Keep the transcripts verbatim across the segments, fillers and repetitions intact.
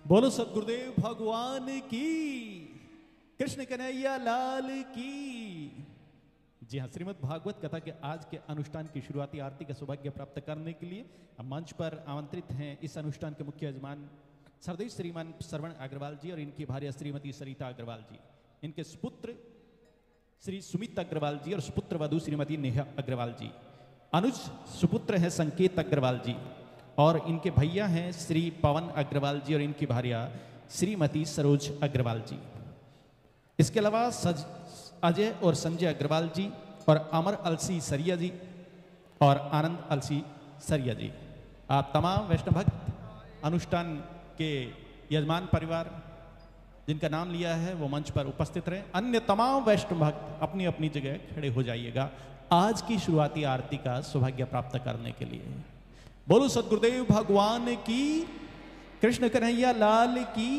बोलो सतगुरुदेव भगवान की, कृष्ण कन्हैया लाल की। जी हाँ, श्रीमद् भागवत कथा के आज के अनुष्ठान की शुरुआती आरती का सौभाग्य प्राप्त करने के लिए हम मंच पर आमंत्रित हैं इस अनुष्ठान के मुख्य यजमान सर्वदेश श्रीमान श्रवण अग्रवाल जी और इनकी भार्या श्रीमती सरिता अग्रवाल जी, इनके सुपुत्र श्री सुमित अग्रवाल जी और सुपुत्र वधु श्रीमती नेहा अग्रवाल जी, अनुज सुपुत्र हैं संकेत अग्रवाल जी और इनके भैया हैं श्री पवन अग्रवाल जी और इनकी भार्या श्रीमती सरोज अग्रवाल जी। इसके अलावा सज अजय और संजय अग्रवाल जी और अमर अलसी सरिया जी और आनंद अलसी सरिया जी। आप तमाम वैष्णव भक्त अनुष्ठान के यजमान परिवार जिनका नाम लिया है वो मंच पर उपस्थित रहे। अन्य तमाम वैष्णव भक्त अपनी अपनी जगह खड़े हो जाइएगा आज की शुरुआती आरती का सौभाग्य प्राप्त करने के लिए। बोलो सतगुरुदेव भगवान की, कृष्ण कन्हैया लाल की।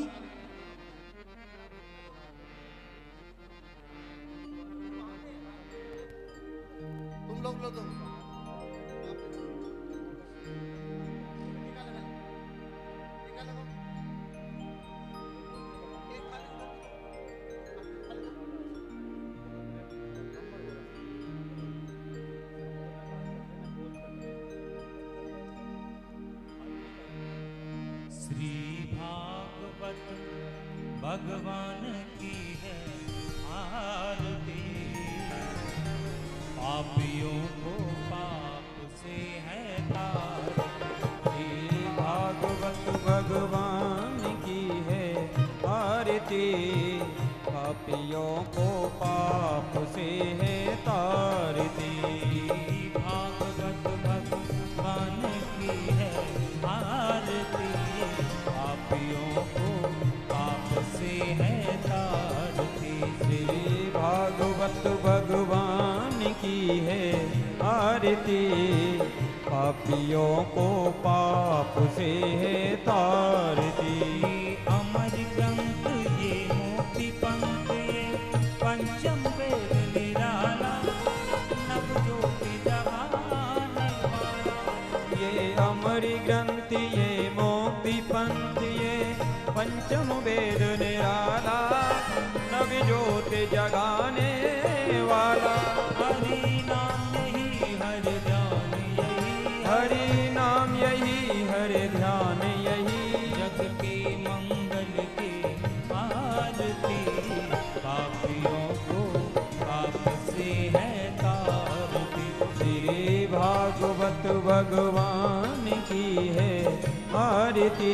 तुम लोग लो, तुम भगवान की है आरती, पापियों को पाप से है तारती। भागवत भगवान की है आरती, पापियों को पाप से है तारती। भागवत भगवान की है आरती, पापियों को से है तारती। श्री भागवत भगवान की है आरती, पापियों को पाप से है तारती। अमर ग्रंथ ये मोती पंथ ये पंचम वेद निराला, नव ज्योति जगाने वाला। ये अमर ग्रंथ ये मोती पंथ ये पंचम वेद निराला, नव ज्योति जगाने वाला। हरि नाम यही हर ध्यान यही, हरि नाम यही हर ध्यान यही, जग के मंगल की आरती। पापियों को पाप से है तारती। श्री भागवत भगवान की है आरती,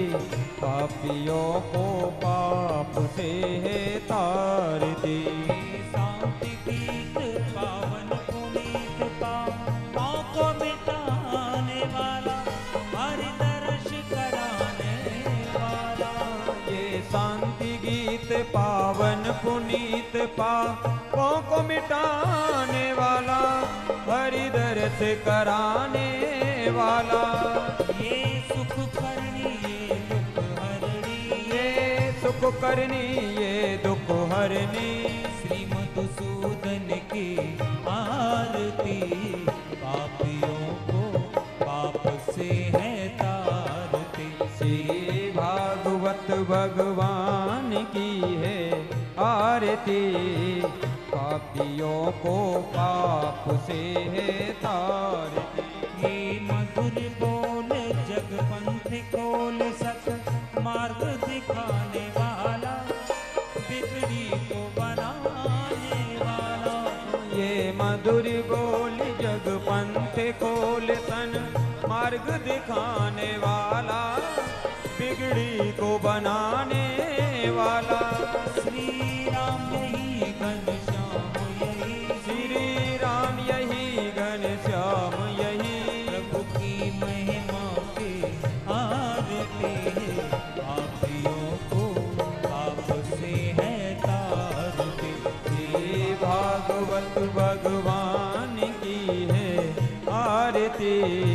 पापियों को पाप से है तारती। शांति गीत पावन पुनीत पापों को मिटाने वाला, हरि दर्श कराने वाला। ये शांति गीत पावन पुनीत पापों को मिटाने वाला, हरि दर्श कराने वाला। ये सुख करनी ये दुख हरणी, ये सुख करनी ये दुख हरनी। श्री मधुसूदन की आरती, पापियों को पाप से है तारती। श्री भागवत भगवान की है आरती, पापियों को पाप से है तारती। ये मधुर बोल जगपंथ खोल सक मार्ग दिखाने वाला, बिगड़ी को बनाने वाला। ये मधुर बोल जगपंथ खोल सन मार्ग दिखाने वाला, बिगड़ी को बनाने वाला। श्री राम यही घनश्याम यही, श्री राम यही घनश्याम यही, प्रभु की महिमा के आरती। पापियों को पाप से है तारती। श्री भागवत भगवान की है आरती,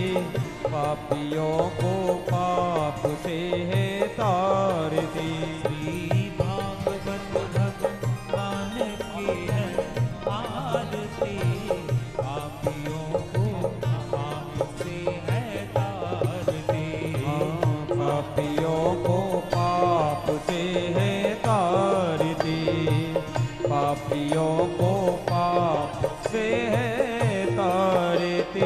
पापियों को पाप से है तारती। श्री भागवत भगवान की है आरती, पापियों को पाप से है तारती। पापियों को पाप पापियों को पाप से है तारते।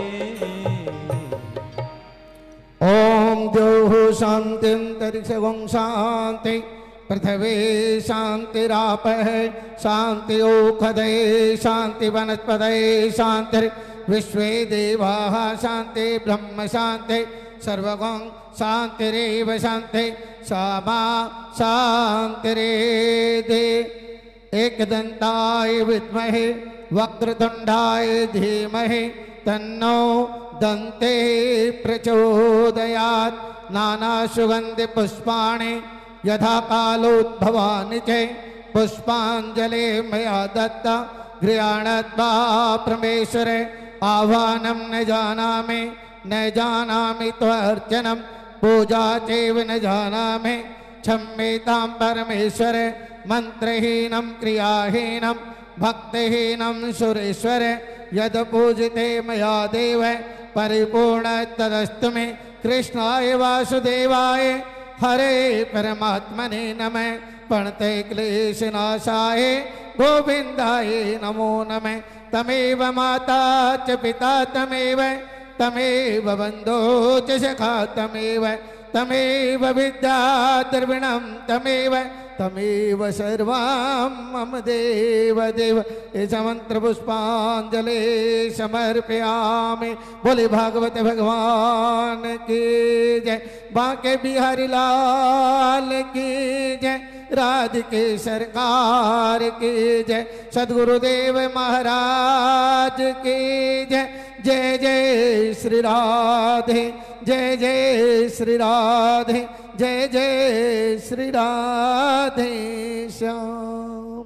ओम द्यौः शान्तिरन्तरिक्षं शान्ति पृथिवी शान्तिरापः शान्ति ओषधयः शान्ति वनस्पतयः शान्तिर्विश्वे देवाः शान्ति ब्रह्म शान्ति सर्वगं शान्तिरेव शान्ति सामा शान्तिरेधि। एकदन्ताय विद्महे वक्रतुण्डाय धीमहि तन्नो दन्ते प्रचोदयात्। नानासुगन्धि पुष्पाणि यथा कालोद्भवानि च पुष्पाञ्जलि मया दत्ता गृहाणत्वा परमेश्वर आह्वानं न जानामि न जानामि त्वर्चनं पूजा चैव न जानामि क्षम्यतां परमेश्वर। मंत्रहीनं क्रियाहीनं भक्तिहीनं सुरेश्वर यद पूजिते मया देव परिपूर्ण तदस्तु मे। कृष्णाय वासुदेवाय हरे परमात्मने नमः। प्रणते क्लेशनाशाय गोविंदाय नमो नमः। तमेव माता च पिता तमेव तमेव बन्धो च सखा तमेव तमेव विद्या द्रविणं तमेव तमेव सर्वं मम देव देव। इस मंत्र पुष्पांजलि समर्पयामि। बोले भागवत भगवान की जय। बांके बिहारी लाल की जय। राधिके सरकार की जय। सद्गुरुदेव महाराज की जय। जय जय श्री राधे जय जय श्री राधे जय जय श्री राधे श्याम।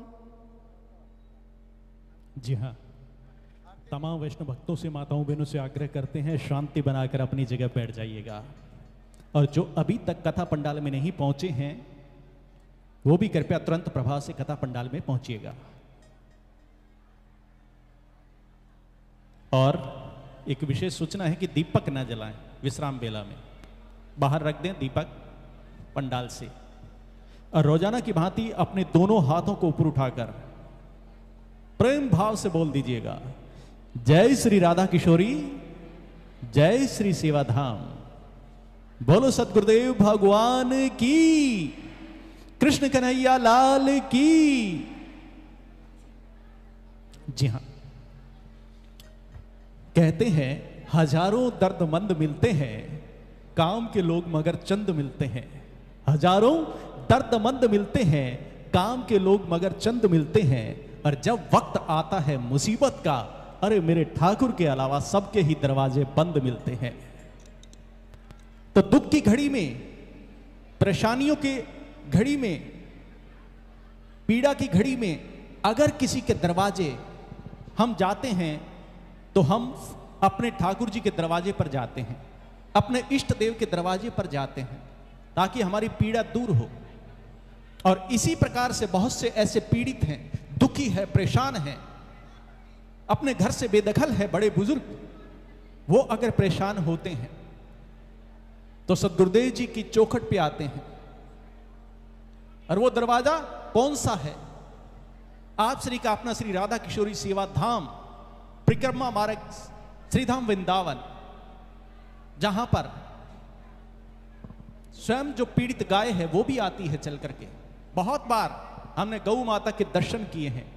जी हाँ, तमाम वैष्णव भक्तों से माताओं बहनों से आग्रह करते हैं शांति बनाकर अपनी जगह बैठ जाइएगा। और जो अभी तक कथा पंडाल में नहीं पहुंचे हैं वो भी कृपया तुरंत प्रभाव से कथा पंडाल में पहुंचिएगा। और एक विशेष सूचना है कि दीपक न जलाएं विश्राम बेला में, बाहर रख दें दीपक पंडाल से। और रोजाना की भांति अपने दोनों हाथों को ऊपर उठाकर प्रेम भाव से बोल दीजिएगा, जय श्री राधा किशोरी जय श्री सेवाधाम। बोलो सतगुरुदेव भगवान की, कृष्ण कन्हैया लाल की। जी हां, कहते हैं हजारों दर्दमंद मिलते हैं काम के लोग मगर चंद मिलते हैं। हजारों दर्दमंद मिलते हैं काम के लोग मगर चंद मिलते हैं। और जब वक्त आता है मुसीबत का, अरे मेरे ठाकुर के अलावा सबके ही दरवाजे बंद मिलते हैं। तो दुख की घड़ी में, परेशानियों की घड़ी में, पीड़ा की घड़ी में अगर किसी के दरवाजे हम जाते हैं तो हम अपने ठाकुर जी के दरवाजे पर जाते हैं, अपने इष्ट देव के दरवाजे पर जाते हैं ताकि हमारी पीड़ा दूर हो। और इसी प्रकार से बहुत से ऐसे पीड़ित हैं, दुखी है, परेशान है, अपने घर से बेदखल है, बड़े बुजुर्ग, वो अगर परेशान होते हैं तो सद्गुरुदेव जी की चौखट पे आते हैं। और वो दरवाजा कौन सा है? आप श्री का अपना श्री राधा किशोरी सेवा धाम परिक्रमा मार्ग श्रीधाम वृंदावन, जहां पर स्वयं जो पीड़ित गाय है वो भी आती है चल करके। बहुत बार हमने गौ माता के दर्शन किए हैं,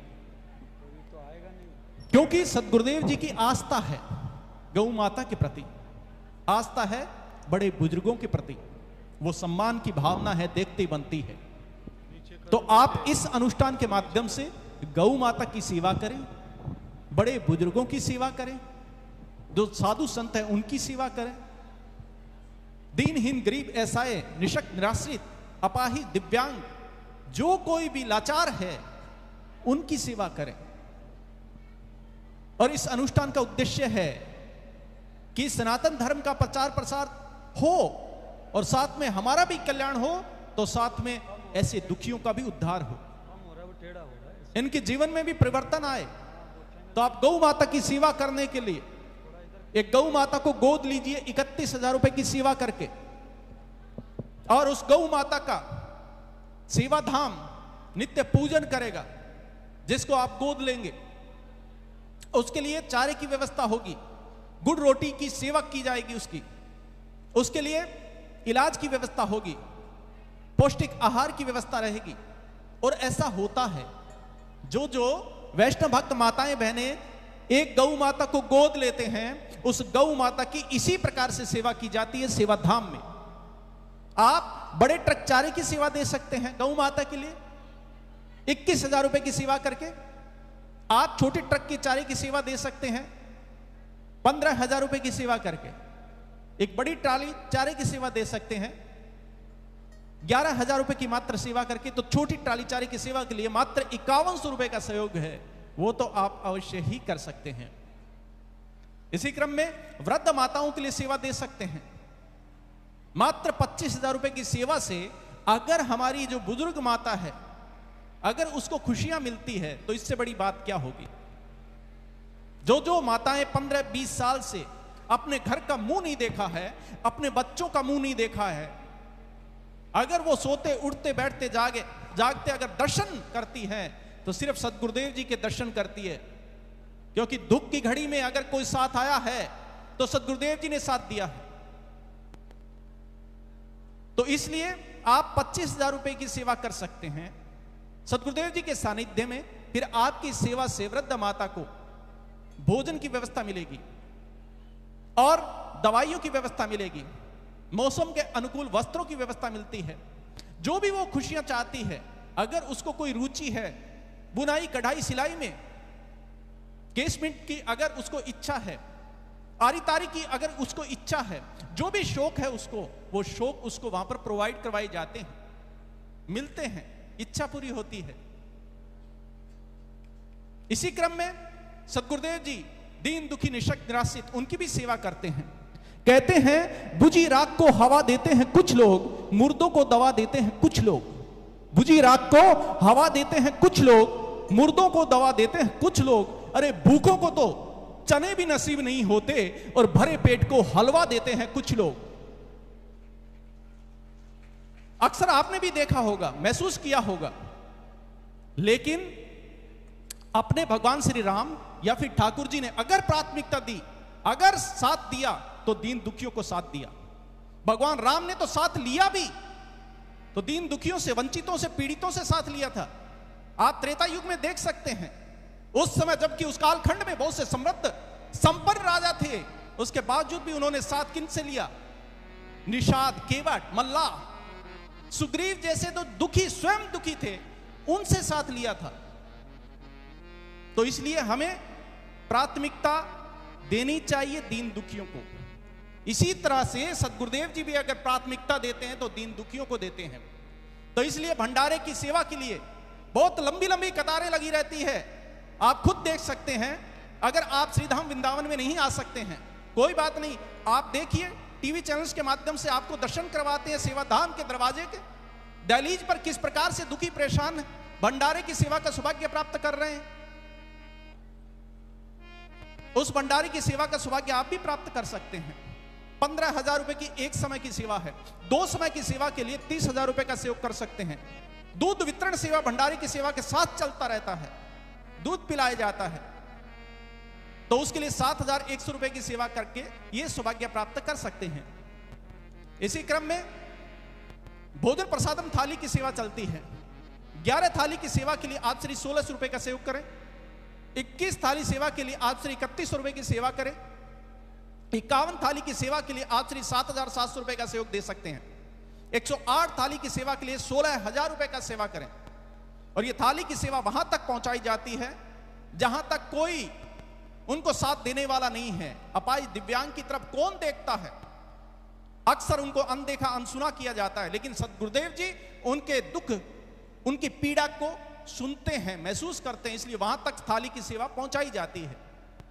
क्योंकि सद्गुरुदेव जी की आस्था है गौ माता के प्रति, आस्था है बड़े बुजुर्गों के प्रति, वो सम्मान की भावना है, देखती बनती है। तो आप इस अनुष्ठान के माध्यम से गौ माता की सेवा करें, बड़े बुजुर्गों की सेवा करें, जो साधु संत हैं उनकी सेवा करें, दीनहीन गरीब ऐसाए निशक्त निराश्रित अपाहिज दिव्यांग जो कोई भी लाचार है उनकी सेवा करें। और इस अनुष्ठान का उद्देश्य है कि सनातन धर्म का प्रचार प्रसार हो और साथ में हमारा भी कल्याण हो, तो साथ में ऐसे दुखियों का भी उद्धार हो, इनके जीवन में भी परिवर्तन आए। तो आप गौ माता की सेवा करने के लिए एक गौ माता को गोद लीजिए इकतीस हजार रुपए की सेवा करके, और उस गौ माता का सेवा धाम नित्य पूजन करेगा, जिसको आप गोद लेंगे, उसके लिए चारे की व्यवस्था होगी, गुड़ रोटी की सेवा की जाएगी उसकी, उसके लिए इलाज की व्यवस्था होगी, पौष्टिक आहार की व्यवस्था रहेगी। और ऐसा होता है, जो जो वैष्णव भक्त माताएं बहनें एक गौ माता को गोद लेते हैं, उस गौ माता की इसी प्रकार से सेवा की जाती है सेवा धाम में। आप बड़े ट्रक चारे की सेवा दे सकते हैं गौ माता के लिए इक्कीस हजार रुपए की सेवा करके। आप छोटे ट्रक के चारे की सेवा दे सकते हैं पंद्रह हजार रुपए की सेवा करके। एक बड़ी ट्राली चारे की सेवा दे सकते हैं ग्यारह हजार रुपए की मात्र सेवा करके। तो छोटी ट्राली चारे की सेवा के लिए मात्र इक्यावन सौ रुपए का सहयोग है, वो तो आप अवश्य ही कर सकते हैं। इसी क्रम में वृद्ध माताओं के लिए सेवा दे सकते हैं। मात्र पच्चीस हजार रुपए की सेवा से अगर हमारी जो बुजुर्ग माता है, अगर उसको खुशियां मिलती है, तो इससे बड़ी बात क्या होगी। जो जो माताएं पंद्रह बीस साल से अपने घर का मुंह नहीं देखा है, अपने बच्चों का मुंह नहीं देखा है, अगर वो सोते उठते बैठते जागे जागते अगर दर्शन करती हैं, तो सिर्फ सदगुरुदेव जी के दर्शन करती है। क्योंकि दुख की घड़ी में अगर कोई साथ आया है तो सदगुरुदेव जी ने साथ दिया है। तो इसलिए आप पच्चीस हजार रुपए की सेवा कर सकते हैं सदगुरुदेव जी के सानिध्य में। फिर आपकी सेवा से वृद्ध माता को भोजन की व्यवस्था मिलेगी और दवाइयों की व्यवस्था मिलेगी, मौसम के अनुकूल वस्त्रों की व्यवस्था मिलती है। जो भी वो खुशियां चाहती है, अगर उसको कोई रुचि है बुनाई कढ़ाई सिलाई में, केसमेंट की अगर उसको इच्छा है, आरी तारी की अगर उसको इच्छा है, जो भी शौक है उसको, वो शौक उसको वहां पर प्रोवाइड करवाए जाते हैं, मिलते हैं, इच्छा पूरी होती है। इसी क्रम में सदगुरुदेव जी दीन दुखी निशक्त निराश्रित उनकी भी सेवा करते हैं। कहते हैं बुझी राख को हवा देते हैं कुछ लोग, मुर्दों को दवा देते हैं कुछ लोग। बुझी राख को हवा देते हैं कुछ लोग, मुर्दों को दवा देते हैं कुछ लोग। अरे भूखों को तो चने भी नसीब नहीं होते और भरे पेट को हलवा देते हैं कुछ लोग। अक्सर आपने भी देखा होगा, महसूस किया होगा, लेकिन अपने भगवान श्री राम या फिर ठाकुर जी ने अगर प्राथमिकता दी, अगर साथ दिया, तो दीन दुखियों को साथ दिया। भगवान राम ने तो साथ लिया भी, तो दीन दुखियों से, वंचितों से, पीड़ितों से साथ लिया था। आप त्रेता युग में देख सकते हैं, उस समय जबकि उस कालखंड में बहुत से समृद्ध संपन्न राजा थे, उसके बावजूद भी उन्होंने साथ किन से लिया? निषाद, केवट, मल्लाह, सुग्रीव जैसे तो दुखी, स्वयं दुखी थे, उनसे साथ लिया था। तो इसलिए हमें प्राथमिकता देनी चाहिए दीन दुखियों को। इसी तरह से सदगुरुदेव जी भी अगर प्राथमिकता देते हैं तो दीन दुखियों को देते हैं। तो इसलिए भंडारे की सेवा के लिए बहुत लंबी लंबी कतारें लगी रहती है। आप खुद देख सकते हैं, अगर आप श्रीधाम वृंदावन में नहीं आ सकते हैं, कोई बात नहीं, आप देखिए टीवी चैनल्स के माध्यम से आपको दर्शन करवाते हैं सेवा धाम के दरवाजे के। दहलीज पर किस प्रकार से दुखी परेशान भंडारे की सेवा का सौभाग्य प्राप्त कर रहे हैं, उस भंडारे की सेवा का सौभाग्य आप भी प्राप्त कर सकते हैं। पंद्रह हजार रुपए की एक समय की सेवा है, दो समय की सेवा के लिए तीस हजार रुपए का सहयोग कर सकते हैं। दूध वितरण सेवा भंडारे की सेवा के साथ चलता रहता है, दूध पिलाया जाता है, तो उसके लिए सात हजार एक सौ रुपए की सेवा करके यह सौभाग्य प्राप्त कर सकते हैं। इसी क्रम में भोजन प्रसादम थाली की सेवा चलती है। ग्यारह थाली की सेवा के लिए आप श्री सोलह सौ रुपए का सहयोग करें, इक्कीस थाली सेवा के लिए आप श्री इकतीस सौ रुपए की सेवा करें, इक्यावन थाली की सेवा के लिए आप श्री सात हजार सात सौ रुपए का सहयोग दे सकते हैं। एक सौ आठ थाली की सेवा के लिए सोलह हजार रुपए का सेवा करें। और यह थाली की सेवा वहां तक पहुंचाई जाती है जहां तक कोई उनको साथ देने वाला नहीं है। अपाहिज दिव्यांग की तरफ कौन देखता है? अक्सर उनको अनदेखा अनसुना किया जाता है, लेकिन सदगुरुदेव जी उनके दुख, उनकी पीड़ा को सुनते हैं, महसूस करते हैं, इसलिए वहां तक थाली की सेवा पहुंचाई जाती है।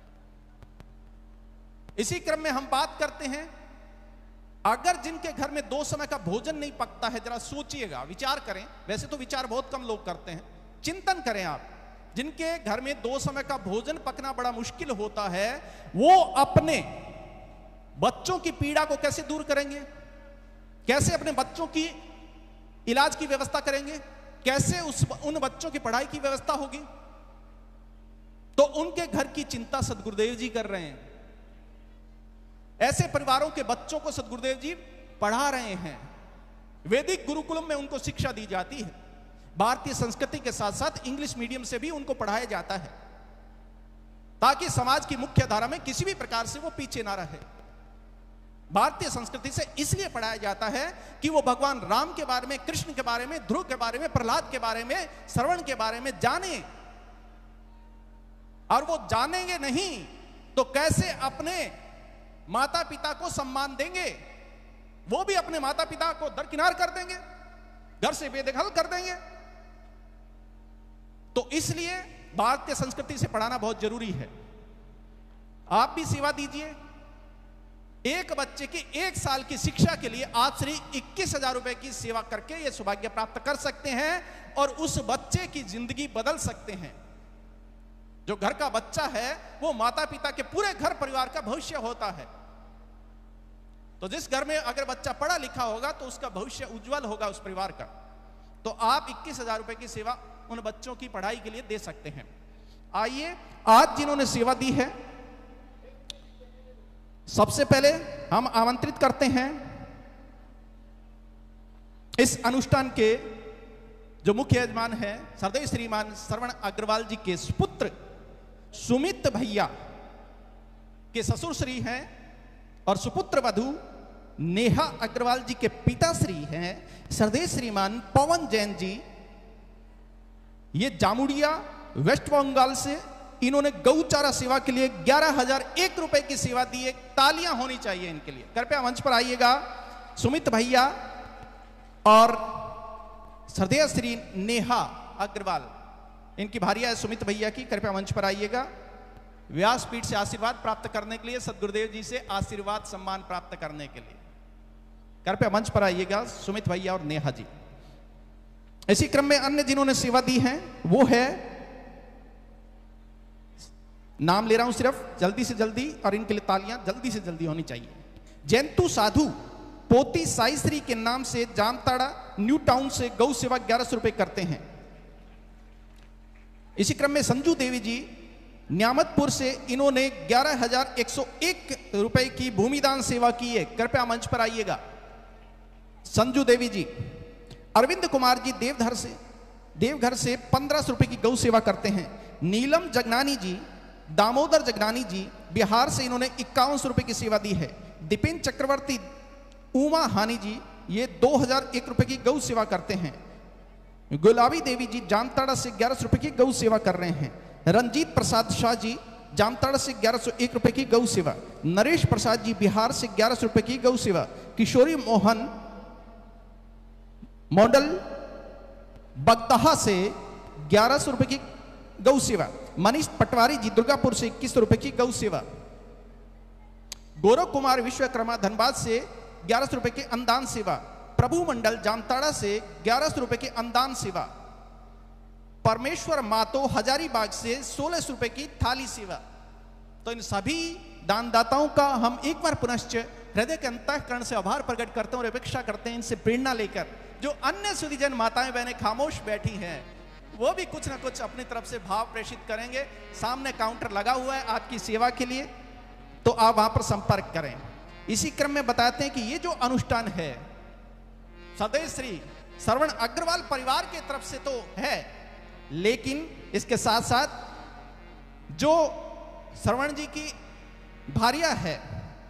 इसी क्रम में हम बात करते हैं, अगर जिनके घर में दो समय का भोजन नहीं पकता है, जरा सोचिएगा, विचार करें। वैसे तो विचार बहुत कम लोग करते हैं, चिंतन करें आप। जिनके घर में दो समय का भोजन पकना बड़ा मुश्किल होता है, वो अपने बच्चों की पीड़ा को कैसे दूर करेंगे? कैसे अपने बच्चों की इलाज की व्यवस्था करेंगे? कैसे उस उन बच्चों की पढ़ाई की व्यवस्था होगी? तो उनके घर की चिंता सदगुरुदेव जी कर रहे हैं। ऐसे परिवारों के बच्चों को सदगुरुदेव जी पढ़ा रहे हैं। वैदिक गुरुकुलम में उनको शिक्षा दी जाती है, भारतीय संस्कृति के साथ साथ इंग्लिश मीडियम से भी उनको पढ़ाया जाता है, ताकि समाज की मुख्य धारा में किसी भी प्रकार से वो पीछे ना रहे। भारतीय संस्कृति से इसलिए पढ़ाया जाता है कि वो भगवान राम के बारे में, कृष्ण के बारे में, ध्रुव के बारे में, प्रहलाद के बारे में, श्रवण के बारे में जाने। और वो जानेंगे नहीं तो कैसे अपने माता पिता को सम्मान देंगे? वो भी अपने माता पिता को दरकिनार कर देंगे, घर से बेदखल कर देंगे। तो इसलिए भारतीय संस्कृति से पढ़ाना बहुत जरूरी है। आप भी सेवा दीजिए। एक बच्चे की एक साल की शिक्षा के लिए आज से इक्कीस हजार रुपए की सेवा करके यह सौभाग्य प्राप्त कर सकते हैं और उस बच्चे की जिंदगी बदल सकते हैं। जो घर का बच्चा है वो माता पिता के पूरे घर परिवार का भविष्य होता है। तो जिस घर में अगर बच्चा पढ़ा लिखा होगा तो उसका भविष्य उज्जवल होगा उस परिवार का। तो आप इक्कीस हजार रुपए की सेवा उन बच्चों की पढ़ाई के लिए दे सकते हैं। आइए, आज जिन्होंने सेवा दी है, सबसे पहले हम आमंत्रित करते हैं इस अनुष्ठान के जो मुख्य यजमान है सरदेव श्रीमान श्रवण अग्रवाल जी के सुपुत्र सुमित भैया के ससुर श्री हैं और सुपुत्र वधु नेहा अग्रवाल जी के पिता श्री हैं सरदेव श्रीमान पवन जैन जी। ये जामुड़िया वेस्ट बंगाल से इन्होंने गौचारा सेवा के लिए ग्यारह हजार एक रुपए की सेवा दी है। तालियां होनी चाहिए इनके लिए। कृपया मंच पर आइएगा सुमित भैया और सरदेव श्री नेहा अग्रवाल, इनकी भारिया है सुमित भैया की। कृपया मंच पर आइएगा व्यासपीठ से आशीर्वाद प्राप्त करने के लिए, सदगुरुदेव जी से आशीर्वाद सम्मान प्राप्त करने के लिए। कृपया मंच पर आइएगा सुमित भैया और नेहा जी। इसी क्रम में अन्य जिन्होंने सेवा दी है वो है, नाम ले रहा हूं सिर्फ जल्दी से जल्दी और इनके लिए तालियां जल्दी से जल्दी होनी चाहिए। जयंतु साधु पोती साई श्री के नाम से जामताड़ा न्यू टाउन से गौ सेवा ग्यारह सौ रुपए करते हैं। इसी क्रम में संजू देवी जी न्यामतपुर से, इन्होंने ग्यारह हजार एक सौ एक रुपए की भूमिदान सेवा की है। कृपया मंच पर आइएगा संजू देवी जी। अरविंद कुमार जी देवधर से देवघर से पंद्रह सौ रुपए की गौ सेवा करते हैं। नीलम जगनानी जी, दामोदर जगनानी जी बिहार से, इन्होंने इक्यावन सौ रुपए की सेवा दी है। दिपिन चक्रवर्ती उमा हानी जी ये दो हजार एक रुपए की गौ सेवा करते हैं। गुलाबी देवी जी जामताड़ा से ग्यारह सौ रुपए की गौ सेवा कर रहे हैं। रंजीत प्रसाद शाह जी जामताड़ा से ग्यारह सौ एक रुपए की गौ सेवा। नरेश प्रसाद जी बिहार से ग्यारह सौ रुपए की गौ सेवा। किशोरी मोहन मॉडल बगदहा से ग्यारह सौ रुपए की गौ सेवा। मनीष पटवारी जी दुर्गापुर से इक्कीस सौ रुपए की गौ सेवा। गौरव कुमार विश्वकर्मा धनबाद से ग्यारह सौ रुपए की अनुदान सेवा। प्रभु मंडल जामताड़ा से ग्यारह सौ रुपए की अनुदान सेवा। परमेश्वर मातो हजारीबाग से सोलह सौ रुपए की थाली सेवा। तो इन सभी दानदाताओं का हम एक बार पुनश्च हृदय के अंतःकरण से आभार प्रकट करते हैं और अपेक्षा करते हैं इनसे प्रेरणा लेकर जो अन्य सुधीजन माताएं बहनें खामोश बैठी हैं वो भी कुछ ना कुछ अपनी तरफ से भाव प्रेषित करेंगे। सामने काउंटर लगा हुआ है आपकी सेवा के लिए, तो आप वहां पर संपर्क करें। इसी क्रम में बताते हैं कि ये जो अनुष्ठान है सदैव श्री श्रवण अग्रवाल परिवार की तरफ से तो है, लेकिन इसके साथ साथ जो श्रवण जी की भारिया है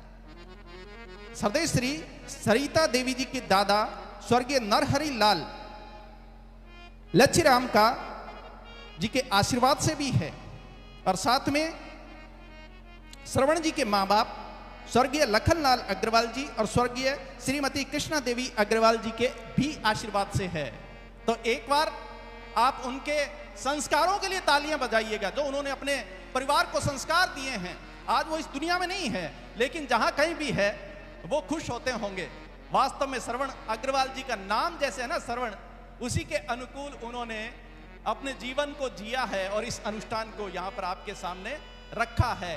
सदैव श्री सरिता देवी जी के दादा स्वर्गीय नरहरि लाल लच्छीराम का जी के आशीर्वाद से भी है, और साथ में श्रवण जी के मां बाप स्वर्गीय लखनलाल अग्रवाल जी और स्वर्गीय श्रीमती कृष्णा देवी अग्रवाल जी के भी आशीर्वाद से है। तो एक बार आप उनके संस्कारों के लिए तालियां बजाइएगा, जो उन्होंने अपने परिवार को संस्कार दिए हैं। आज वो इस दुनिया में नहीं है, लेकिन जहां कहीं भी है वो खुश होते होंगे। वास्तव में श्रवण अग्रवाल जी का नाम जैसे है ना श्रवण, उसी के अनुकूल उन्होंने अपने जीवन को जिया है और इस अनुष्ठान को यहां पर आपके सामने रखा है।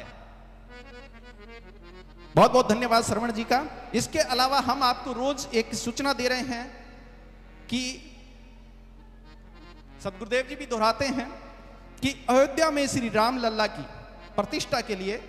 बहुत बहुत धन्यवाद श्रवण जी का। इसके अलावा हम आपको रोज एक सूचना दे रहे हैं कि सदगुरुदेव जी भी दोहराते हैं कि अयोध्या में श्री राम लल्ला की प्रतिष्ठा के लिए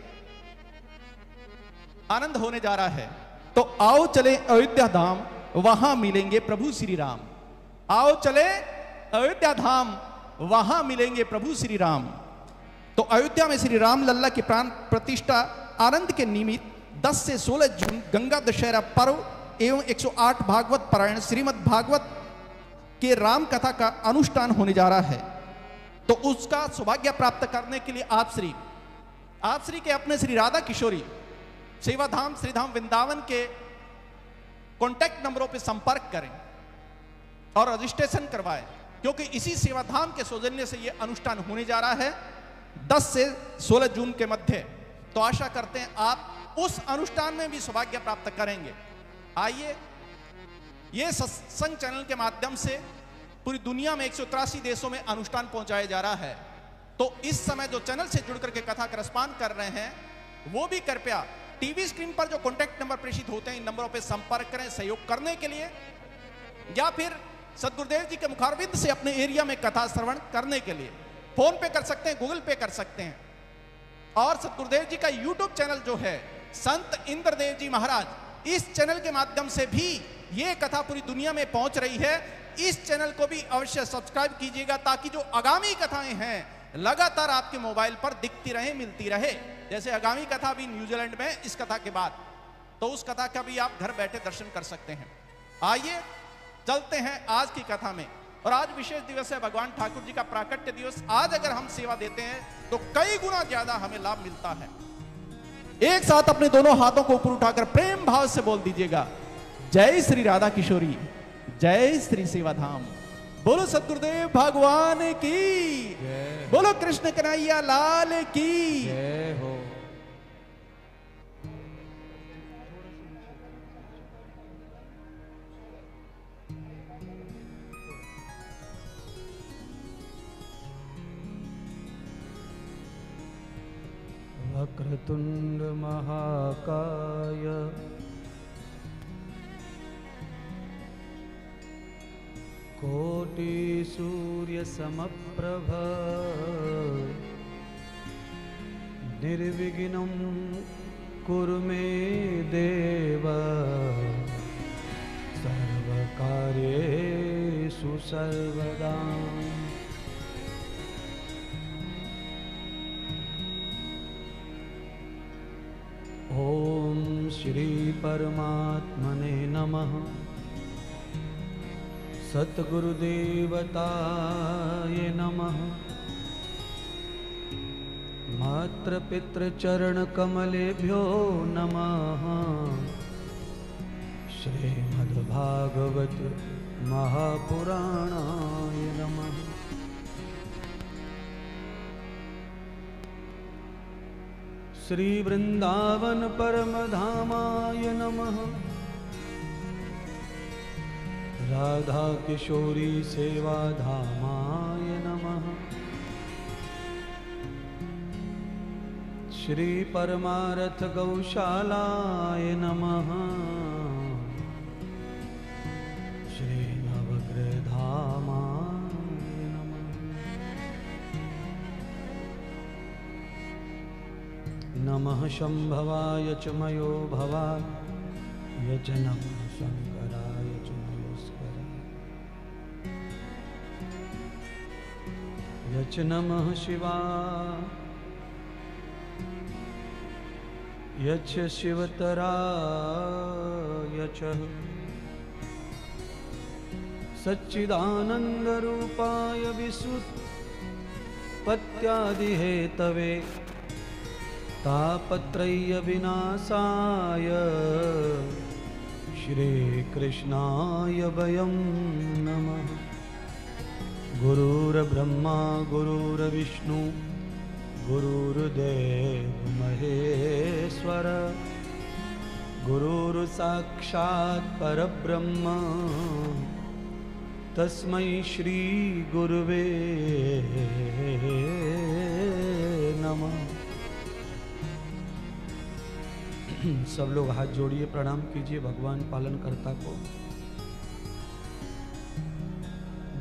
आनंद होने जा रहा है। तो आओ चले अयोध्या धाम, वहां मिलेंगे प्रभु श्री राम। आओ चले अयोध्या धाम, वहां मिलेंगे प्रभु श्री राम। तो अयोध्या में श्री राम लल्ला की प्राण प्रतिष्ठा आनंद के निमित्त दस से सोलह जून गंगा दशहरा पर्व एवं एक सौ आठ भागवत पारायण श्रीमद् भागवत के राम कथा का अनुष्ठान होने जा रहा है। तो उसका सौभाग्य प्राप्त करने के लिए आप श्री आप श्री के अपने श्री राधा किशोरी सेवाधाम श्रीधाम वृंदावन के कॉन्टैक्ट नंबरों पर संपर्क करें और रजिस्ट्रेशन करवाएं, क्योंकि इसी सेवाधाम के सौजन्य से यह अनुष्ठान होने जा रहा है दस से सोलह जून के मध्य। तो आशा करते हैं आप उस अनुष्ठान में भी सौभाग्य प्राप्त करेंगे। आइए, यह सत्संग चैनल के माध्यम से पूरी दुनिया में एक सौ तिरासी देशों में अनुष्ठान पहुंचाया जा रहा है। तो इस समय जो चैनल से जुड़ करके कथा का रसपान कर रहे हैं, वो भी कृपया टीवी स्क्रीन पर जो कॉन्टैक्ट नंबर प्रेषित होते हैं, इन नंबरों पर संपर्क करें सहयोग करने के लिए, या फिर सदगुरुदेव जी के मुखारविंद से अपने एरिया में कथा श्रवण करने के लिए फोन पे कर सकते हैं, गूगल पे कर सकते हैं। और सदगुरुदेव जी का यूट्यूब चैनल जो है संत इंद्रदेव जी महाराज, इस चैनल के माध्यम से भी ये कथा पूरी दुनिया में पहुंच रही है। इस चैनल को भी अवश्य सब्सक्राइब कीजिएगा, ताकि जो आगामी कथाएं हैं लगातार आपके मोबाइल पर दिखती रहे, मिलती रहे। जैसे आगामी कथा भी न्यूजीलैंड में इस कथा के बाद, तो उस कथा का भी आप घर बैठे दर्शन कर सकते हैं। आइए चलते हैं आज की कथा में। और आज विशेष दिवस है, भगवान ठाकुर जी का प्राकट्य दिवस। आज अगर हम सेवा देते हैं तो कई गुना ज्यादा हमें लाभ मिलता है। एक साथ अपने दोनों हाथों को ऊपर उठाकर प्रेम भाव से बोल दीजिएगा, जय श्री राधा किशोरी, जय श्री सेवाधाम। बोलो सतगुरुदेव भगवान की, बोलो कृष्ण कन्हैया लाल की जय हो। वक्रतुंड महाकाय कोटि सूर्य समप्रभ निर्विघ्नं कुरु मे देव सर्वकार्येषु सर्वदा। ओम श्री परमात्मने नमः। सतगुरुदेवताय नमः। मात्र पितृ चरण कमलेभ्यो नमः। श्रीमद्भागवत महापुराणाय नमः। श्री वृंदावन परम धामाय नमः। राधा किशोरी सेवा धामाय नमः। श्री परमारथ गौशालाय नमः। श्री नवग्रह धामाय नमः। नमः शंभवाय च मयो भवाय च नमः शंकराय च मयोस्कराय च नमः शिवाय यच शिवतराय च सच्चिदानंद रूपाय विसुत्पत्त्यादिहेतवे तापत्रय विनाशाय श्रीकृष्णाय वयं नमः। गुरुर्ब्रह्मा गुरुर्विष्णु गुरुर्देव महेश्वर गुरुर्साक्षात् परब्रह्म तस्मै श्री गुरुवे नमः। सब लोग हाथ जोड़िए, प्रणाम कीजिए भगवान पालनकर्ता को।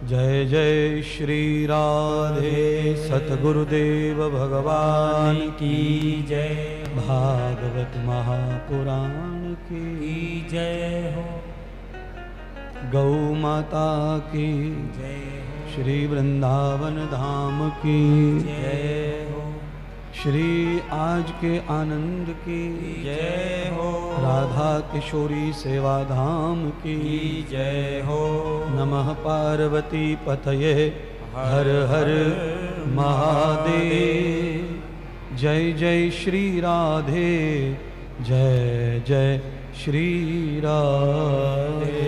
जय जय श्री राधे सतगुरुदेव भगवान की जय। भागवत महापुराण की जय हो। गौ माता की जय हो। श्री वृंदावन धाम की जय हो। श्री आज के आनंद की जय हो। राधा किशोरी सेवा धाम की जय हो। नमः पार्वती पतये हर हर महादेव। जय जय श्री राधे जय जय श्री राधे।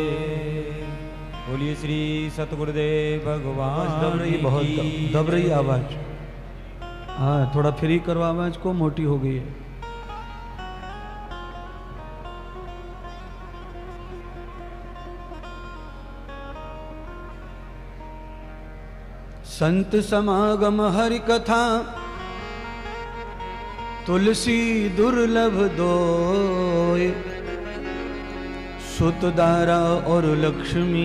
बोलिए श्री सतगुरुदेव भगवान दब रही, बहुत की दब रही जय। आवाज। हाँ थोड़ा फ्री करो आवाज को, मोटी हो गई है। संत समागम हरि कथा तुलसी दुर्लभ दोय। सुत दारा और लक्ष्मी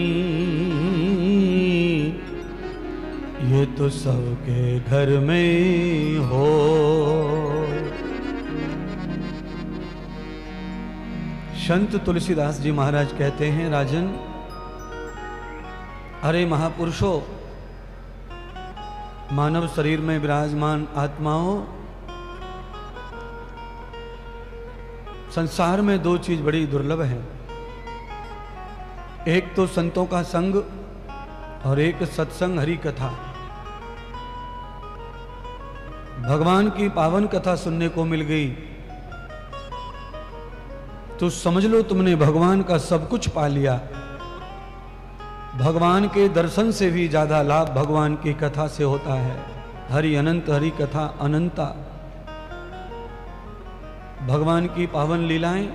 ये तो सबके घर में हो। संत तुलसीदास जी महाराज कहते हैं, राजन अरे महापुरुषों, मानव शरीर में विराजमान आत्माओं, संसार में दो चीज बड़ी दुर्लभ है। एक तो संतों का संग और एक सत्संग हरि कथा। भगवान की पावन कथा सुनने को मिल गई तो समझ लो तुमने भगवान का सब कुछ पा लिया। भगवान के दर्शन से भी ज्यादा लाभ भगवान की कथा से होता है। हरि अनंत, हरि कथा अनंता। भगवान की पावन लीलाएं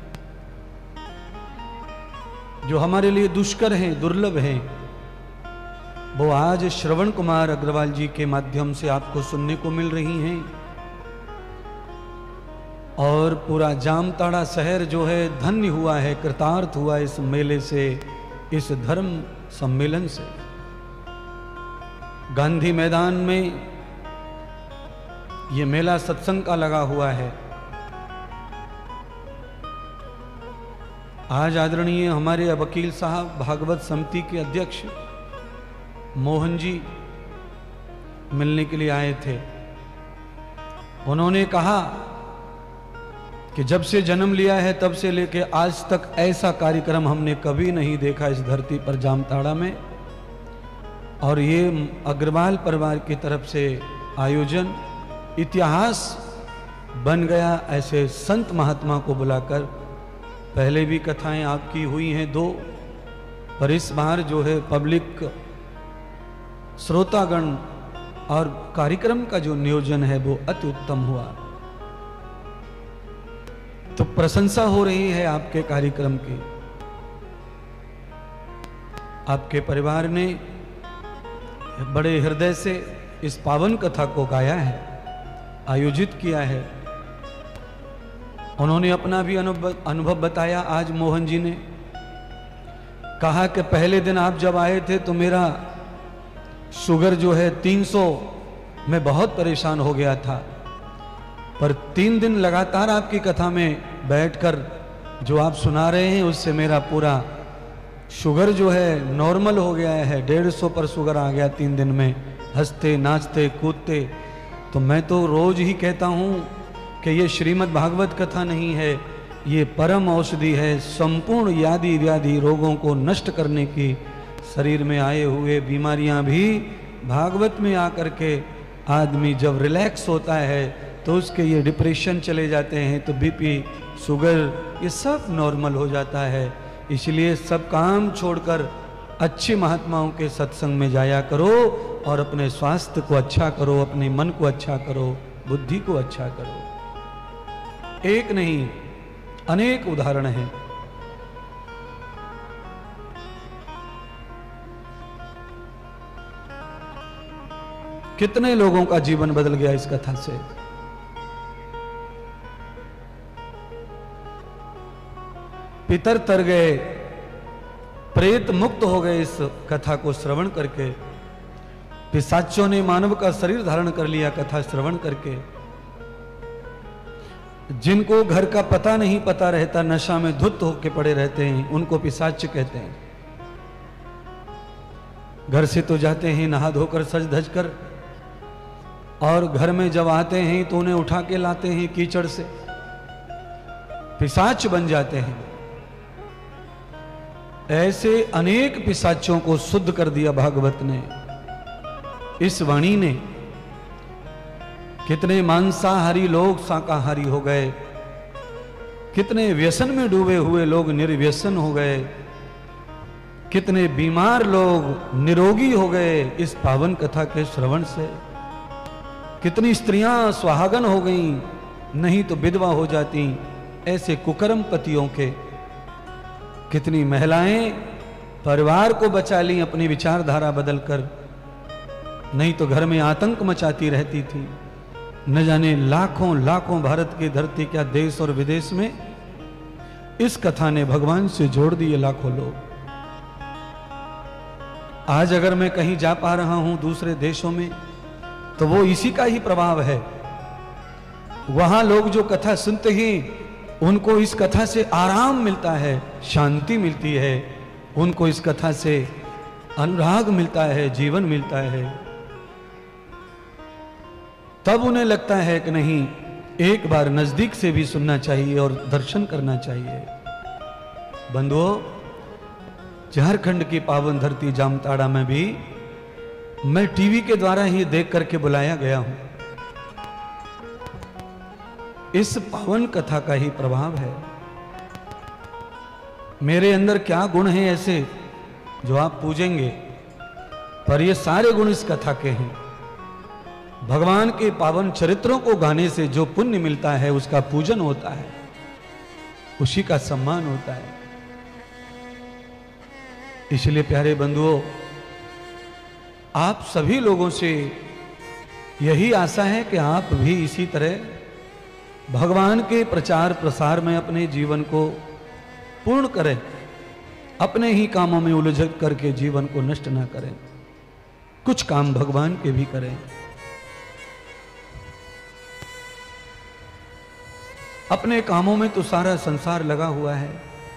जो हमारे लिए दुष्कर हैं, दुर्लभ हैं, वो आज श्रवण कुमार अग्रवाल जी के माध्यम से आपको सुनने को मिल रही हैं। और पूरा जामताड़ा शहर जो है धन्य हुआ है, कृतार्थ हुआ इस मेले से, इस धर्म सम्मेलन से। गांधी मैदान में ये मेला सत्संग का लगा हुआ है। आज आदरणीय हमारे वकील साहब भागवत समिति के अध्यक्ष मोहन जी मिलने के लिए आए थे। उन्होंने कहा कि जब से जन्म लिया है तब से लेके आज तक ऐसा कार्यक्रम हमने कभी नहीं देखा इस धरती पर जामताड़ा में। और ये अग्रवाल परिवार की तरफ से आयोजन इतिहास बन गया। ऐसे संत महात्मा को बुलाकर, पहले भी कथाएं आपकी हुई हैं दो, पर इस बार जो है पब्लिक श्रोतागण और कार्यक्रम का जो नियोजन है वो अति उत्तम हुआ। तो प्रशंसा हो रही है आपके कार्यक्रम की। आपके परिवार ने बड़े हृदय से इस पावन कथा को गाया है, आयोजित किया है। उन्होंने अपना भी अनुभव अनुभव बताया। आज मोहन जी ने कहा कि पहले दिन आप जब आए थे तो मेरा शुगर जो है तीन सौ में बहुत परेशान हो गया था, पर तीन दिन लगातार आपकी कथा में बैठकर जो आप सुना रहे हैं उससे मेरा पूरा शुगर जो है नॉर्मल हो गया है। डेढ़ सौ पर शुगर आ गया तीन दिन में, हंसते नाचते कूदते। तो मैं तो रोज ही कहता हूँ कि ये श्रीमद् भागवत कथा नहीं है, ये परम औषधि है संपूर्ण यादि व्याधि रोगों को नष्ट करने की। शरीर में आए हुए बीमारियां भी भागवत में आकर के आदमी जब रिलैक्स होता है तो उसके ये डिप्रेशन चले जाते हैं, तो बीपी शुगर ये सब नॉर्मल हो जाता है। इसलिए सब काम छोड़कर अच्छे महात्माओं के सत्संग में जाया करो और अपने स्वास्थ्य को अच्छा करो, अपने मन को अच्छा करो, बुद्धि को अच्छा करो। एक नहीं अनेक उदाहरण हैं। कितने लोगों का जीवन बदल गया इस कथा से। पितर तर गए, प्रेत मुक्त हो गए इस कथा को श्रवण करके। पिशाचों ने मानव का शरीर धारण कर लिया कथा श्रवण करके। जिनको घर का पता नहीं पता रहता, नशा में धुत होके पड़े रहते हैं, उनको पिशाच कहते हैं। घर से तो जाते हैं नहा धोकर सज धज कर, और घर में जब आते हैं तो उन्हें उठा के लाते हैं कीचड़ से, पिशाच बन जाते हैं। ऐसे अनेक पिशाचों को शुद्ध कर दिया भागवत ने, इस वाणी ने। कितने मांसाहारी लोग शाकाहारी हो गए, कितने व्यसन में डूबे हुए लोग निर्व्यसन हो गए, कितने बीमार लोग निरोगी हो गए इस पावन कथा के श्रवण से। कितनी स्त्रियां सुहागन हो गईं, नहीं तो विधवा हो जाती ऐसे कुकर्म पतियों के। कितनी महिलाएं परिवार को बचा ली अपनी विचारधारा बदलकर, नहीं तो घर में आतंक मचाती रहती थी। न जाने लाखों लाखों भारत की धरती, क्या देश और विदेश में इस कथा ने भगवान से जोड़ दिए लाखों लोग। आज अगर मैं कहीं जा पा रहा हूं दूसरे देशों में, तो वो इसी का ही प्रभाव है। वहां लोग जो कथा सुनते हैं उनको इस कथा से आराम मिलता है, शांति मिलती है, उनको इस कथा से अनुराग मिलता है, जीवन मिलता है। तब उन्हें लगता है कि नहीं, एक बार नजदीक से भी सुनना चाहिए और दर्शन करना चाहिए। बंधुओं, झारखंड की पावन धरती जामताड़ा में भी मैं टीवी के द्वारा ही देख करके बुलाया गया हूं। इस पावन कथा का ही प्रभाव है। मेरे अंदर क्या गुण हैं ऐसे जो आप पूजेंगे, पर ये सारे गुण इस कथा के हैं। भगवान के पावन चरित्रों को गाने से जो पुण्य मिलता है उसका पूजन होता है, उसी का सम्मान होता है। इसलिए प्यारे बंधुओं, आप सभी लोगों से यही आशा है कि आप भी इसी तरह भगवान के प्रचार प्रसार में अपने जीवन को पूर्ण करें, अपने ही कामों में उलझ करके जीवन को नष्ट ना करें, कुछ काम भगवान के भी करें। अपने कामों में तो सारा संसार लगा हुआ है।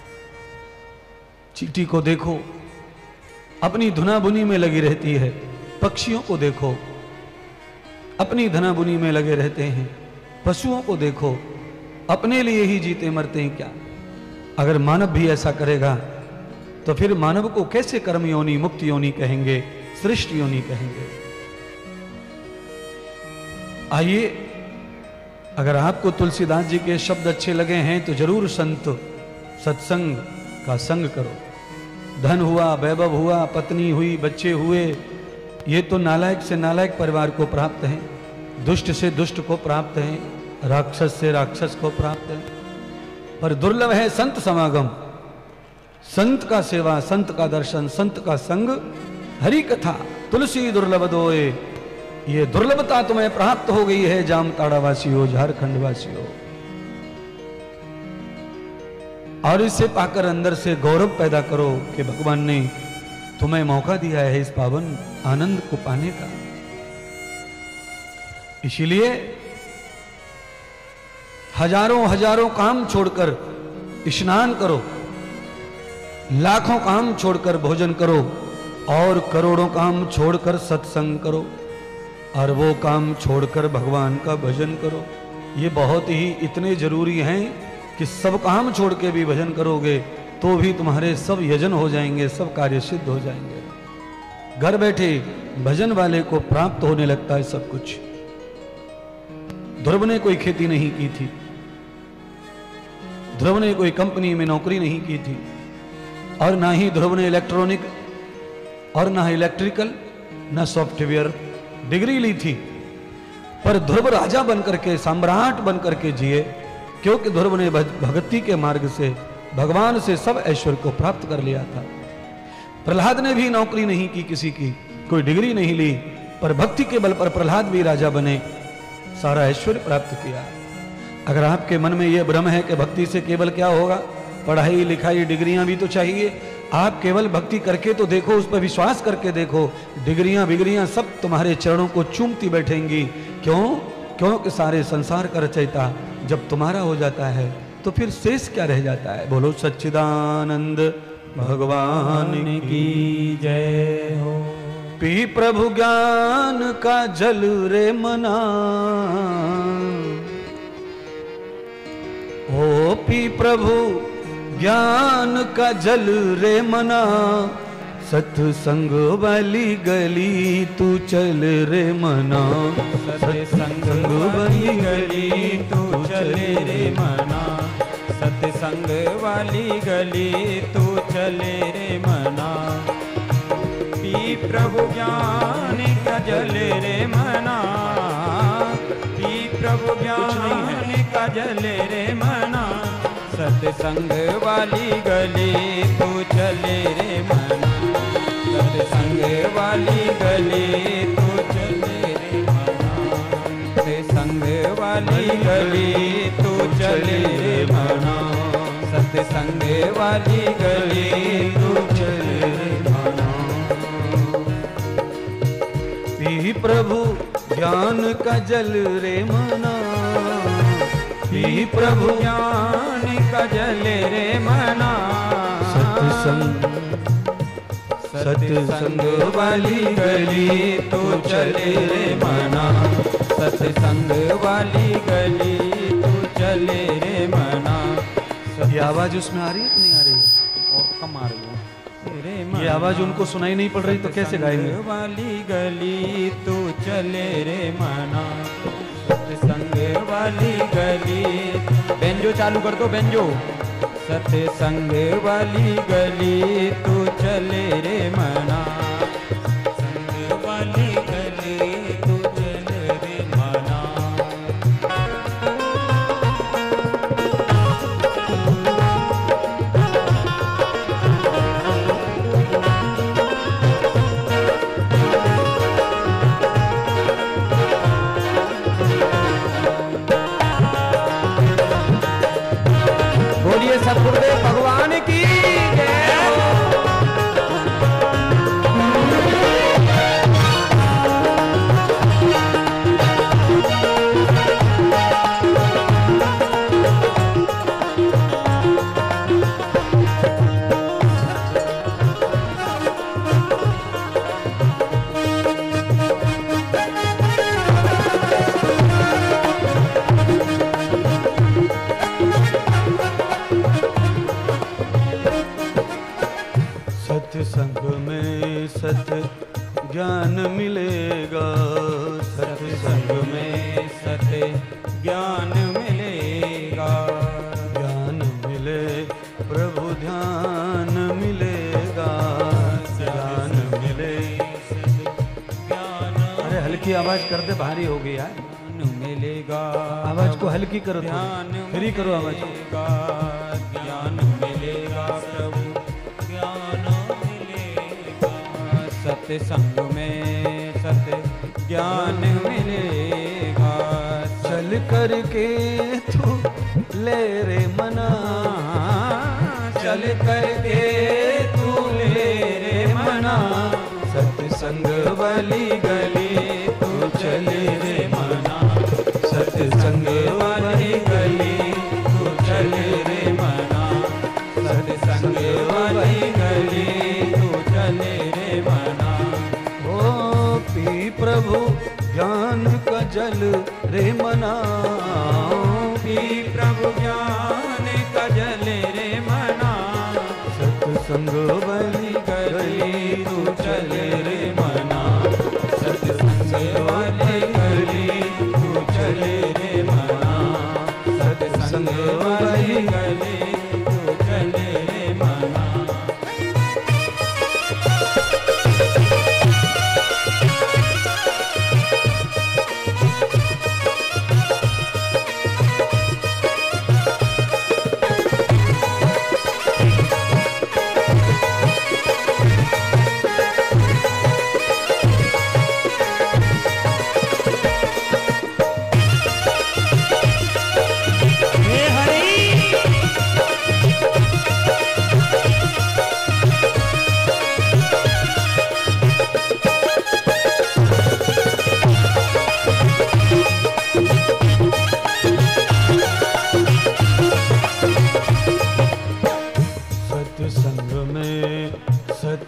चींटी को देखो, अपनी धुनाबुनी में लगी रहती है। पक्षियों को देखो, अपनी धनाबुनी में लगे रहते हैं। पशुओं को देखो, अपने लिए ही जीते मरते हैं। क्या अगर मानव भी ऐसा करेगा तो फिर मानव को कैसे कर्म योनि, मुक्त योनि कहेंगे, सृष्टि योनि कहेंगे? आइए, अगर आपको तुलसीदास जी के शब्द अच्छे लगे हैं तो जरूर संत सत्संग का संग करो। धन हुआ, वैभव हुआ, पत्नी हुई, बच्चे हुए, ये तो नालायक से नालायक परिवार को प्राप्त है, दुष्ट से दुष्ट को प्राप्त है, राक्षस से राक्षस को प्राप्त है। पर दुर्लभ है संत समागम, संत का सेवा, संत का दर्शन, संत का संग, हरि कथा। तुलसी दुर्लभ दोए, ये दुर्लभता तुम्हें प्राप्त हो गई है जामताड़ा वासियों, झारखंड वासियों। और इसे पाकर अंदर से गौरव पैदा करो कि भगवान ने तुम्हें मौका दिया है इस पावन आनंद को पाने का। इसीलिए हजारों हजारों काम छोड़कर स्नान करो, लाखों काम छोड़कर भोजन करो, और करोड़ों काम छोड़कर सत्संग करो, और वो काम छोड़कर भगवान का भजन करो। ये बहुत ही इतने जरूरी हैं कि सब काम छोड़ के भी भजन करोगे तो भी तुम्हारे सब यजन हो जाएंगे, सब कार्य सिद्ध हो जाएंगे। घर बैठे भजन वाले को प्राप्त होने लगता है सब कुछ। ध्रुव ने कोई खेती नहीं की थी, ध्रुव ने कोई कंपनी में नौकरी नहीं की थी, और ना ही ध्रुव ने इलेक्ट्रॉनिक और ना इलेक्ट्रिकल ना सॉफ्टवेयर डिग्री ली थी। पर ध्रुव राजा बनकर के, सम्राट बनकर के जिए, क्योंकि ध्रुव ने भक्ति के मार्ग से भगवान से सब ऐश्वर्य को प्राप्त कर लिया था। प्रहलाद ने भी नौकरी नहीं की किसी की, कोई डिग्री नहीं ली, पर भक्ति के बल पर प्रहलाद भी राजा बने, सारा ऐश्वर्य प्राप्त किया। अगर आपके मन में यह भ्रम है कि भक्ति से केवल क्या होगा, पढ़ाई लिखाई डिग्रियां भी तो चाहिए, आप केवल भक्ति करके तो देखो, उस पर विश्वास करके देखो, डिग्रियां बिगड़ियां सब तुम्हारे चरणों को चूमती बैठेंगी। क्यों? क्योंकि सारे संसार का रचयिता जब तुम्हारा हो जाता है तो फिर शेष क्या रह जाता है। बोलो सच्चिदानंद भगवान की जय हो। पी प्रभु ज्ञान का जल रे मना, ओ पी प्रभु ज्ञान का जल रे मना, सत्संग वाली गली तू चल रे मना, सत्संग वाली गली तू चले रे मना, सत्संग वाली गली तू चले रे मना। पी प्रभु ज्ञान का जल रे मना, पी प्रभु ज्ञान का जल रे मना, सत्संग वाली गली तू चले रे मना, सत्संग वाली गली तू चले रे मना, सत्संग वाली गली तू चले रे मना, सत्संग वाली गली तू चले रे मना। पी प्रभु ज्ञान का जल रे मना, पी प्रभु ज्ञान का जल रे मना, सत्संग सत्संग वाली गली तू चले रे मना, सत्संग वाली गली तू चले रे मना। ये आवाज उसमें आ रही है कि नहीं आ रही है? और कम आ रही है। ये आवाज उनको सुनाई नहीं पड़ रही तो कैसे गाएंगे? सत्संग वाली गली तू चले रे मना, सत्संग वाली गली। बेंजो चालू कर दो, बेंजो। सत्संग वाली गली तू चले रे मना, सत्संग वाली गली तू चले रे मना। बोलिए सतगुरुदेव भगवान की जय हो। सत्संग में सत ज्ञान मिलेगा, सत्संग में सत्य ज्ञान मिलेगा, ज्ञान मिले प्रभु ध्यान मिलेगा, ज्ञान मिले। ज्ञान अरे हल्की आवाज कर दे, भारी हो गई यार। मिलेगा, आवाज को हल्की करो, ध्यान फ्री करो आवाज को। मिलेगा, ज्ञान मिलेगा प्रभु ज्ञान मिलेगा, सत्संग में सत्य ज्ञान मिलेगा। चल करके तू ले रे मना, चल करके तू ले रे मना, सत्संग वाली गली तू चले रे मना, सत्संग वाली गली तू चले रे मना, सत्संग वाली गली तू चले रे मना। ओ पी प्रभु ज्ञान का जल रे मना, पी प्रभु ज्ञान का जल रे मना, सत्संग वाली गली तू चले रे मना, सत्संग वाली गली तू चले रे मना, सत्संग वाली गली तू चले रे मना।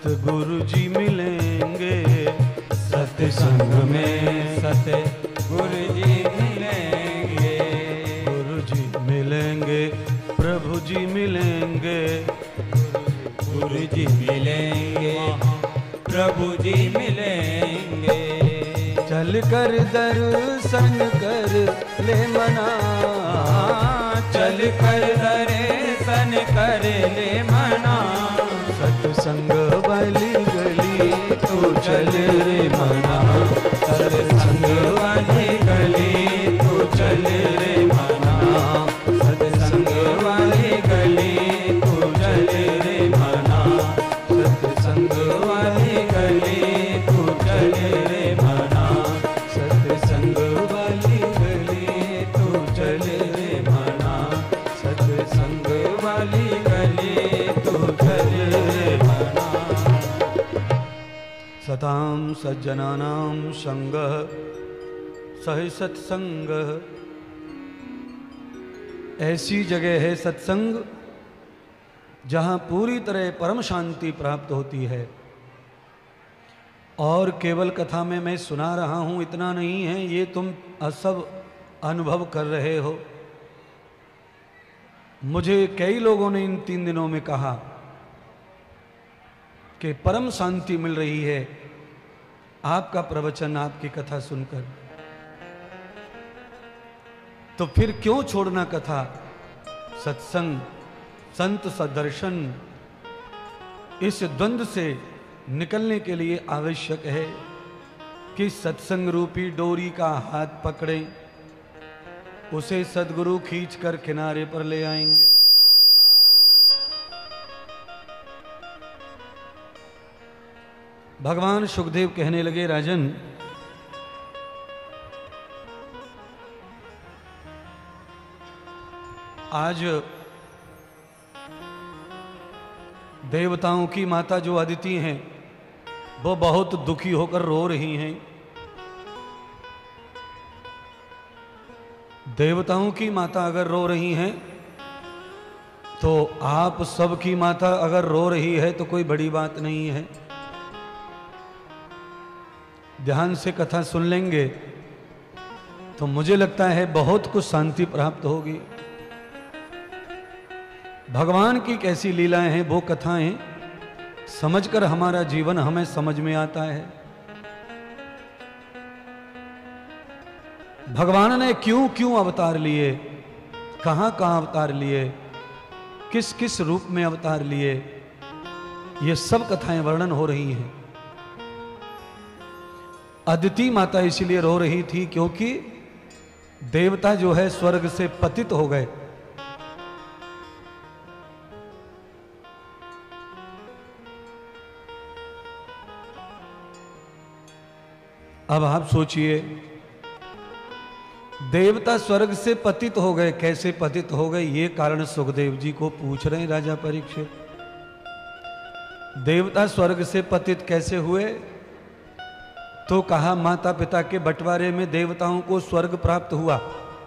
सतगुरु जी मिलेंगे, सत्संग में सतगुरु जी मिलेंगे, गुरु जी मिलेंगे, प्रभु जी मिलेंगे, गुरु जी मिलेंगे, प्रभु जी मिलेंगे। चल कर दर्शन कर ले मना, चल कर दर्शन कर ले मना, सत्संग वाली गली तू चल रे मना, सत्संग वाली गली तू चल रे मना, सत्संग वाली गली तू चल रे मना, सत्संग वाली गली तू चल रे मना, सत्संग वाली गली तू चल रे मना, सत्संग वाली गली तू चल रे मना। सतां सज्जनानां संगः सहि सत्संगः। ऐसी जगह है सत्संग जहां पूरी तरह परम शांति प्राप्त होती है। और केवल कथा में मैं सुना रहा हूं इतना नहीं है, ये तुम सब अनुभव कर रहे हो। मुझे कई लोगों ने इन तीन दिनों में कहा कि परम शांति मिल रही है आपका प्रवचन, आपकी कथा सुनकर। तो फिर क्यों छोड़ना कथा? सत्संग, संत सदर्शन, इस द्वंद्व से निकलने के लिए आवश्यक है कि सत्संग रूपी डोरी का हाथ पकड़ें, उसे सद्गुरु खींचकर किनारे पर ले आएंगे। भगवान सुखदेव कहने लगे, राजन आज देवताओं की माता जो अदिति हैं वो बहुत दुखी होकर रो रही हैं। देवताओं की माता अगर रो रही हैं तो आप सबकी माता अगर रो रही है तो कोई बड़ी बात नहीं है। ध्यान से कथा सुन लेंगे तो मुझे लगता है बहुत कुछ शांति प्राप्त होगी। भगवान की कैसी लीलाएं हैं वो कथाएं समझकर हमारा जीवन हमें समझ में आता है। भगवान ने क्यों क्यों अवतार लिए, कहां कहां अवतार लिए, किस किस रूप में अवतार लिए, ये सब कथाएं वर्णन हो रही हैं। अदिति माता इसलिए रो रही थी क्योंकि देवता जो है स्वर्ग से पतित हो गए। अब आप सोचिए, देवता स्वर्ग से पतित हो गए, कैसे पतित हो गए ये कारण सुखदेव जी को पूछ रहे हैं राजा परीक्षित। देवता स्वर्ग से पतित कैसे हुए? तो कहा माता पिता के बंटवारे में देवताओं को स्वर्ग प्राप्त हुआ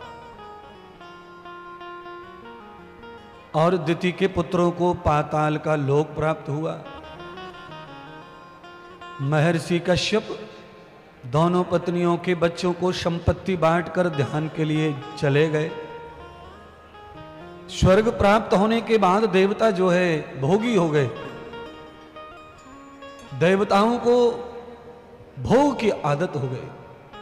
और दिति के पुत्रों को पाताल का लोक प्राप्त हुआ। महर्षि कश्यप दोनों पत्नियों के बच्चों को संपत्ति बांटकर ध्यान के लिए चले गए। स्वर्ग प्राप्त होने के बाद देवता जो है भोगी हो गए। देवताओं को भोग की आदत हो गई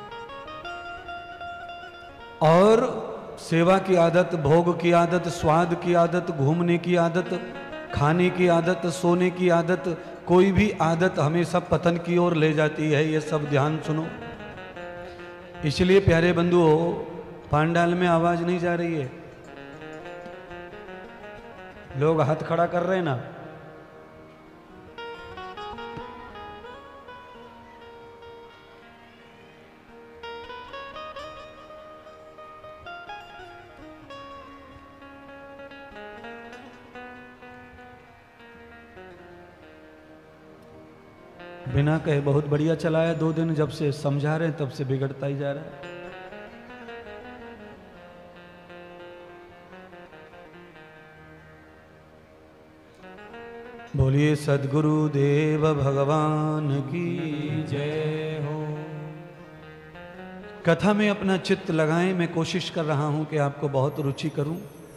और सेवा की आदत, भोग की आदत, स्वाद की आदत, घूमने की आदत, खाने की आदत, सोने की आदत, कोई भी आदत हमेशा पतन की ओर ले जाती है। ये सब ध्यान सुनो। इसलिए प्यारे बंधुओं, पांडाल में आवाज नहीं जा रही है, लोग हाथ खड़ा कर रहे हैं ना। बिना कहे बहुत बढ़िया चला है। दो दिन जब से समझा रहे हैं तब से बिगड़ता ही जा रहा है। बोलिए सद्गुरु देव भगवान की जय हो। कथा में अपना चित्त लगाएं। मैं कोशिश कर रहा हूं कि आपको बहुत रुचि करूं।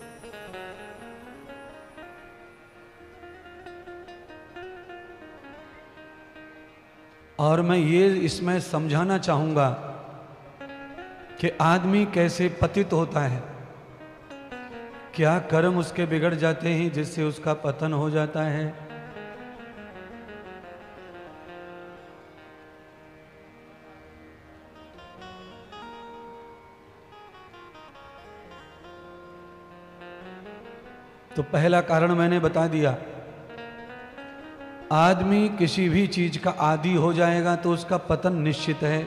और मैं ये इसमें समझाना चाहूंगा कि आदमी कैसे पतित होता है, क्या कर्म उसके बिगड़ जाते हैं जिससे उसका पतन हो जाता है। तो पहला कारण मैंने बता दिया, आदमी किसी भी चीज का आदी हो जाएगा तो उसका पतन निश्चित है।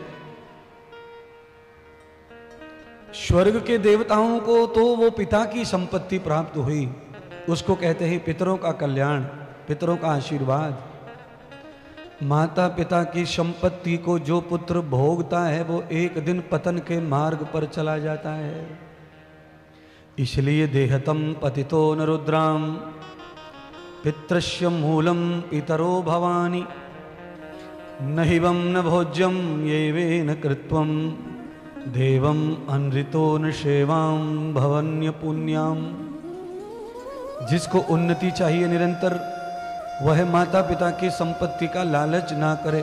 स्वर्ग के देवताओं को तो वो पिता की संपत्ति प्राप्त हुई, उसको कहते हैं पितरों का कल्याण, पितरों का आशीर्वाद। माता पिता की संपत्ति को जो पुत्र भोगता है वो एक दिन पतन के मार्ग पर चला जाता है। इसलिए देहतम पतितो न रुद्राम पितृस्य मूलम पितरो भवानी नहिवं न भोज्यम येवेन कृत्वम देवम अनृतो न सेवाम भवन्य पुण्याम। जिसको उन्नति चाहिए निरंतर, वह माता पिता की संपत्ति का लालच ना करे।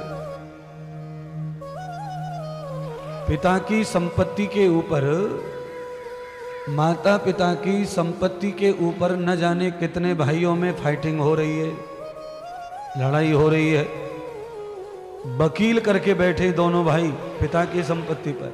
पिता की संपत्ति के ऊपर, माता पिता की संपत्ति के ऊपर न जाने कितने भाइयों में फाइटिंग हो रही है, लड़ाई हो रही है। वकील करके बैठे दोनों भाई पिता की संपत्ति पर।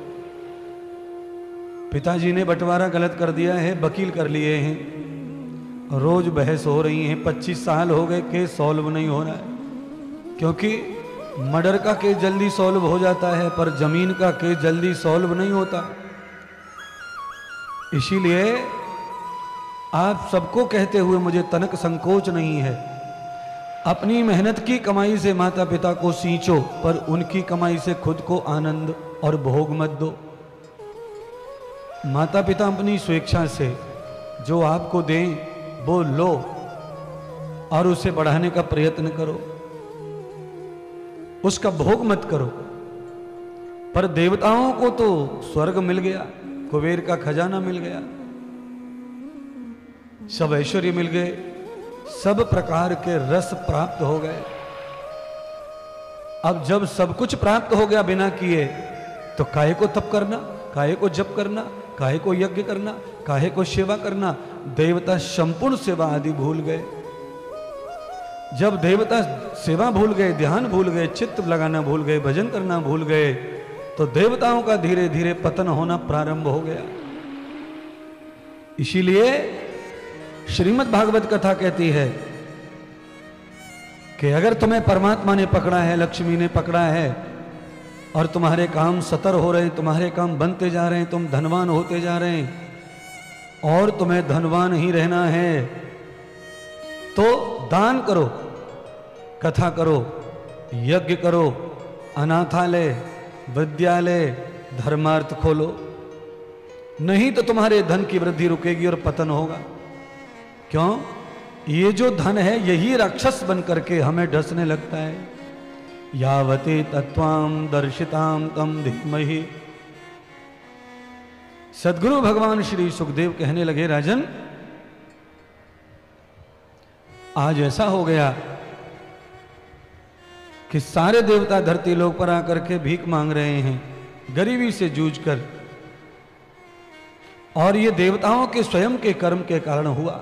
पिताजी ने बंटवारा गलत कर दिया है, वकील कर लिए हैं, रोज बहस हो रही है। पच्चीस साल हो गए, केस सॉल्व नहीं हो रहा है। क्योंकि मर्डर का केस जल्दी सॉल्व हो जाता है पर जमीन का केस जल्दी सॉल्व नहीं होता। इसीलिए आप सबको कहते हुए मुझे तनक संकोच नहीं है, अपनी मेहनत की कमाई से माता पिता को सींचो, पर उनकी कमाई से खुद को आनंद और भोग मत दो। माता पिता अपनी स्वेच्छा से जो आपको दें वो लो और उसे बढ़ाने का प्रयत्न करो, उसका भोग मत करो। पर देवताओं को तो स्वर्ग मिल गया, कुबेर का खजाना मिल गया, सब ऐश्वर्य मिल गए, सब प्रकार के रस प्राप्त हो गए। अब जब सब कुछ प्राप्त हो गया बिना किए, तो काहे को तप करना, काहे को जप करना, काहे को यज्ञ करना, काहे को सेवा करना। देवता संपूर्ण सेवा आदि भूल गए। जब देवता सेवा भूल गए, ध्यान भूल गए, चित्त लगाना भूल गए, भजन करना भूल गए, तो देवताओं का धीरे धीरे पतन होना प्रारंभ हो गया। इसीलिए श्रीमद् भागवत कथा कहती है कि अगर तुम्हें परमात्मा ने पकड़ा है, लक्ष्मी ने पकड़ा है, और तुम्हारे काम सतर हो रहे हैं, तुम्हारे काम बनते जा रहे हैं, तुम धनवान होते जा रहे हैं और तुम्हें धनवान ही रहना है, तो दान करो, कथा करो, यज्ञ करो, अनाथालय, विद्यालय, धर्मार्थ खोलो। नहीं तो तुम्हारे धन की वृद्धि रुकेगी और पतन होगा। क्यों? ये जो धन है यही राक्षस बन करके हमें डसने लगता है। यावते तत्वाम दर्शिताम तम धीमहि। सद्गुरु भगवान श्री सुखदेव कहने लगे, राजन आज ऐसा हो गया कि सारे देवता धरती लोक पर आकर के भीख मांग रहे हैं, गरीबी से जूझकर, और ये देवताओं के स्वयं के कर्म के कारण हुआ।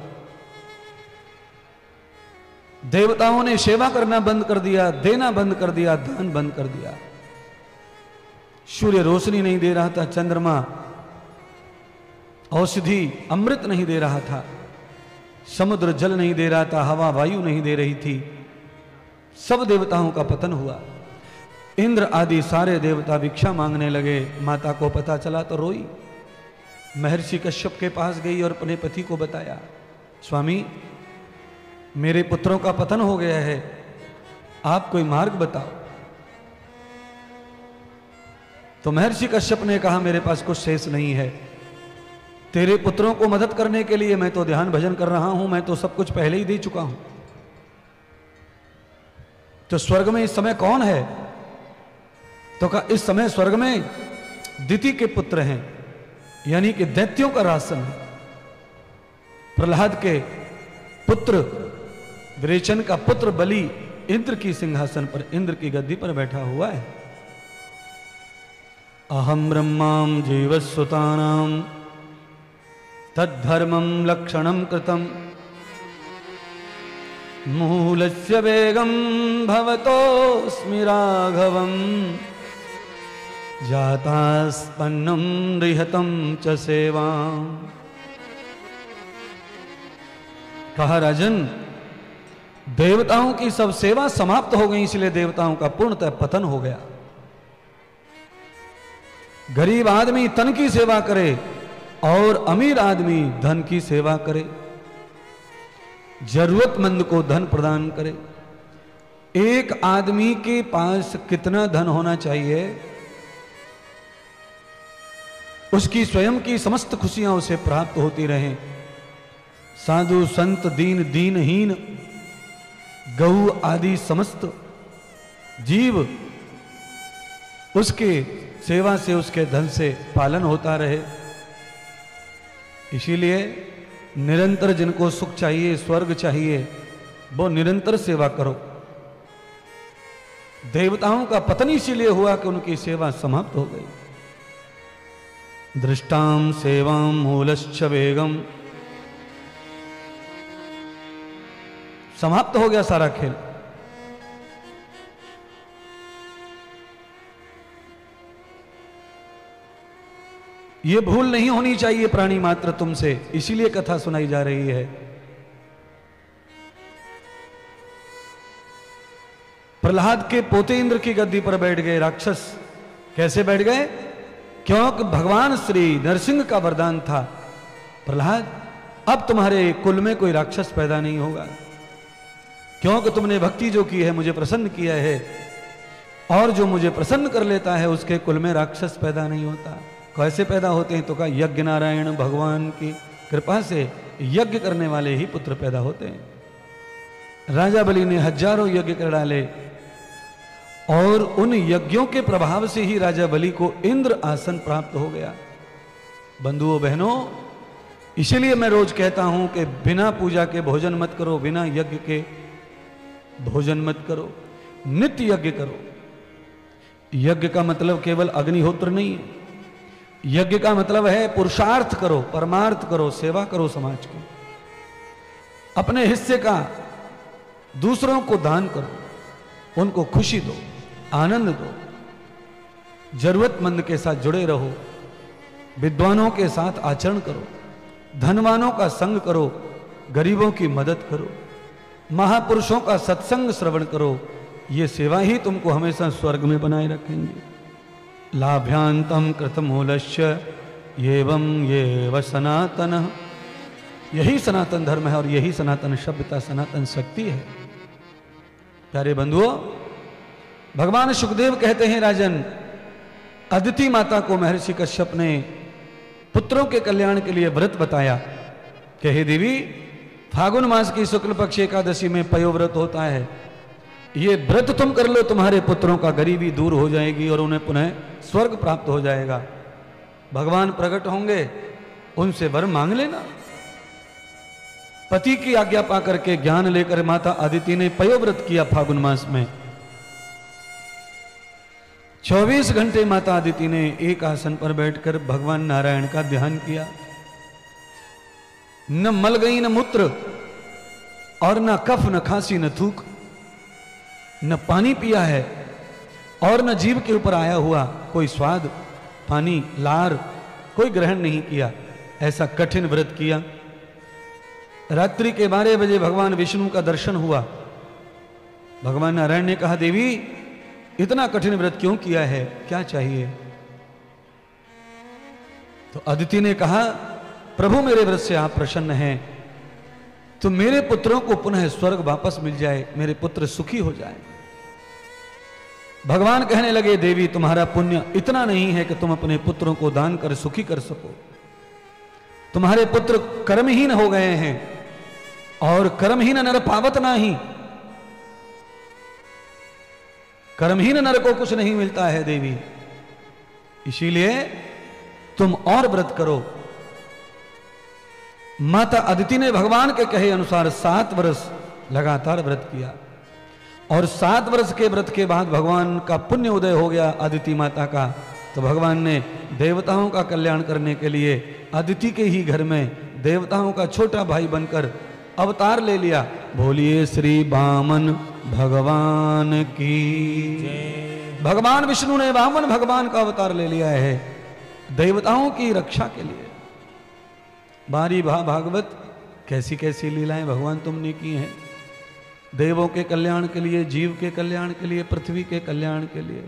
देवताओं ने सेवा करना बंद कर दिया, देना बंद कर दिया, दान बंद कर दिया। सूर्य रोशनी नहीं दे रहा था, चंद्रमा औषधि अमृत नहीं दे रहा था, समुद्र जल नहीं दे रहा था, हवा वायु नहीं दे रही थी। सब देवताओं का पतन हुआ। इंद्र आदि सारे देवता भिक्षा मांगने लगे। माता को पता चला तो रोई। महर्षि कश्यप के पास गई और अपने पति को बताया, स्वामी मेरे पुत्रों का पतन हो गया है, आप कोई मार्ग बताओ। तो महर्षि कश्यप ने कहा, मेरे पास कुछ शेष नहीं है, तेरे पुत्रों को मदद करने के लिए मैं तो ध्यान भजन कर रहा हूं, मैं तो सब कुछ पहले ही दे चुका हूं। तो स्वर्ग में इस समय कौन है? तो कहा इस समय स्वर्ग में दिति के पुत्र हैं, यानी कि दैत्यों का राशन है। प्रहलाद के पुत्र विरेचन का पुत्र बलि इंद्र की सिंहासन पर, इंद्र की गद्दी पर बैठा हुआ है। अहम ब्रह्मां जीवसुतानां तद्धर्मं लक्षणं कृतं मूलस्य वेगं भवतोऽस्मि राघवं जातास्पन्नं रिहतं च सेवाम्। कहा राजन, देवताओं की सब सेवा समाप्त हो गई, इसलिए देवताओं का पूर्णतः पतन हो गया। गरीब आदमी तन की सेवा करे और अमीर आदमी धन की सेवा करे, जरूरतमंद को धन प्रदान करे। एक आदमी के पास कितना धन होना चाहिए, उसकी स्वयं की समस्त खुशियां उसे प्राप्त होती रहें। साधु संत दीन दीनहीन गौ आदि समस्त जीव उसके सेवा से, उसके धन से पालन होता रहे। इसीलिए निरंतर जिनको सुख चाहिए, स्वर्ग चाहिए, वो निरंतर सेवा करो। देवताओं का पतन इसीलिए हुआ कि उनकी सेवा समाप्त हो गई। दृष्टाम सेवां मूलश्च वेगम, समाप्त हो गया सारा खेल। ये भूल नहीं होनी चाहिए प्राणी मात्र तुमसे, इसीलिए कथा सुनाई जा रही है। प्रहलाद के पोते इंद्र की गद्दी पर बैठ गए राक्षस। कैसे बैठ गए? क्योंकि भगवान श्री नरसिंह का वरदान था, प्रहलाद अब तुम्हारे कुल में कोई राक्षस पैदा नहीं होगा, क्योंकि तुमने भक्ति जो की है, मुझे प्रसन्न किया है, और जो मुझे प्रसन्न कर लेता है उसके कुल में राक्षस पैदा नहीं होता। कैसे पैदा होते हैं? तो कहा यज्ञ नारायण भगवान की कृपा से यज्ञ करने वाले ही पुत्र पैदा होते हैं। राजा बलि ने हजारों यज्ञ कर डाले और उन यज्ञों के प्रभाव से ही राजा बलि को इंद्र आसन प्राप्त हो गया। बंधुओं बहनों, इसीलिए मैं रोज कहता हूं कि बिना पूजा के भोजन मत करो, बिना यज्ञ के भोजन मत करो, नित्य यज्ञ करो। यज्ञ का मतलब केवल अग्निहोत्र नहीं है, यज्ञ का मतलब है पुरुषार्थ करो, परमार्थ करो, सेवा करो समाज की। अपने हिस्से का दूसरों को दान करो, उनको खुशी दो, आनंद दो, जरूरतमंद के साथ जुड़े रहो, विद्वानों के साथ आचरण करो, धनवानों का संग करो, गरीबों की मदद करो, महापुरुषों का सत्संग श्रवण करो। ये सेवा ही तुमको हमेशा स्वर्ग में बनाए रखेंगे। लाभ्यांतम कृतमूलस्य एवं ये व सनातन, यही सनातन धर्म है और यही सनातन सभ्यता, सनातन शक्ति है। प्यारे बंधुओं, भगवान सुखदेव कहते हैं, राजन अदिति माता को महर्षि कश्यप ने पुत्रों के कल्याण के लिए व्रत बताया कि हे देवी, फागुन मास की शुक्ल पक्ष एकादशी में पयोव्रत होता है, ये व्रत तुम कर लो, तुम्हारे पुत्रों का गरीबी दूर हो जाएगी और उन्हें पुनः स्वर्ग प्राप्त हो जाएगा। भगवान प्रकट होंगे, उनसे वर मांग लेना। पति की आज्ञा पाकर के ज्ञान लेकर माता अदिति ने पयोव्रत किया फागुन मास में। चौबीस घंटे माता अदिति ने एक आसन पर बैठकर भगवान नारायण का ध्यान किया। न मल गई न मूत्र, और न कफ न खांसी न थूक, न पानी पिया है और न जीभ के ऊपर आया हुआ कोई स्वाद, पानी, लार कोई ग्रहण नहीं किया। ऐसा कठिन व्रत किया। रात्रि के बारह बजे भगवान विष्णु का दर्शन हुआ। भगवान नारायण ने कहा, देवी इतना कठिन व्रत क्यों किया है, क्या चाहिए? तो अदिति ने कहा, प्रभु मेरे व्रत से आप प्रसन्न हैं तो मेरे पुत्रों को पुनः स्वर्ग वापस मिल जाए, मेरे पुत्र सुखी हो जाए। भगवान कहने लगे, देवी तुम्हारा पुण्य इतना नहीं है कि तुम अपने पुत्रों को दान कर सुखी कर सको। तुम्हारे पुत्र कर्महीन हो गए हैं और कर्महीन नर पावत नाही। कर्महीन नर को कुछ नहीं मिलता है देवी, इसीलिए तुम और व्रत करो। माता अदिति ने भगवान के कहे अनुसार सात वर्ष लगातार व्रत किया और सात वर्ष के व्रत के बाद भगवान का पुण्य उदय हो गया अदिति माता का। तो भगवान ने देवताओं का कल्याण करने के लिए अदिति के ही घर में देवताओं का छोटा भाई बनकर अवतार ले लिया। बोलिए श्री वामन भगवान की। भगवान विष्णु ने वामन भगवान का अवतार ले लिया है देवताओं की रक्षा के लिए। बारी भा भागवत कैसी कैसी लीलाएं भगवान तुमने की हैं, देवों के कल्याण के लिए, जीव के कल्याण के लिए, पृथ्वी के कल्याण के लिए।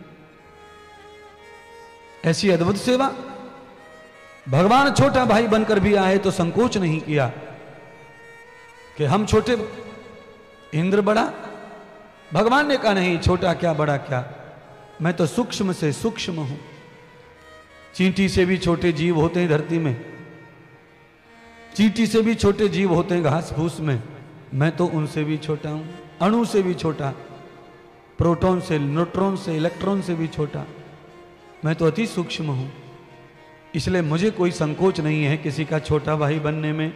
ऐसी अद्भुत सेवा। भगवान छोटा भाई बनकर भी आए तो संकोच नहीं किया कि हम छोटे, इंद्र बड़ा। भगवान ने कहा नहीं, छोटा क्या बड़ा क्या, मैं तो सूक्ष्म से सूक्ष्म हूं। चींटी से भी छोटे जीव होते हैं धरती में, चींटी से भी छोटे जीव होते हैं घास फूस में, मैं तो उनसे भी छोटा हूं, अणु से भी छोटा, प्रोटॉन से, न्यूट्रॉन से, इलेक्ट्रॉन से भी छोटा, मैं तो अति सूक्ष्म हूं। इसलिए मुझे कोई संकोच नहीं है किसी का छोटा भाई बनने में।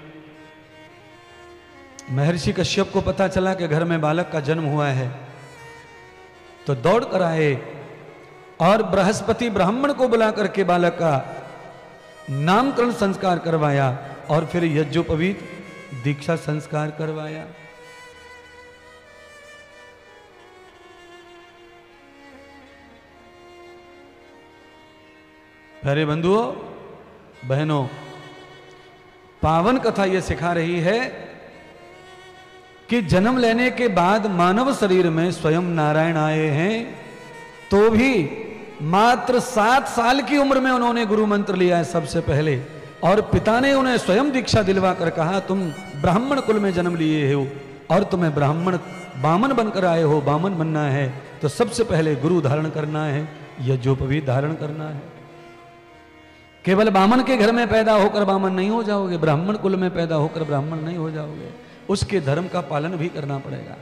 महर्षि कश्यप को पता चला कि घर में बालक का जन्म हुआ है तो दौड़ कर आए और बृहस्पति ब्राह्मण को बुला करके बालक का नामकरण संस्कार करवाया और फिर यज्ञोपवीत दीक्षा संस्कार करवाया। प्यारे बंधुओं बहनों, पावन कथा यह सिखा रही है कि जन्म लेने के बाद मानव शरीर में स्वयं नारायण आए हैं तो भी मात्र सात साल की उम्र में उन्होंने गुरु मंत्र लिया है सबसे पहले, और पिता ने उन्हें स्वयं दीक्षा दिलवा कर कहा तुम ब्राह्मण कुल में जन्म लिए हो और तुम्हें ब्राह्मण बामन बनकर आए हो, बामन बनना है तो सबसे पहले गुरु धारण करना है, यज्ञोपवीत धारण करना है। केवल बामन के घर में पैदा होकर बामन नहीं हो जाओगे, ब्राह्मण कुल में पैदा होकर ब्राह्मण नहीं हो जाओगे, उसके धर्म का पालन भी करना पड़ेगा।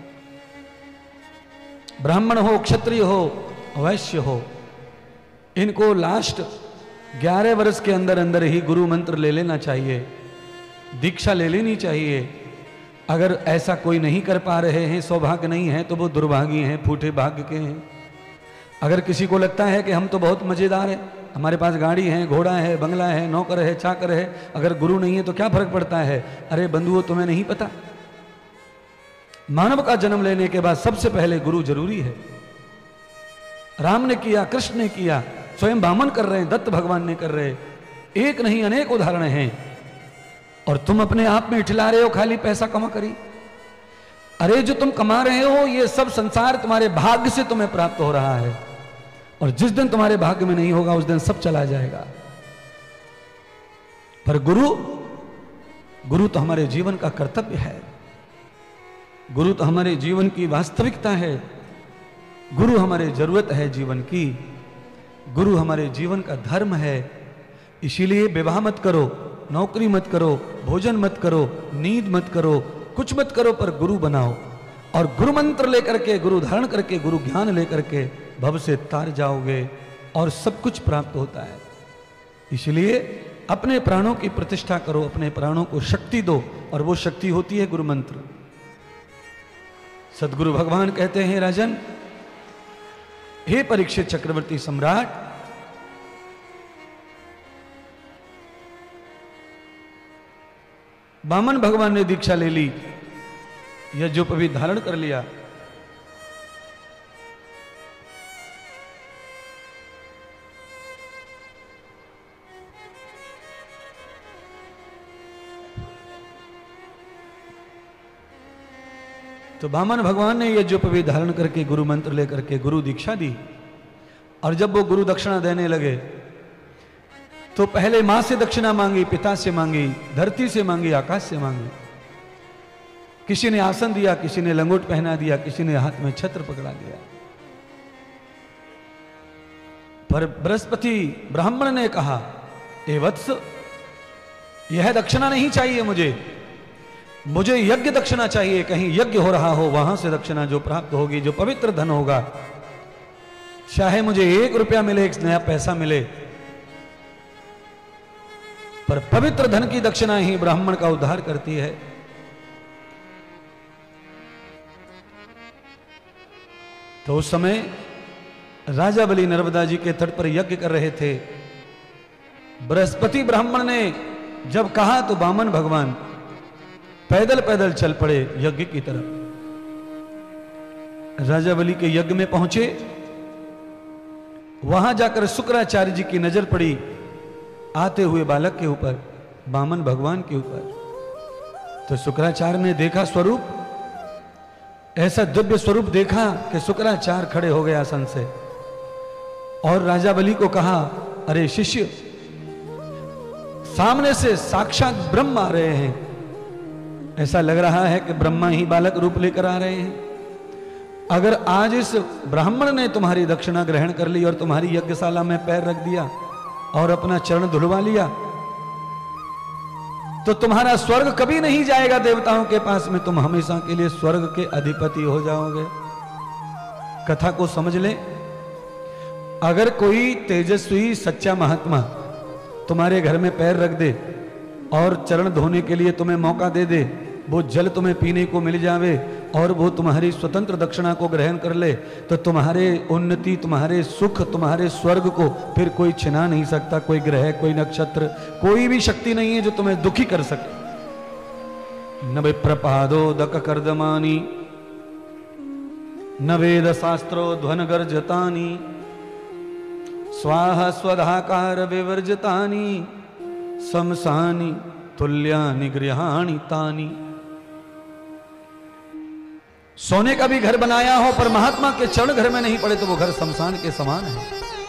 ब्राह्मण हो, क्षत्रिय हो, वैश्य हो, इनको लास्ट ग्यारह वर्ष के अंदर अंदर ही गुरु मंत्र ले लेना चाहिए, दीक्षा ले लेनी चाहिए। अगर ऐसा कोई नहीं कर पा रहे हैं, सौभाग्य नहीं है, तो वो दुर्भागी हैं, फूटे भाग्य के हैं। अगर किसी को लगता है कि हम तो बहुत मजेदार हैं, हमारे पास गाड़ी है, घोड़ा है, बंगला है, नौकर है, चाकर है, अगर गुरु नहीं है तो क्या फर्क पड़ता है। अरे बंधुओं, तुम्हें नहीं पता, मानव का जन्म लेने के बाद सबसे पहले गुरु जरूरी है। राम ने किया, कृष्ण ने किया, स्वयं बामन कर रहे हैं, दत्त भगवान ने कर रहे, एक नहीं अनेक उदाहरण हैं। और तुम अपने आप में इठला रहे हो खाली पैसा कमा करी। अरे जो तुम कमा रहे हो ये सब संसार तुम्हारे भाग्य से तुम्हें प्राप्त हो रहा है, और जिस दिन तुम्हारे भाग्य में नहीं होगा उस दिन सब चला जाएगा। पर गुरु गुरु तो हमारे जीवन का कर्तव्य है, गुरु तो हमारे जीवन की वास्तविकता है, गुरु हमारे जरूरत है जीवन की, गुरु हमारे जीवन का धर्म है। इसीलिए विवाह मत करो, नौकरी मत करो, भोजन मत करो, नींद मत करो, कुछ मत करो, पर गुरु बनाओ और गुरु मंत्र लेकर के, गुरु धारण करके, गुरु ज्ञान लेकर के भव से तार जाओगे और सब कुछ प्राप्त होता है। इसलिए अपने प्राणों की प्रतिष्ठा करो, अपने प्राणों को शक्ति दो, और वो शक्ति होती है गुरु मंत्र। सदगुरु भगवान कहते हैं, राजन, हे परीक्षित चक्रवर्ती सम्राट, बामन भगवान ने दीक्षा ले ली, यज्ञोपवीत धारण कर लिया, तो बामन भगवान ने यज्ञोपवीत धारण करके गुरु मंत्र लेकर के गुरु दीक्षा दी। और जब वो गुरु दक्षिणा देने लगे तो पहले मां से दक्षिणा मांगी, पिता से मांगी, धरती से मांगी, आकाश से मांगी। किसी ने आसन दिया, किसी ने लंगोट पहना दिया, किसी ने हाथ में छत्र पकड़ा दिया। पर बृहस्पति ब्राह्मण ने कहा, ए वत्स, यह दक्षिणा नहीं चाहिए मुझे, मुझे यज्ञ दक्षिणा चाहिए। कहीं यज्ञ हो रहा हो वहां से दक्षिणा जो प्राप्त होगी, जो पवित्र धन होगा चाहे मुझे एक रुपया मिले, एक नया पैसा मिले, पर पवित्र धन की दक्षिणा ही ब्राह्मण का उद्धार करती है। तो उस समय राजा बलि नर्मदा जी के तट पर यज्ञ कर रहे थे। बृहस्पति ब्राह्मण ने जब कहा तो वामन भगवान पैदल पैदल चल पड़े यज्ञ की तरफ। राजा बलि के यज्ञ में पहुंचे, वहां जाकर शुक्राचार्य जी की नजर पड़ी आते हुए बालक के ऊपर, वामन भगवान के ऊपर। तो शुक्राचार्य ने देखा स्वरूप, ऐसा दिव्य स्वरूप देखा कि शुक्राचार्य खड़े हो गए आसन से और राजा बलि को कहा, अरे शिष्य, सामने से साक्षात ब्रह्म आ रहे हैं। ऐसा लग रहा है कि ब्रह्मा ही बालक रूप लेकर आ रहे हैं। अगर आज इस ब्राह्मण ने तुम्हारी दक्षिणा ग्रहण कर ली और तुम्हारी यज्ञशाला में पैर रख दिया और अपना चरण धुलवा लिया, तो तुम्हारा स्वर्ग कभी नहीं जाएगा देवताओं के पास में, तुम हमेशा के लिए स्वर्ग के अधिपति हो जाओगे। कथा को समझ ले, अगर कोई तेजस्वी सच्चा महात्मा तुम्हारे घर में पैर रख दे और चरण धोने के लिए तुम्हें मौका दे दे, वो जल तुम्हें पीने को मिल जावे और वो तुम्हारी स्वतंत्र दक्षिणा को ग्रहण कर ले, तो तुम्हारे उन्नति, तुम्हारे सुख, तुम्हारे स्वर्ग को फिर कोई छिना नहीं सकता। कोई ग्रह, कोई नक्षत्र, कोई भी शक्ति नहीं है जो तुम्हें दुखी कर सके। न विप्रपादो दक कर्दमानी, न वेद शास्त्रो ध्वन गर्जतानी, स्वाहा स्वधाकार विवर्जतानी, समसानी तुल्यानि गृहाणि तानी। सोने का भी घर बनाया हो पर महात्मा के चरण घर में नहीं पड़े तो वो घर शमशान के समान है।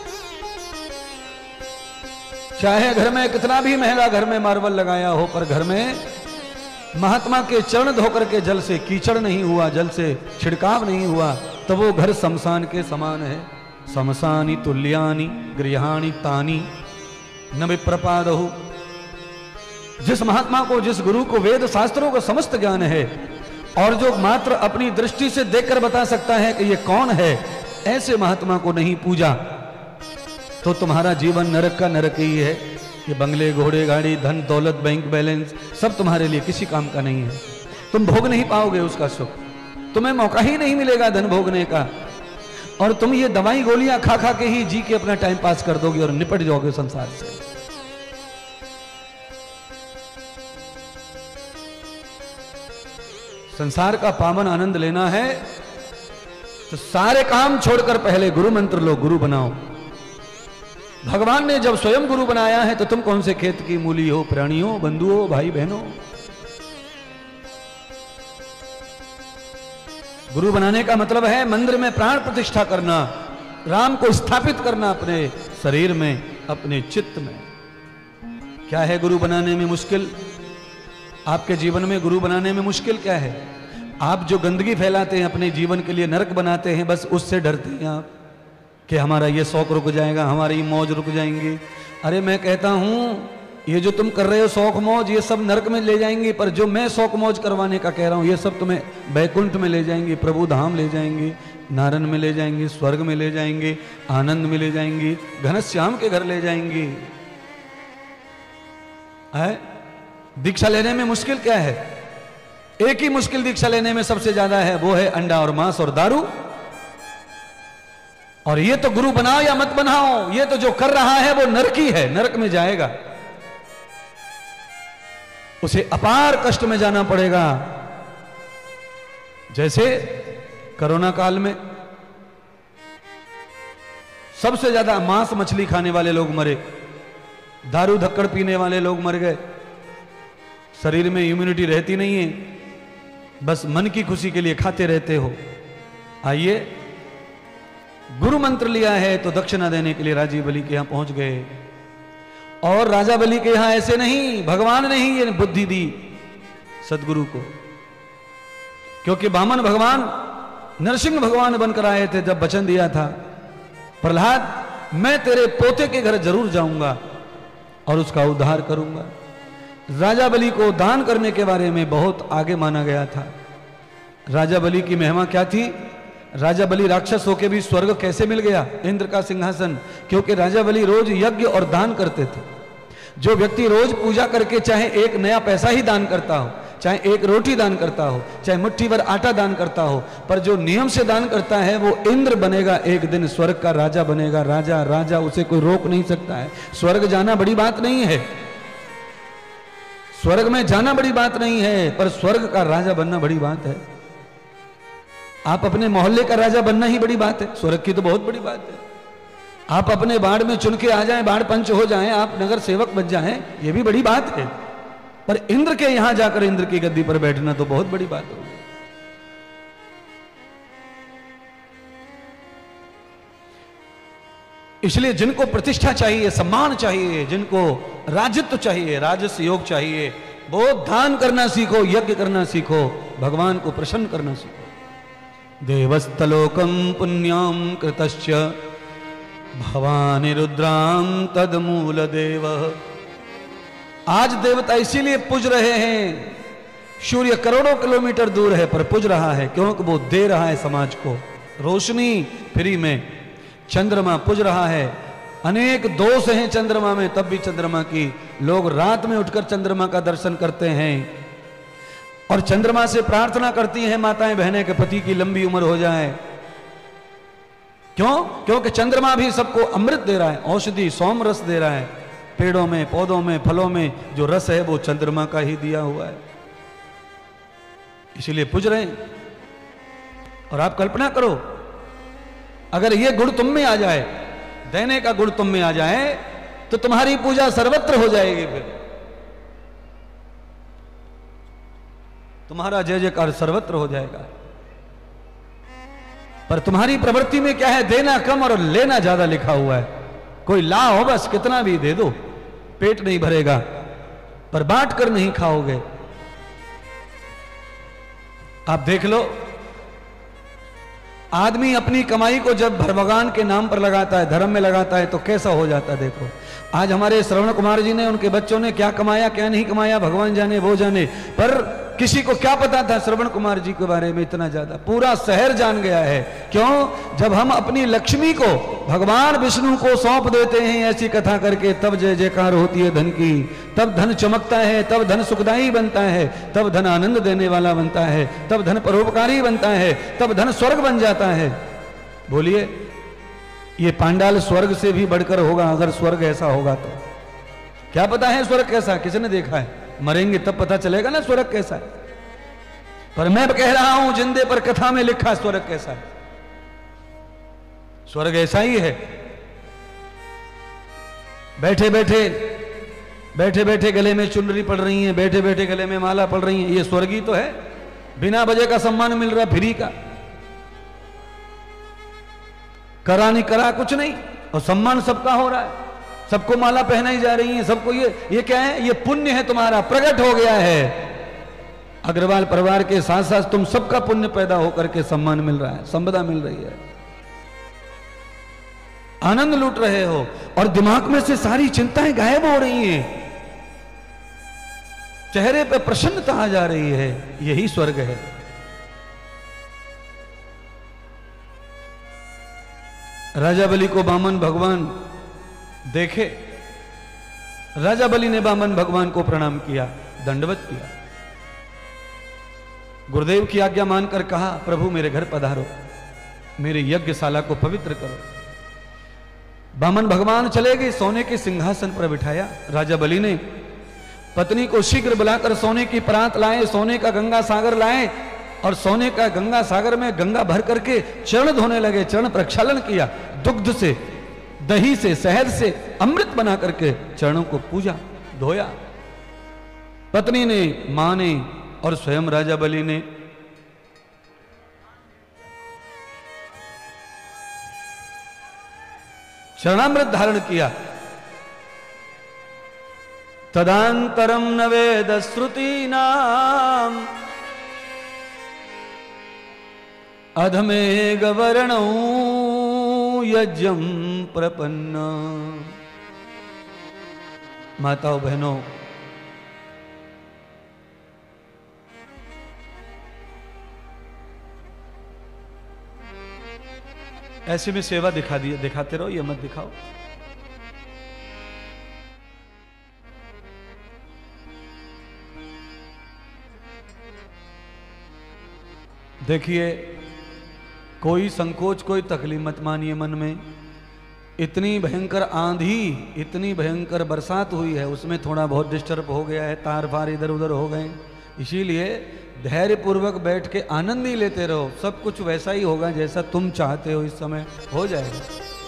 चाहे घर में कितना भी महंगा घर में मार्बल लगाया हो, पर घर में महात्मा के चरण धोकर के जल से कीचड़ नहीं हुआ, जल से छिड़काव नहीं हुआ, तो वो घर शमशान के समान है। शमशानी तुल्यानि गृहाणि तानी न विप्रपादहु। जिस महात्मा को, जिस गुरु को वेद शास्त्रों का समस्त ज्ञान है और जो मात्र अपनी दृष्टि से देखकर बता सकता है कि ये कौन है, ऐसे महात्मा को नहीं पूजा तो तुम्हारा जीवन नरक का नरक ही है। ये बंगले, घोड़े, गाड़ी, धन दौलत, बैंक बैलेंस सब तुम्हारे लिए किसी काम का नहीं है। तुम भोग नहीं पाओगे उसका सुख, तुम्हें मौका ही नहीं मिलेगा धन भोगने का, और तुम ये दवाई गोलियां खा खा के ही जी के अपना टाइम पास कर दोगे और निपट जाओगे संसार से। संसार का पावन आनंद लेना है तो सारे काम छोड़कर पहले गुरु मंत्र लो, गुरु बनाओ। भगवान ने जब स्वयं गुरु बनाया है तो तुम कौन से खेत की मूली हो, प्राणी हो, बंधु हो, भाई बहनों। गुरु बनाने का मतलब है मंदिर में प्राण प्रतिष्ठा करना, राम को स्थापित करना अपने शरीर में, अपने चित्त में। क्या है गुरु बनाने में मुश्किल? आपके जीवन में गुरु बनाने में मुश्किल क्या है? आप जो गंदगी फैलाते हैं, अपने जीवन के लिए नरक बनाते हैं, बस उससे डरते हैं आप कि हमारा ये शौक रुक जाएगा, हमारी मौज रुक जाएंगी। अरे मैं कहता हूं ये जो तुम कर रहे हो शौक मौज, ये सब नरक में ले जाएंगी, पर जो मैं शौक मौज करवाने का कह रहा हूं ये सब तुम्हें बैकुंठ में ले जाएंगी, प्रभु धाम ले जाएंगी, नारन में ले जाएंगी, स्वर्ग में ले जाएंगी, आनंद में ले जाएंगी, घनश्याम के घर ले जाएंगी। है दीक्षा लेने में मुश्किल क्या है? एक ही मुश्किल दीक्षा लेने में सबसे ज्यादा है, वो है अंडा और मांस और दारू। और ये तो गुरु बनाओ या मत बनाओ, ये तो जो कर रहा है वो नरकी है, नरक में जाएगा, उसे अपार कष्ट में जाना पड़ेगा। जैसे कोरोना काल में सबसे ज्यादा मांस मछली खाने वाले लोग मरे, दारू धक्कड़ पीने वाले लोग मर गए। शरीर में इम्यूनिटी रहती नहीं है, बस मन की खुशी के लिए खाते रहते हो। आइए गुरु मंत्र लिया है तो दक्षिणा देने के लिए राजा बलि के यहां पहुंच गए। और राजा बलि के यहां ऐसे नहीं, भगवान ने ही ये बुद्धि दी सदगुरु को, क्योंकि वामन भगवान नरसिंह भगवान बनकर आए थे। जब वचन दिया था, प्रहलाद मैं तेरे पोते के घर जरूर जाऊंगा और उसका उद्धार करूंगा। राजा बलि को दान करने के बारे में बहुत आगे माना गया था। राजा बलि की महिमा क्या थी? राजा बलि राक्षस होके भी स्वर्ग कैसे मिल गया, इंद्र का सिंहासन? क्योंकि राजा बलि रोज यज्ञ और दान करते थे। जो व्यक्ति रोज पूजा करके चाहे एक नया पैसा ही दान करता हो, चाहे एक रोटी दान करता हो, चाहे मुट्ठी भर आटा दान करता हो, पर जो नियम से दान करता है वो इंद्र बनेगा, एक दिन स्वर्ग का राजा बनेगा। राजा राजा उसे कोई रोक नहीं सकता है। स्वर्ग जाना बड़ी बात नहीं है, स्वर्ग में जाना बड़ी बात नहीं है, पर स्वर्ग का राजा बनना बड़ी बात है। आप अपने मोहल्ले का राजा बनना ही बड़ी बात है, स्वर्ग की तो बहुत बड़ी बात है। आप अपने बाढ़ में चुन के आ जाएं, बाढ़ पंच हो जाएं, आप नगर सेवक बन जाएं, ये भी बड़ी बात है। पर इंद्र के यहां जाकर इंद्र की गद्दी पर बैठना तो बहुत बड़ी बात होगी। इसलिए जिनको प्रतिष्ठा चाहिए, सम्मान चाहिए, जिनको राजत्व चाहिए, राजस्व योग चाहिए, वो दान करना सीखो, यज्ञ करना सीखो, भगवान को प्रसन्न करना सीखो। देवस्तलोकम पुण्याम कृतश्च भवानी रुद्राम तदमूल देव। आज देवता इसीलिए पूज रहे हैं, सूर्य करोड़ों किलोमीटर दूर है पर पूज रहा है, क्योंकि वो दे रहा है समाज को रोशनी फ्री में। चंद्रमा पूज रहा है, अनेक दोष हैं चंद्रमा में, तब भी चंद्रमा की लोग रात में उठकर चंद्रमा का दर्शन करते हैं और चंद्रमा से प्रार्थना करती हैं माताएं बहनें के पति की लंबी उम्र हो जाए। क्यों? क्योंकि चंद्रमा भी सबको अमृत दे रहा है, औषधि सोम रस दे रहा है। पेड़ों में, पौधों में, फलों में जो रस है वो चंद्रमा का ही दिया हुआ है, इसीलिए पूज रहे हैं। और आप कल्पना करो, अगर ये गुण तुम में आ जाए, देने का गुण तुम में आ जाए, तो तुम्हारी पूजा सर्वत्र हो जाएगी। फिर तुम्हारा जय जयकार सर्वत्र हो जाएगा। पर तुम्हारी प्रवृत्ति में क्या है? देना कम और लेना ज्यादा लिखा हुआ है। कोई ला हो बस, कितना भी दे दो, पेट नहीं भरेगा, पर बांट कर नहीं खाओगे। आप देख लो, आदमी अपनी कमाई को जब भगवान के नाम पर लगाता है, धर्म में लगाता है, तो कैसा हो जाता है। देखो आज हमारे श्रवण कुमार जी ने, उनके बच्चों ने क्या कमाया क्या नहीं कमाया भगवान जाने, वो जाने, पर किसी को क्या पता था श्रवण कुमार जी के बारे में इतना ज्यादा? पूरा शहर जान गया है। क्यों? जब हम अपनी लक्ष्मी को भगवान विष्णु को सौंप देते हैं ऐसी कथा करके, तब जय जयकार होती है धन की, तब धन चमकता है, तब धन सुखदायी बनता है, तब धन आनंद देने वाला बनता है, तब धन परोपकारी बनता है, तब धन स्वर्ग बन जाता है। बोलिए, ये पांडाल स्वर्ग से भी बढ़कर होगा अगर स्वर्ग ऐसा होगा तो। क्या पता है स्वर्ग कैसा? किसने देखा है? मरेंगे तब पता चलेगा ना स्वर्ग कैसा है। पर मैं कह रहा हूं, जिंदे पर कथा में लिखा स्वर्ग कैसा है। स्वर्ग ऐसा ही है। बैठे बैठे बैठे बैठे गले में चुनरी पड़ रही है, बैठे बैठे गले में माला पड़ रही है, ये स्वर्ग ही तो है। बिना वजह का सम्मान मिल रहा, फ्री का, करा नहीं करा कुछ नहीं, और सम्मान सबका हो रहा है, सबको माला पहनाई जा रही है, सबको। ये ये क्या है? ये पुण्य है तुम्हारा, प्रकट हो गया है। अग्रवाल परिवार के साथ साथ तुम सबका पुण्य पैदा होकर के सम्मान मिल रहा है, संपदा मिल रही है, आनंद लूट रहे हो, और दिमाग में से सारी चिंताएं गायब हो रही हैं, चेहरे पे प्रसन्नता आ जा रही है। यही स्वर्ग है। राजा बलि को बामन भगवान देखे, राजा बलि ने बामन भगवान को प्रणाम किया, दंडवत किया, गुरुदेव की आज्ञा मानकर कहा, प्रभु मेरे घर पधारो, मेरे यज्ञशाला को पवित्र करो। बामन भगवान चले गए, सोने के सिंहासन पर बिठाया। राजा बलि ने पत्नी को शीघ्र बुलाकर सोने की परात लाए, सोने का गंगा सागर लाए, और सोने का गंगा सागर में गंगा भर करके चरण धोने लगे, चरण प्रक्षालन किया, दुग्ध से, दही से, शहद से अमृत बना करके चरणों को पूजा, धोया। पत्नी ने, मां ने और स्वयं राजा बलि ने चरणामृत धारण किया। तदांतरम न वेद श्रुति नाम अधमे गवर्ण यज्ञम प्रपन्न। माताओं बहनों, ऐसे में सेवा दिखा दिए, दिखाते रहो, ये मत दिखाओ। देखिए, कोई संकोच, कोई तकलीफ मत मानिए मन में। इतनी भयंकर आंधी, इतनी भयंकर बरसात हुई है, उसमें थोड़ा बहुत डिस्टर्ब हो गया है, तार फार इधर उधर हो गए, इसीलिए धैर्य पूर्वक बैठ के आनंद ही लेते रहो। सब कुछ वैसा ही होगा जैसा तुम चाहते हो, इस समय हो जाएगा।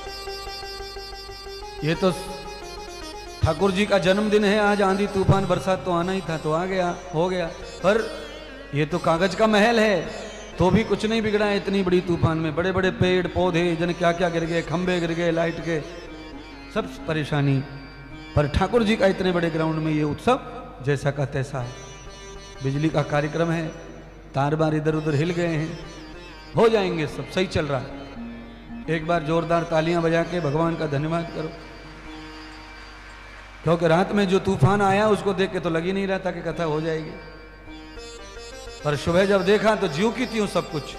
ये तो ठाकुर जी का जन्मदिन है आज, आंधी तूफान बरसात तो आना ही था, तो आ गया, हो गया। पर ये तो कागज का महल है, तो भी कुछ नहीं बिगड़ा है। इतनी बड़ी तूफान में बड़े बड़े पेड़ पौधे, जन क्या क्या गिर गए, खंबे गिर गए लाइट के, सब परेशानी। पर ठाकुर जी का इतने बड़े ग्राउंड में ये उत्सव जैसा का तैसा है। बिजली का कार्यक्रम है, तार बार इधर उधर हिल गए हैं, हो जाएंगे, सब सही चल रहा है। एक बार जोरदार तालियां बजा के भगवान का धन्यवाद करो, क्योंकि रात में जो तूफान आया उसको देख के तो लग ही नहीं रहा था कि कथा हो जाएगी, पर सुबह जब देखा तो ज्यों की त्यों सब कुछ,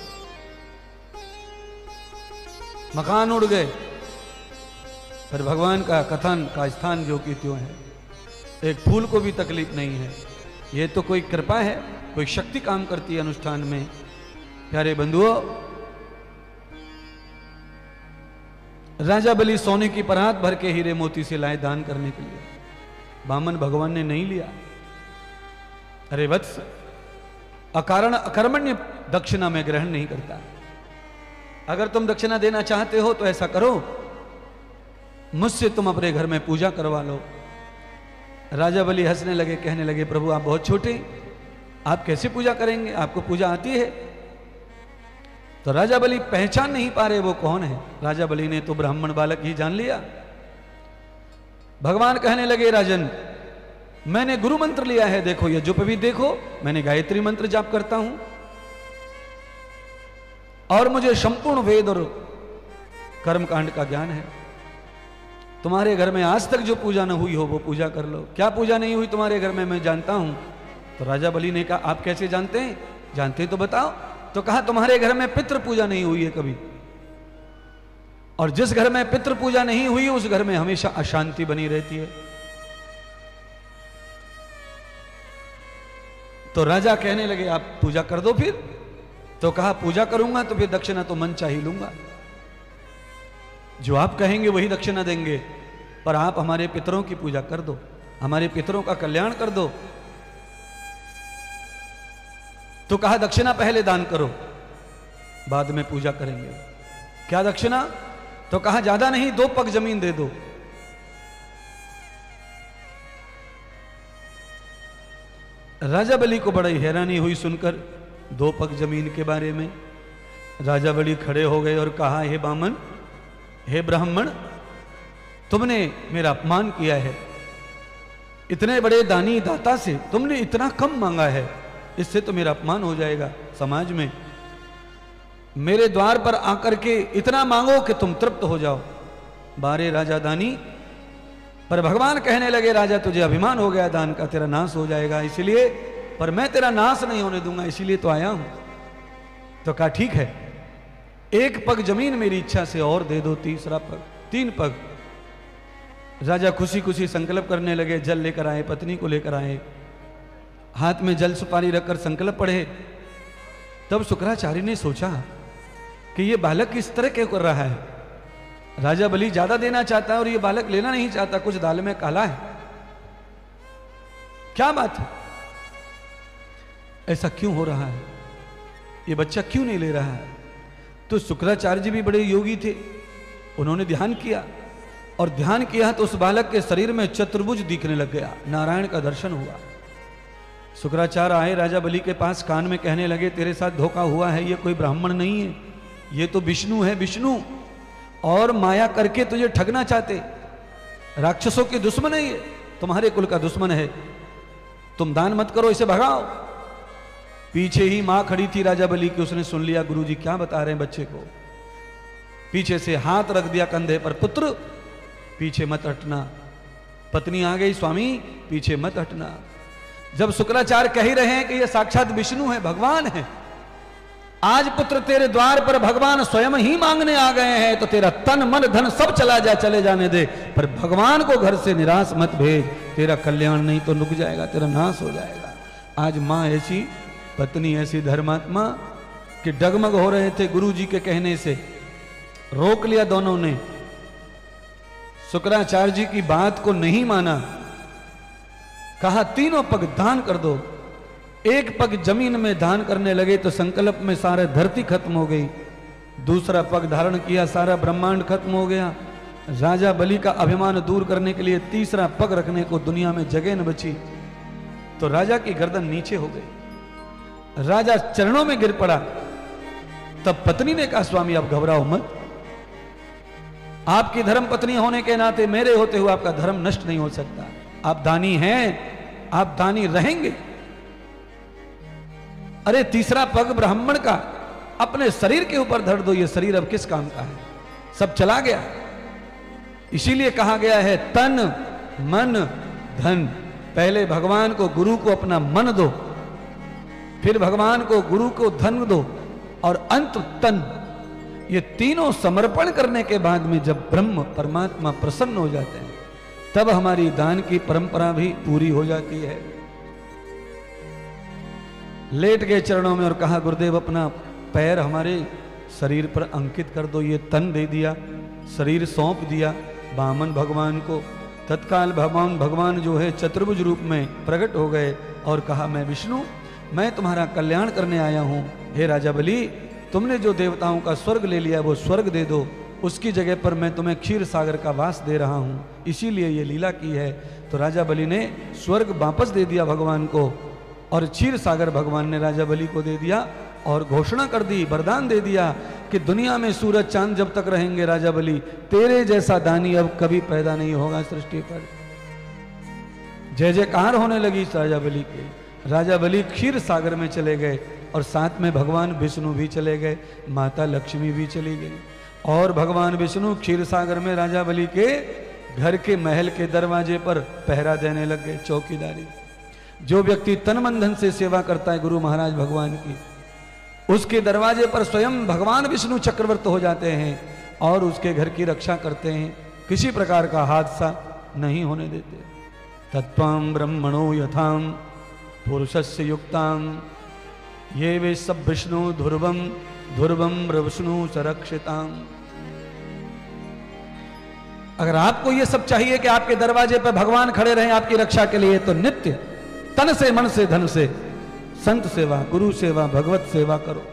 मकान उड़ गए, पर भगवान का कथन का स्थान ज्यों की त्यों है। एक फूल को भी तकलीफ नहीं है। ये तो कोई कृपा है, कोई शक्ति काम करती है अनुष्ठान में। प्यारे बंधुओं, राजा बलि सोने की परात भर के हीरे मोती से लाए दान करने के लिए। बामन भगवान ने नहीं लिया। अरे वत्स, अकारण अकर्मण्य दक्षिणा में ग्रहण नहीं करता। अगर तुम दक्षिणा देना चाहते हो तो ऐसा करो, मुझसे तुम अपने घर में पूजा करवा लो। राजा बलि हंसने लगे, कहने लगे, प्रभु आप बहुत छोटे, आप कैसे पूजा करेंगे, आपको पूजा आती है? तो राजा बलि पहचान नहीं पा रहे वो कौन है। राजा बलि ने तो ब्राह्मण बालक ही जान लिया। भगवान कहने लगे, राजन मैंने गुरु मंत्र लिया है, देखो ये जुप भी देखो, मैंने गायत्री मंत्र जाप करता हूं, और मुझे संपूर्ण वेद और कर्मकांड का ज्ञान है। तुम्हारे घर में आज तक जो पूजा न हुई हो वो पूजा कर लो। क्या पूजा नहीं हुई तुम्हारे घर में, मैं जानता हूं। तो राजा बलि ने कहा, आप कैसे जानते हैं, जानते तो बताओ। तो कहा, तुम्हारे घर में पितृ पूजा नहीं हुई है कभी, और जिस घर में पितृ पूजा नहीं हुई उस घर में हमेशा अशांति बनी रहती है। तो राजा कहने लगे, आप पूजा कर दो फिर। तो कहा, पूजा करूंगा तो फिर दक्षिणा तो मन चाहिए लूंगा, जो आप कहेंगे वही दक्षिणा देंगे, पर आप हमारे पितरों की पूजा कर दो, हमारे पितरों का कल्याण कर दो। तो कहा, दक्षिणा पहले दान करो, बाद में पूजा करेंगे। क्या दक्षिणा? तो कहा, ज्यादा नहीं, दो पग जमीन दे दो। राजा बलि को बड़ी हैरानी हुई सुनकर दो पग जमीन के बारे में। राजा बलि खड़े हो गए और कहा, हे बामन, हे ब्राह्मण, तुमने मेरा अपमान किया है। इतने बड़े दानी दाता से तुमने इतना कम मांगा है, इससे तो मेरा अपमान हो जाएगा समाज में। मेरे द्वार पर आकर के इतना मांगो कि तुम तृप्त हो जाओ। बारे राजा दानी, पर भगवान कहने लगे, राजा तुझे अभिमान हो गया दान का, तेरा नाश हो जाएगा, इसलिए, पर मैं तेरा नाश नहीं होने दूंगा, इसीलिए तो आया हूं। तो कहा, ठीक है, एक पग जमीन मेरी इच्छा से और दे दो, तीसरा पग, तीन पग। राजा खुशी खुशी संकल्प करने लगे, जल लेकर आए, पत्नी को लेकर आए, हाथ में जल सुपारी रखकर संकल्प पढ़े। तब शुक्राचार्य ने सोचा कि ये बालक किस तरह क्यों कर रहा है। राजा बलि ज्यादा देना चाहता है और ये बालक लेना नहीं चाहता, कुछ दाल में काला है, क्या बात है, ऐसा क्यों हो रहा है, ये बच्चा क्यों नहीं ले रहा है। तो शुक्राचार्य जी भी बड़े योगी थे, उन्होंने ध्यान किया, और ध्यान किया तो उस बालक के शरीर में चतुर्भुज दिखने लग गया, नारायण का दर्शन हुआ। शुक्राचार्य आए राजा बलि के पास, कान में कहने लगे, तेरे साथ धोखा हुआ है, ये कोई ब्राह्मण नहीं है, ये तो विष्णु है, विष्णु, और माया करके तुझे ठगना चाहते, राक्षसों के दुश्मन है ये, तुम्हारे कुल का दुश्मन है, तुम दान मत करो, इसे भगाओ। पीछे ही मां खड़ी थी राजा बलि की, उसने सुन लिया गुरुजी क्या बता रहे हैं बच्चे को। पीछे से हाथ रख दिया कंधे पर, पुत्र पीछे मत हटना। पत्नी आ गई, स्वामी पीछे मत हटना। जब शुक्राचार्य कह ही रहे हैं कि यह साक्षात विष्णु है, भगवान है, आज पुत्र तेरे द्वार पर भगवान स्वयं ही मांगने आ गए हैं, तो तेरा तन मन धन सब चला जा, चले जाने दे, पर भगवान को घर से निराश मत भेज, तेरा कल्याण नहीं तो रुक जाएगा, तेरा नाश हो जाएगा। आज माँ ऐसी, पत्नी ऐसी धर्मात्मा कि डगमग हो रहे थे गुरु जी के कहने से, रोक लिया दोनों ने, शुक्राचार्य जी की बात को नहीं माना, कहा तीनों पग दान कर दो। एक पग जमीन में दान करने लगे तो संकल्प में सारा धरती खत्म हो गई, दूसरा पग धारण किया सारा ब्रह्मांड खत्म हो गया। राजा बलि का अभिमान दूर करने के लिए तीसरा पग रखने को दुनिया में जगह न बची, तो राजा की गर्दन नीचे हो गई, राजा चरणों में गिर पड़ा। तब पत्नी ने कहा स्वामी आप घबराओ मत, आपकी धर्म पत्नी होने के नाते मेरे होते हुए आपका धर्म नष्ट नहीं हो सकता, आप दानी हैं, आप दानी रहेंगे। अरे तीसरा पग ब्राह्मण का अपने शरीर के ऊपर धर दो, ये शरीर अब किस काम का है, सब चला गया। इसीलिए कहा गया है तन मन धन, पहले भगवान को गुरु को अपना मन दो, फिर भगवान को गुरु को धन दो, और अंत तन। ये तीनों समर्पण करने के बाद में जब ब्रह्म परमात्मा प्रसन्न हो जाते हैं, तब हमारी दान की परंपरा भी पूरी हो जाती है। लेट गए चरणों में और कहा गुरुदेव अपना पैर हमारे शरीर पर अंकित कर दो। ये तन दे दिया, शरीर सौंप दिया बामन भगवान को। तत्काल भगवान भगवान जो है चतुर्भुज रूप में प्रकट हो गए और कहा मैं विष्णु, मैं तुम्हारा कल्याण करने आया हूँ। हे राजा बलि, तुमने जो देवताओं का स्वर्ग ले लिया वो स्वर्ग दे दो, उसकी जगह पर मैं तुम्हें क्षीर सागर का वास दे रहा हूँ, इसीलिए ये लीला की है। तो राजा बलि ने स्वर्ग वापस दे दिया भगवान को, और क्षीर सागर भगवान ने राजा बलि को दे दिया, और घोषणा कर दी, वरदान दे दिया कि दुनिया में सूरज चांद जब तक रहेंगे राजा बलि, तेरे जैसा दानी अब कभी पैदा नहीं होगा सृष्टि पर। जय जयकार होने लगी राजा बलि के। राजा बलि क्षीर सागर में चले गए, और साथ में भगवान विष्णु भी चले गए, माता लक्ष्मी भी चली गई, और भगवान विष्णु क्षीर सागर में राजा बलि के घर के महल के दरवाजे पर पहरा देने लग गए, चौकीदारी। जो व्यक्ति तन मन धन से सेवा करता है गुरु महाराज भगवान की, उसके दरवाजे पर स्वयं भगवान विष्णु चक्रवर्ती हो जाते हैं और उसके घर की रक्षा करते हैं, किसी प्रकार का हादसा नहीं होने देते। तत्त्वं ब्रह्मणो यथाम पुरुषस्य युक्ताम ये वे सब विष्णु ध्रुवम ध्रुवम विष्णु संरक्षिताम। अगर आपको ये सब चाहिए कि आपके दरवाजे पर भगवान खड़े रहें आपकी रक्षा के लिए, तो नित्य तन से मन से धन से संत सेवा गुरु सेवा भगवत सेवा करो।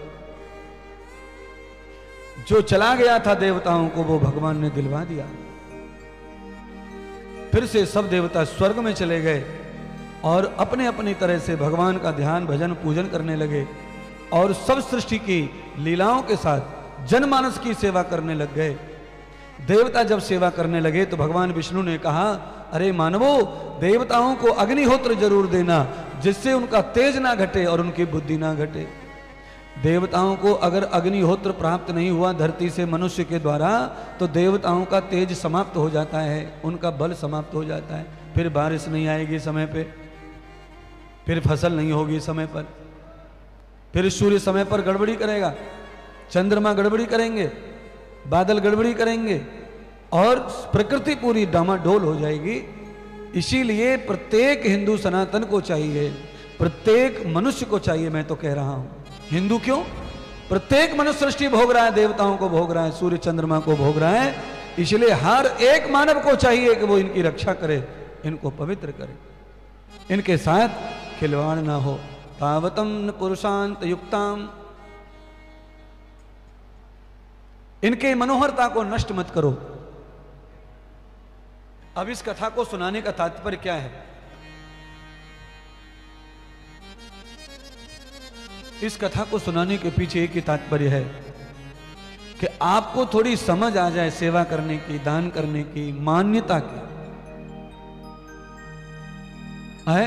जो चला गया था देवताओं को वो भगवान ने दिलवा दिया। फिर से सब देवता स्वर्ग में चले गए और अपने अपनी तरह से भगवान का ध्यान भजन पूजन करने लगे, और सब सृष्टि की लीलाओं के साथ जनमानस की सेवा करने लग गए। देवता जब सेवा करने लगे तो भगवान विष्णु ने कहा, अरे मानवो, देवताओं को अग्निहोत्र जरूर देना, जिससे उनका तेज ना घटे और उनकी बुद्धि ना घटे। देवताओं को अगर अग्निहोत्र प्राप्त नहीं हुआ धरती से मनुष्य के द्वारा, तो देवताओं का तेज समाप्त हो जाता है, उनका बल समाप्त हो जाता है, फिर बारिश नहीं आएगी समय पे, फिर फसल नहीं होगी समय पर, फिर सूर्य समय पर गड़बड़ी करेगा, चंद्रमा गड़बड़ी करेंगे, बादल गड़बड़ी करेंगे, और प्रकृति पूरी डामाडोल हो जाएगी। इसीलिए प्रत्येक हिंदू सनातन को चाहिए, प्रत्येक मनुष्य को चाहिए, मैं तो कह रहा हूं हिंदू क्यों, प्रत्येक मनुष्य सृष्टि भोग रहा है, देवताओं को भोग रहा है, सूर्य चंद्रमा को भोग रहा है, इसलिए हर एक मानव को चाहिए कि वो इनकी रक्षा करे, इनको पवित्र करे, इनके साथ खिलवाड़ ना हो। तावतम पुरुषांत युक्ताम, इनके मनोहरता को नष्ट मत करो। अब इस कथा को सुनाने का तात्पर्य क्या है? इस कथा को सुनाने के पीछे एक ही तात्पर्य है कि आपको थोड़ी समझ आ जाए सेवा करने की, दान करने की, मान्यता की। है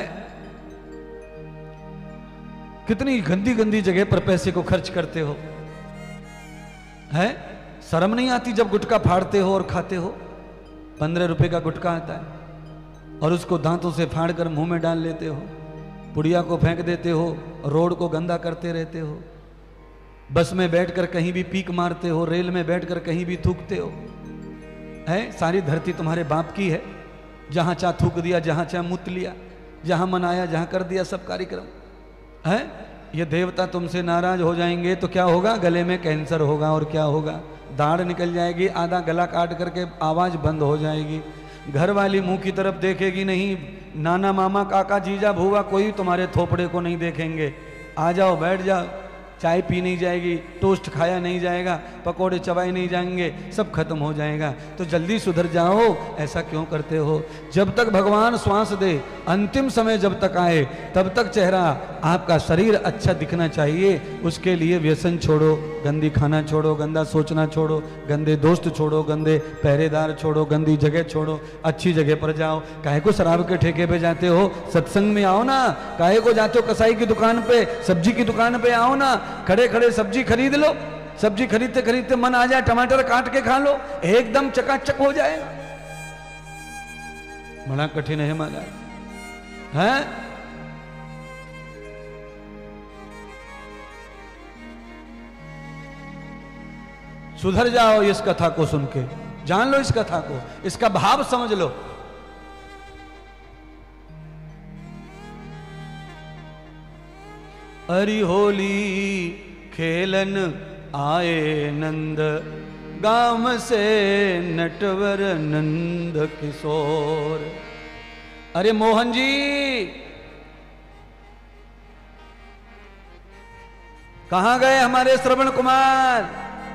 कितनी गंदी गंदी जगह पर पैसे को खर्च करते हो, है शर्म नहीं आती जब गुटखा फाड़ते हो और खाते हो? पंद्रह रुपए का गुटखा आता है और उसको दांतों से फाड़ कर मुंह में डाल लेते हो, पुड़िया को फेंक देते हो, रोड को गंदा करते रहते हो, बस में बैठकर कहीं भी पीक मारते हो, रेल में बैठकर कहीं भी थूकते हो, है सारी धरती तुम्हारे बाप की है। जहां चाह थूक दिया, जहां चाह मुत लिया, जहां मनाया, जहां कर दिया सब कार्यक्रम है। ये देवता तुमसे नाराज हो जाएंगे तो क्या होगा? गले में कैंसर होगा और क्या होगा? दाढ़ निकल जाएगी, आधा गला काट करके आवाज बंद हो जाएगी। घर वाली मुंह की तरफ देखेगी नहीं, नाना मामा काका जीजा भूआ कोई तुम्हारे थोपड़े को नहीं देखेंगे। आ जाओ बैठ जाओ, चाय पी नहीं जाएगी, टोस्ट खाया नहीं जाएगा, पकोड़े चबाए नहीं जाएंगे, सब खत्म हो जाएगा। तो जल्दी सुधर जाओ, ऐसा क्यों करते हो? जब तक भगवान श्वास दे, अंतिम समय जब तक आए, तब तक चेहरा आपका शरीर अच्छा दिखना चाहिए। उसके लिए व्यसन छोड़ो, गंदी खाना छोड़ो, गंदा सोचना छोड़ो, गंदे दोस्त छोड़ो, गंदे पहरेदार छोड़ो, गंदी जगह छोड़ो, अच्छी जगह पर जाओ। काहे को शराब के ठेके पे जाते हो? सत्संग में आओ ना। काहे को जाते हो कसाई की दुकान पे, सब्जी की दुकान पे आओ ना। खड़े खड़े सब्जी खरीद लो, सब्जी खरीदते खरीदते मन आ जाए टमाटर काट के खा लो, एकदम चकाचक हो जाएगा। बड़ा कठिन है महाराज, है? सुधर जाओ इस कथा को सुन के, जान लो इस कथा को, इसका भाव समझ लो। हरि होली खेलन आए नंद, गाम से नटवर नंद किशोर। अरे मोहन जी, कहां गए हमारे श्रवण कुमार?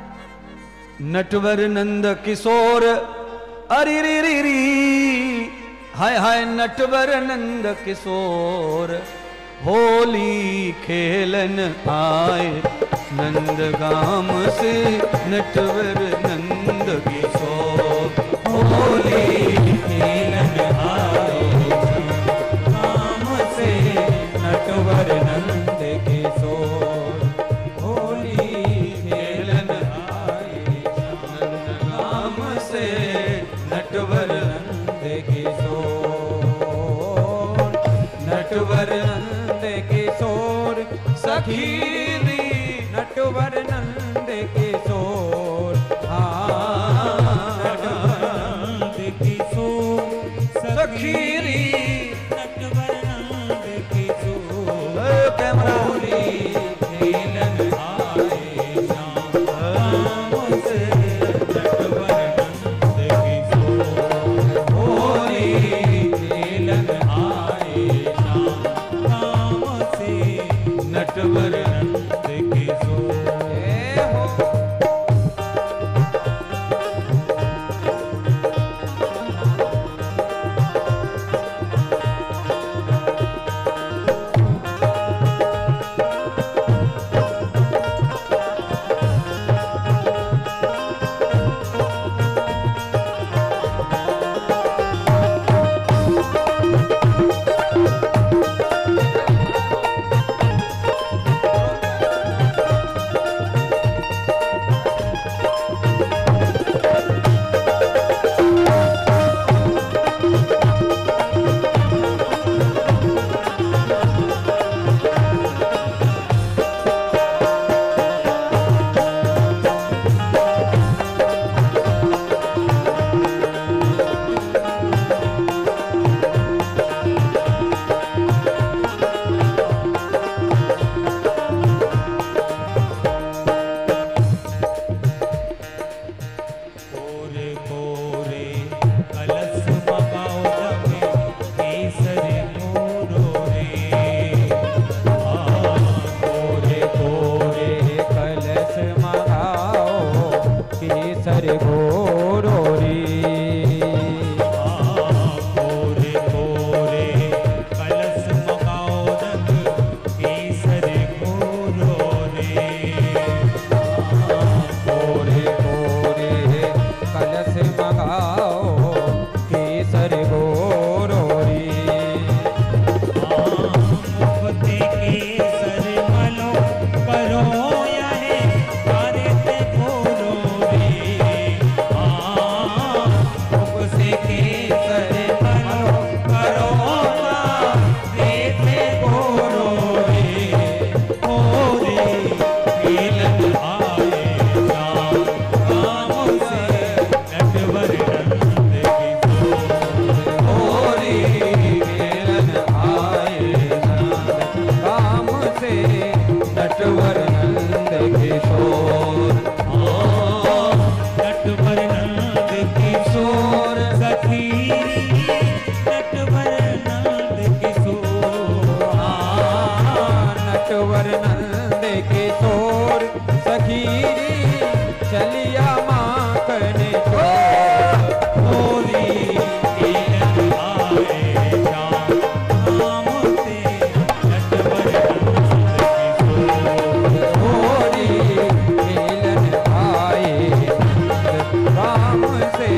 नटवर नंद किशोर, अरे री री री, हाय हाय नटवर नंद किशोर। होली खेलन आए नंद गाम से नटवर नंद किशोर। होली खेलन आए गाम से नटवर नंद किशोर। होली खेलन आए नंद गाम से नटवर नंद किशोर। नटवर किशोर सखीरी, नटवर नंद किशोर। नटवर किशोर सखीरी, नटवर नंद किशोर। कैमरा खेलन आए शाम से नटवर नंद किशोर। होली खेलन आए शाम नटवर नंद किशोर। करो यह भारत बोलो रे। सखीरी चलिया माखन चोर होली खेलन आए श्याम राम से नटवर होली खेलन आए राम से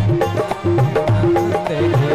नंद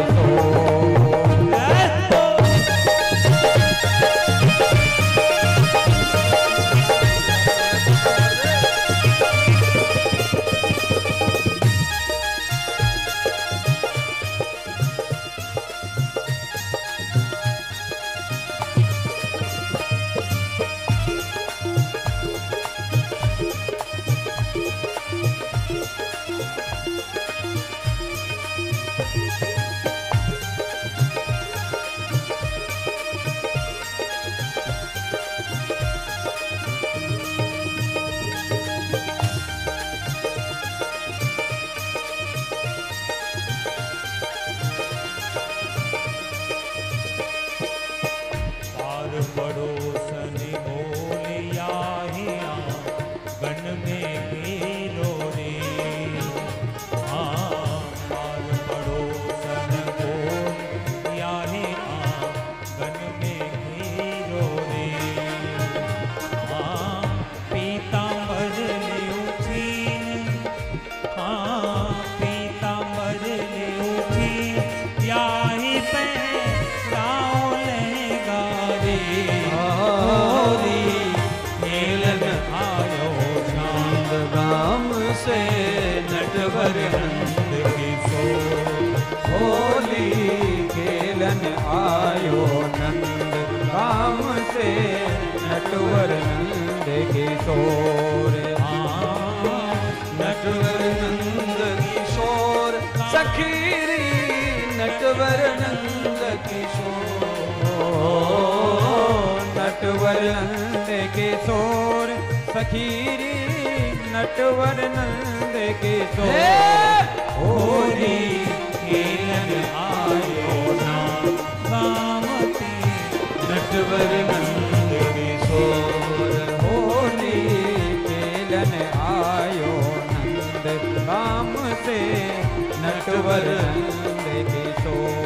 नटवर नंद किशोर नटवर नंद किशोर सखीरी नटवर नंद किशोर नटवर नंद किशोर सखीरी नटवर नंद किशोर होली खेलन आयो ना कामती नटवर नंद किशोर होली खेलन आयो नंद काम से नटवर नंद किशोर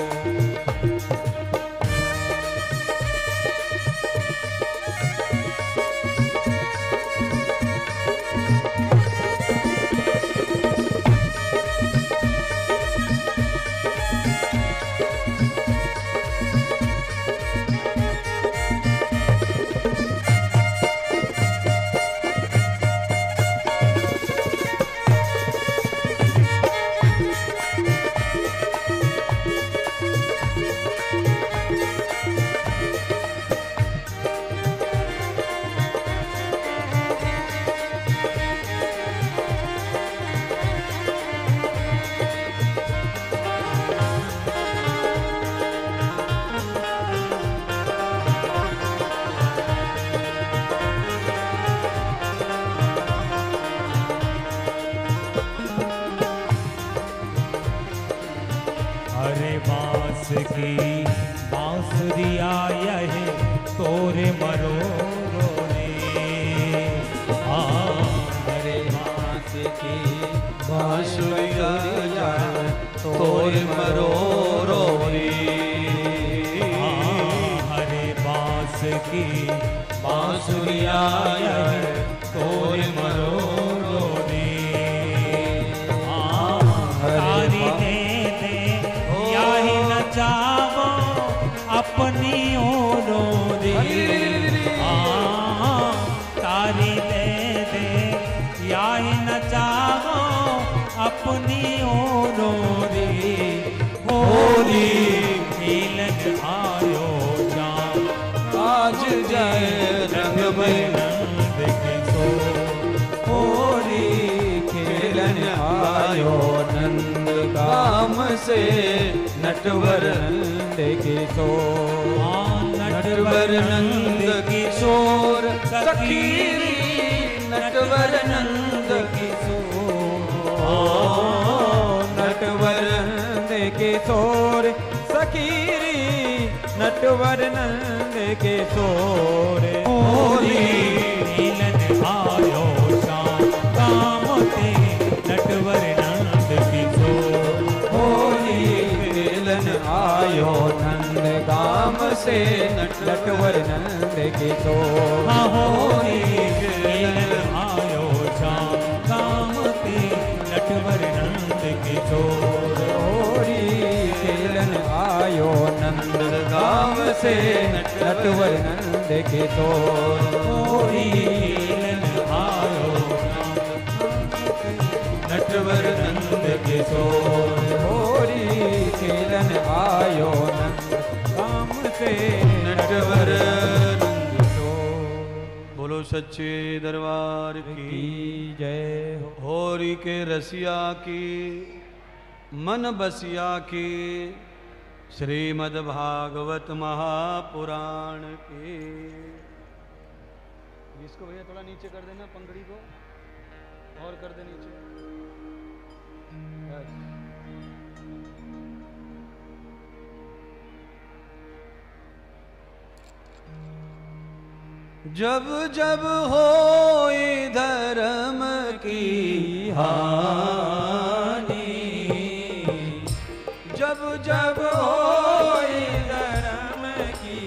की बांसुरिया यह तोरे मरो रो रे हरे बांस की बांसुरिया तोरे मरो रो रे हरे बांस की बांसुरिया तोरे मरो रो रे तारी दे दे याही न चावो अपनी ओरों रे तारी दे दे याही न चावो अपनी ओरों रे होली खेलन आयो जाम आज जय रंग में नंद किशोर होली खेलन आयो नंद काम से नटवर नंद किशोर नटवर नंद किशोर सखीरी नटवर नंद किशोर नटवर नंद किशोर सखीरी नटवर नंद किशोर होली खेलन आयो नटवर नंद किशोर। होरी खेलन आयो श्याम गाम के नटवर नंद किशोर। होरी खेलन आयो नंद गाम से नटवर नंद किशोर। होरी खेलन आयो नटवर नंद किशोर। होरी खेलन आयो नंद गाम से नटवर नंद किशोर। बोलो सच्चे दरबार की की जय हो। होरी के रसिया की मन बसिया की श्रीमद् भागवत महापुराण की। इसको भैया थोड़ा नीचे कर देना, पंगड़ी को और कर दे नीचे। जब जब हो धर्म की हानि, जब जब हो धर्म की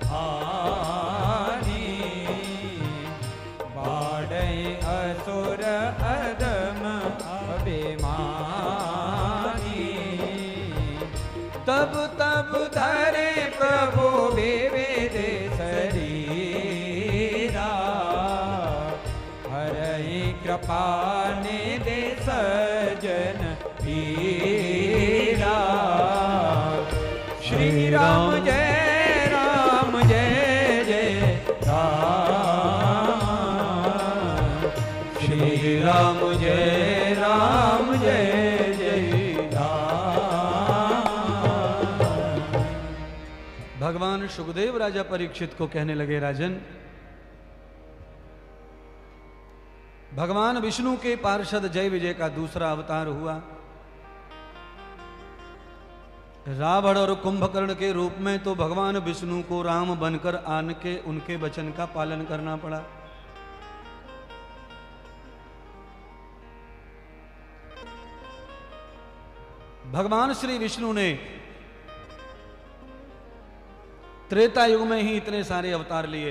हानि, बाढ़े असुर अदम अभिमानी, तब तब धरे प्रभु विविध शरीरा, हरहि कृपा निधि सज्जन पीरा। श्री राम जय राम जय जय राम। श्री राम जय राम जय जय राम। भगवान सुखदेव राजा परीक्षित को कहने लगे, राजन, भगवान विष्णु के पार्षद जय विजय का दूसरा अवतार हुआ। रावण और कुंभकर्ण के रूप में तो भगवान विष्णु को राम बनकर आन के उनके वचन का पालन करना पड़ा। भगवान श्री विष्णु ने त्रेता युग में ही इतने सारे अवतार लिए।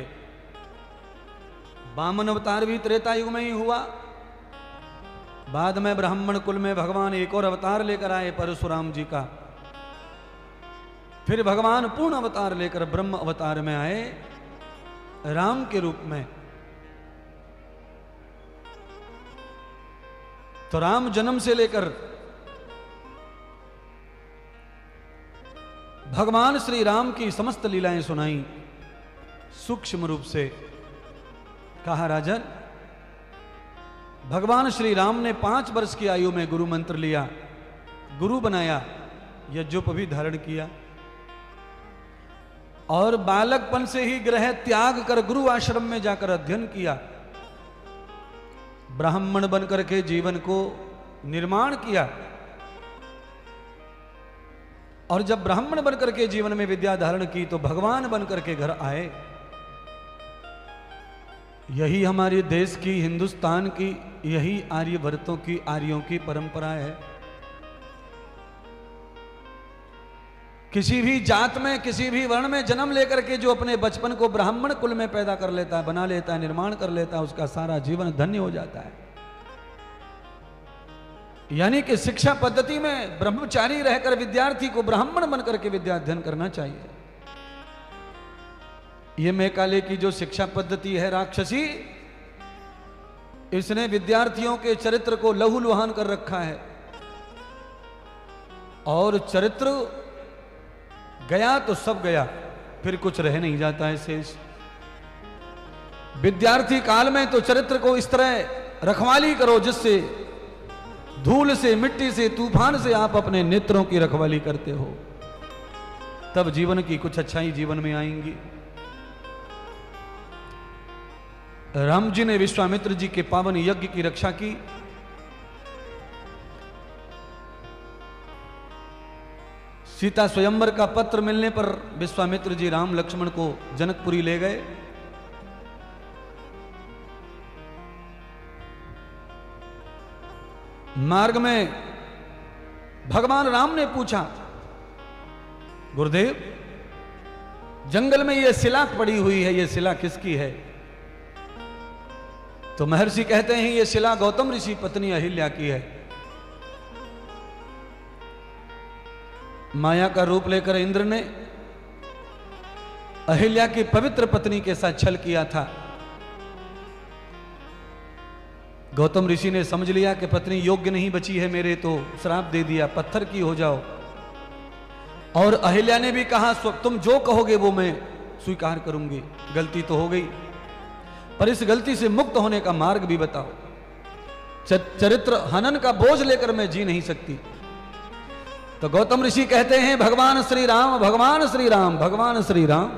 वामन अवतार भी त्रेता युग में ही हुआ। बाद में ब्राह्मण कुल में भगवान एक और अवतार लेकर आए परशुराम जी का। फिर भगवान पूर्ण अवतार लेकर ब्रह्म अवतार में आए राम के रूप में। तो राम जन्म से लेकर भगवान श्री राम की समस्त लीलाएं सुनाई सूक्ष्म रूप से। कहा, राजन, भगवान श्री राम ने पांच वर्ष की आयु में गुरु मंत्र लिया, गुरु बनाया, यज्ञोप भी धारण किया और बालकपन से ही गृह त्याग कर गुरु आश्रम में जाकर अध्ययन किया। ब्राह्मण बनकर के जीवन को निर्माण किया और जब ब्राह्मण बनकर के जीवन में विद्या धारण की तो भगवान बनकर के घर आए। यही हमारे देश की, हिंदुस्तान की, यही आर्यवर्तों की, आर्यों की परंपरा है। किसी भी जात में, किसी भी वर्ण में जन्म लेकर के जो अपने बचपन को ब्राह्मण कुल में पैदा कर लेता है, बना लेता है, निर्माण कर लेता है, उसका सारा जीवन धन्य हो जाता है। यानी कि शिक्षा पद्धति में ब्रह्मचारी रहकर विद्यार्थी को ब्राह्मण बनकर के विद्या अध्ययन करना चाहिए। ये मैकाले की जो शिक्षा पद्धति है राक्षसी, इसने विद्यार्थियों के चरित्र को लहूलुहान कर रखा है और चरित्र गया तो सब गया, फिर कुछ रह नहीं जाता है शेष। विद्यार्थी काल में तो चरित्र को इस तरह रखवाली करो जिससे धूल से, मिट्टी से, तूफान से आप अपने नेत्रों की रखवाली करते हो, तब जीवन की कुछ अच्छाई जीवन में आएंगी। राम जी ने विश्वामित्र जी के पावन यज्ञ की रक्षा की। सीता स्वयंवर का पत्र मिलने पर विश्वामित्र जी राम लक्ष्मण को जनकपुरी ले गए। मार्ग में भगवान राम ने पूछा, गुरुदेव, जंगल में ये शिला पड़ी हुई है, ये शिला किसकी है? तो महर्षि कहते हैं ये शिला गौतम ऋषि पत्नी अहिल्या की है। माया का रूप लेकर इंद्र ने अहिल्या की पवित्र पत्नी के साथ छल किया था। गौतम ऋषि ने समझ लिया कि पत्नी योग्य नहीं बची है मेरे, तो श्राप दे दिया, पत्थर की हो जाओ। और अहिल्या ने भी कहा तुम जो कहोगे वो मैं स्वीकार करूंगी, गलती तो हो गई, पर इस गलती से मुक्त होने का मार्ग भी बताओ। चरित्र हनन का बोझ लेकर मैं जी नहीं सकती। तो गौतम ऋषि कहते हैं भगवान श्री राम, भगवान श्री राम, भगवान श्री राम।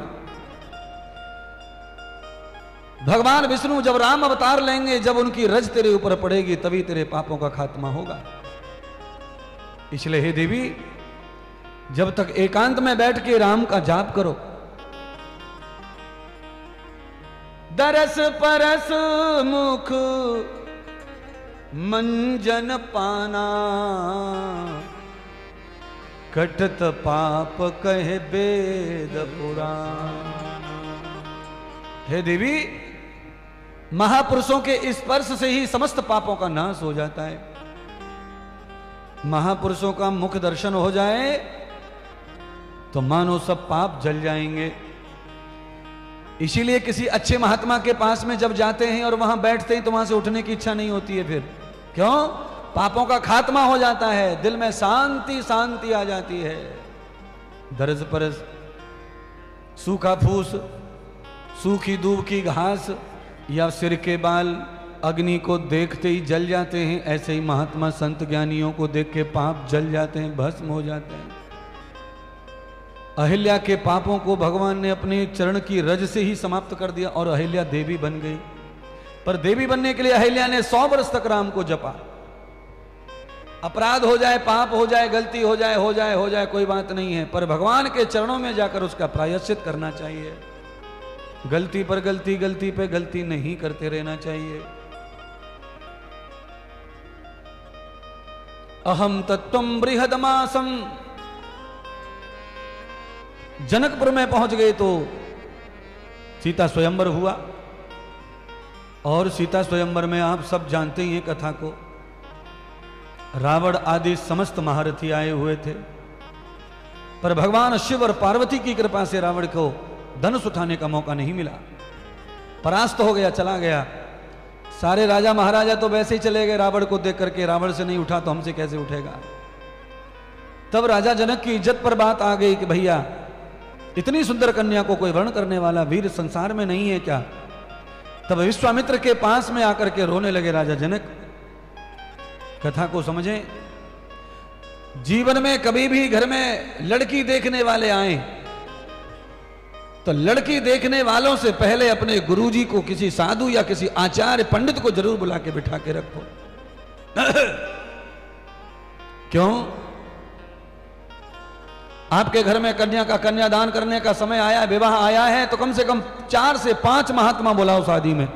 भगवान विष्णु जब राम अवतार लेंगे, जब उनकी रज तेरे ऊपर पड़ेगी, तभी तेरे पापों का खात्मा होगा। इसलिए हे देवी, जब तक एकांत में बैठ के राम का जाप करो। दरस परस मुख मंजन पाना, कटत पाप कहे वेद पुराण। हे देवी, महापुरुषों के स्पर्श से ही समस्त पापों का नाश हो जाता है। महापुरुषों का मुख दर्शन हो जाए तो मानो सब पाप जल जाएंगे। इसीलिए किसी अच्छे महात्मा के पास में जब जाते हैं और वहां बैठते हैं तो वहां से उठने की इच्छा नहीं होती है। फिर क्यों? पापों का खात्मा हो जाता है, दिल में शांति शांति आ जाती है। दरस परस सूखा फूस, सूखी दूब की घास या सिर के बाल अग्नि को देखते ही जल जाते हैं, ऐसे ही महात्मा संत ज्ञानियों को देख के पाप जल जाते हैं, भस्म हो जाते हैं। अहिल्या के पापों को भगवान ने अपने चरण की रज से ही समाप्त कर दिया और अहिल्या देवी बन गई। पर देवी बनने के लिए अहिल्या ने सौ वर्ष तक राम को जपा। अपराध हो जाए, पाप हो जाए, गलती हो जाए, हो जाए हो जाए कोई बात नहीं है, पर भगवान के चरणों में जाकर उसका प्रायश्चित करना चाहिए। गलती पर गलती, गलती पे गलती नहीं करते रहना चाहिए। अहम तत्वम बृहदमासम। जनकपुर में पहुंच गए तो सीता स्वयंवर हुआ, और सीता स्वयंवर में आप सब जानते ही हैं कथा को। रावण आदि समस्त महारथी आए हुए थे, पर भगवान शिव और पार्वती की कृपा से रावण को धनुष उठाने का मौका नहीं मिला। परास्त हो गया, चला गया। सारे राजा महाराजा तो वैसे ही चले गए रावण को देख करके, रावण से नहीं उठा तो हमसे कैसे उठेगा। तब राजा जनक की इज्जत पर बात आ गई कि भैया इतनी सुंदर कन्या को कोई वर्ण करने वाला वीर संसार में नहीं है क्या? तब विश्वामित्र के पास में आकर के रोने लगे राजा जनक। कथा को समझें, जीवन में कभी भी घर में लड़की देखने वाले आए तो लड़की देखने वालों से पहले अपने गुरुजी को, किसी साधु या किसी आचार्य पंडित को जरूर बुला के बिठा के रखो। क्यों? आपके घर में कन्या का कन्यादान करने का समय आया, विवाह आया है, तो कम से कम चार से पांच महात्मा बुलाओ शादी में,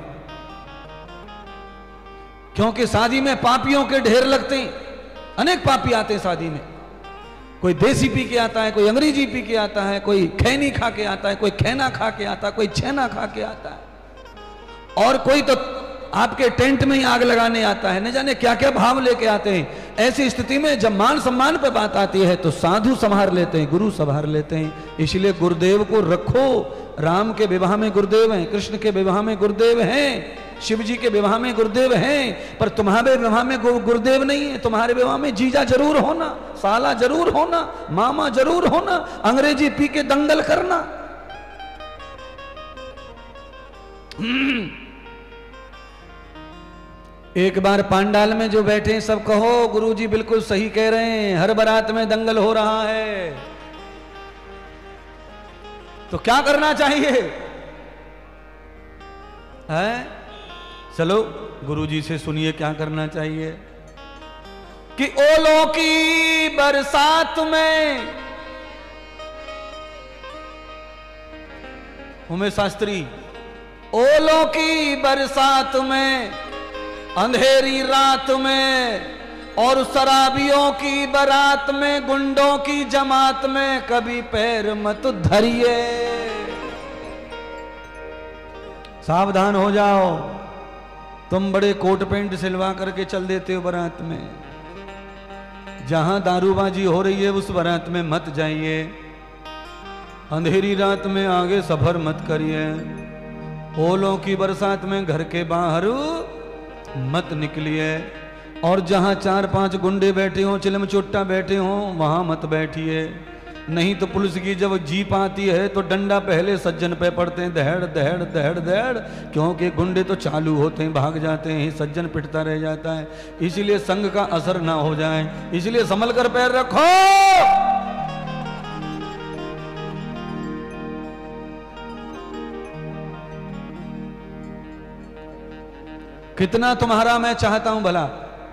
क्योंकि शादी में पापियों के ढेर लगते हैं। अनेक पापी आते हैं शादी में। कोई देसी पी के आता है, कोई अंग्रेजी पी के आता है, कोई खैनी खा के आता है, कोई खैना खा के आता है, कोई छेना खा के आता है, और कोई तो आपके टेंट में ही आग लगाने आता है। न जाने क्या क्या भाव लेके आते हैं। ऐसी स्थिति में जब मान सम्मान पे बात आती है तो साधु संभार लेते हैं, गुरु संभार लेते हैं। इसलिए गुरुदेव को रखो। राम के विवाह में गुरुदेव हैं, कृष्ण के विवाह में गुरुदेव हैं, शिव जी के विवाह में गुरुदेव हैं, पर तुम्हारे विवाह में गुरुदेव नहीं है। तुम्हारे विवाह में जीजा जरूर होना, साला जरूर होना, मामा जरूर होना, अंग्रेजी पी के दंगल करना। एक बार पांडाल में जो बैठे सब कहो गुरुजी बिल्कुल सही कह रहे हैं, हर बारात में दंगल हो रहा है, तो क्या करना चाहिए है? चलो गुरुजी से सुनिए क्या करना चाहिए। कि ओलों की बरसात में, उमेश शास्त्री, ओलों की बरसात में, अंधेरी रात में और शराबियों की बारात में, गुंडों की जमात में कभी पैर मत धरिए। सावधान हो जाओ। तुम बड़े कोट पैंट सिलवा करके चल देते हो बारात में, जहां दारूबाजी हो रही है उस बारात में मत जाइए। अंधेरी रात में आगे सफर मत करिए। ओलों की बरसात में घर के बाहर मत निकलिए। और जहां चार पांच गुंडे बैठे हों, चिलम चुट्टा बैठे हों, वहां मत बैठिए। नहीं तो पुलिस की जब जीप आती है तो डंडा पहले सज्जन पे पड़ते हैं, दहड़ दहड़ दहड़ दहड़, क्योंकि गुंडे तो चालू होते हैं, भाग जाते हैं, सज्जन पिटता रह जाता है। इसीलिए संग का असर ना हो जाए, इसलिए संभल कर पैर रखो। कितना तुम्हारा मैं चाहता हूं भला,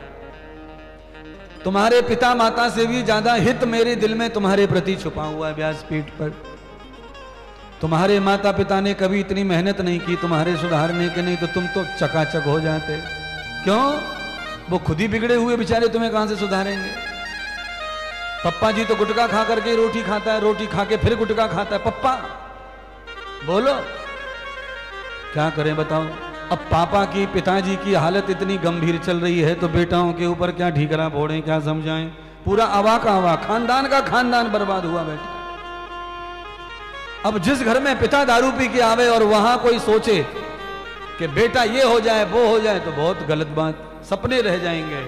तुम्हारे पिता माता से भी ज्यादा हित मेरे दिल में तुम्हारे प्रति छुपा हुआ है व्यासपीठ पर। तुम्हारे माता पिता ने कभी इतनी मेहनत नहीं की तुम्हारे सुधारने के, नहीं तो तुम तो चकाचक हो जाते। क्यों? वो खुद ही बिगड़े हुए बेचारे, तुम्हें कहां से सुधारेंगे? पप्पा जी तो गुटखा खा करके रोटी खाता है, रोटी खा के फिर गुटखा खाता है। पप्पा बोलो क्या करें बताओ। अब पापा की पिताजी की हालत इतनी गंभीर चल रही है तो बेटाओं के ऊपर क्या ठीकरा फोड़ें, क्या समझाएं? पूरा अवा का अवा, खानदान का खानदान बर्बाद हुआ बेटा। अब जिस घर में पिता दारू पी के आवे और वहां कोई सोचे कि बेटा ये हो जाए वो हो जाए, तो बहुत गलत बात, सपने रह जाएंगे।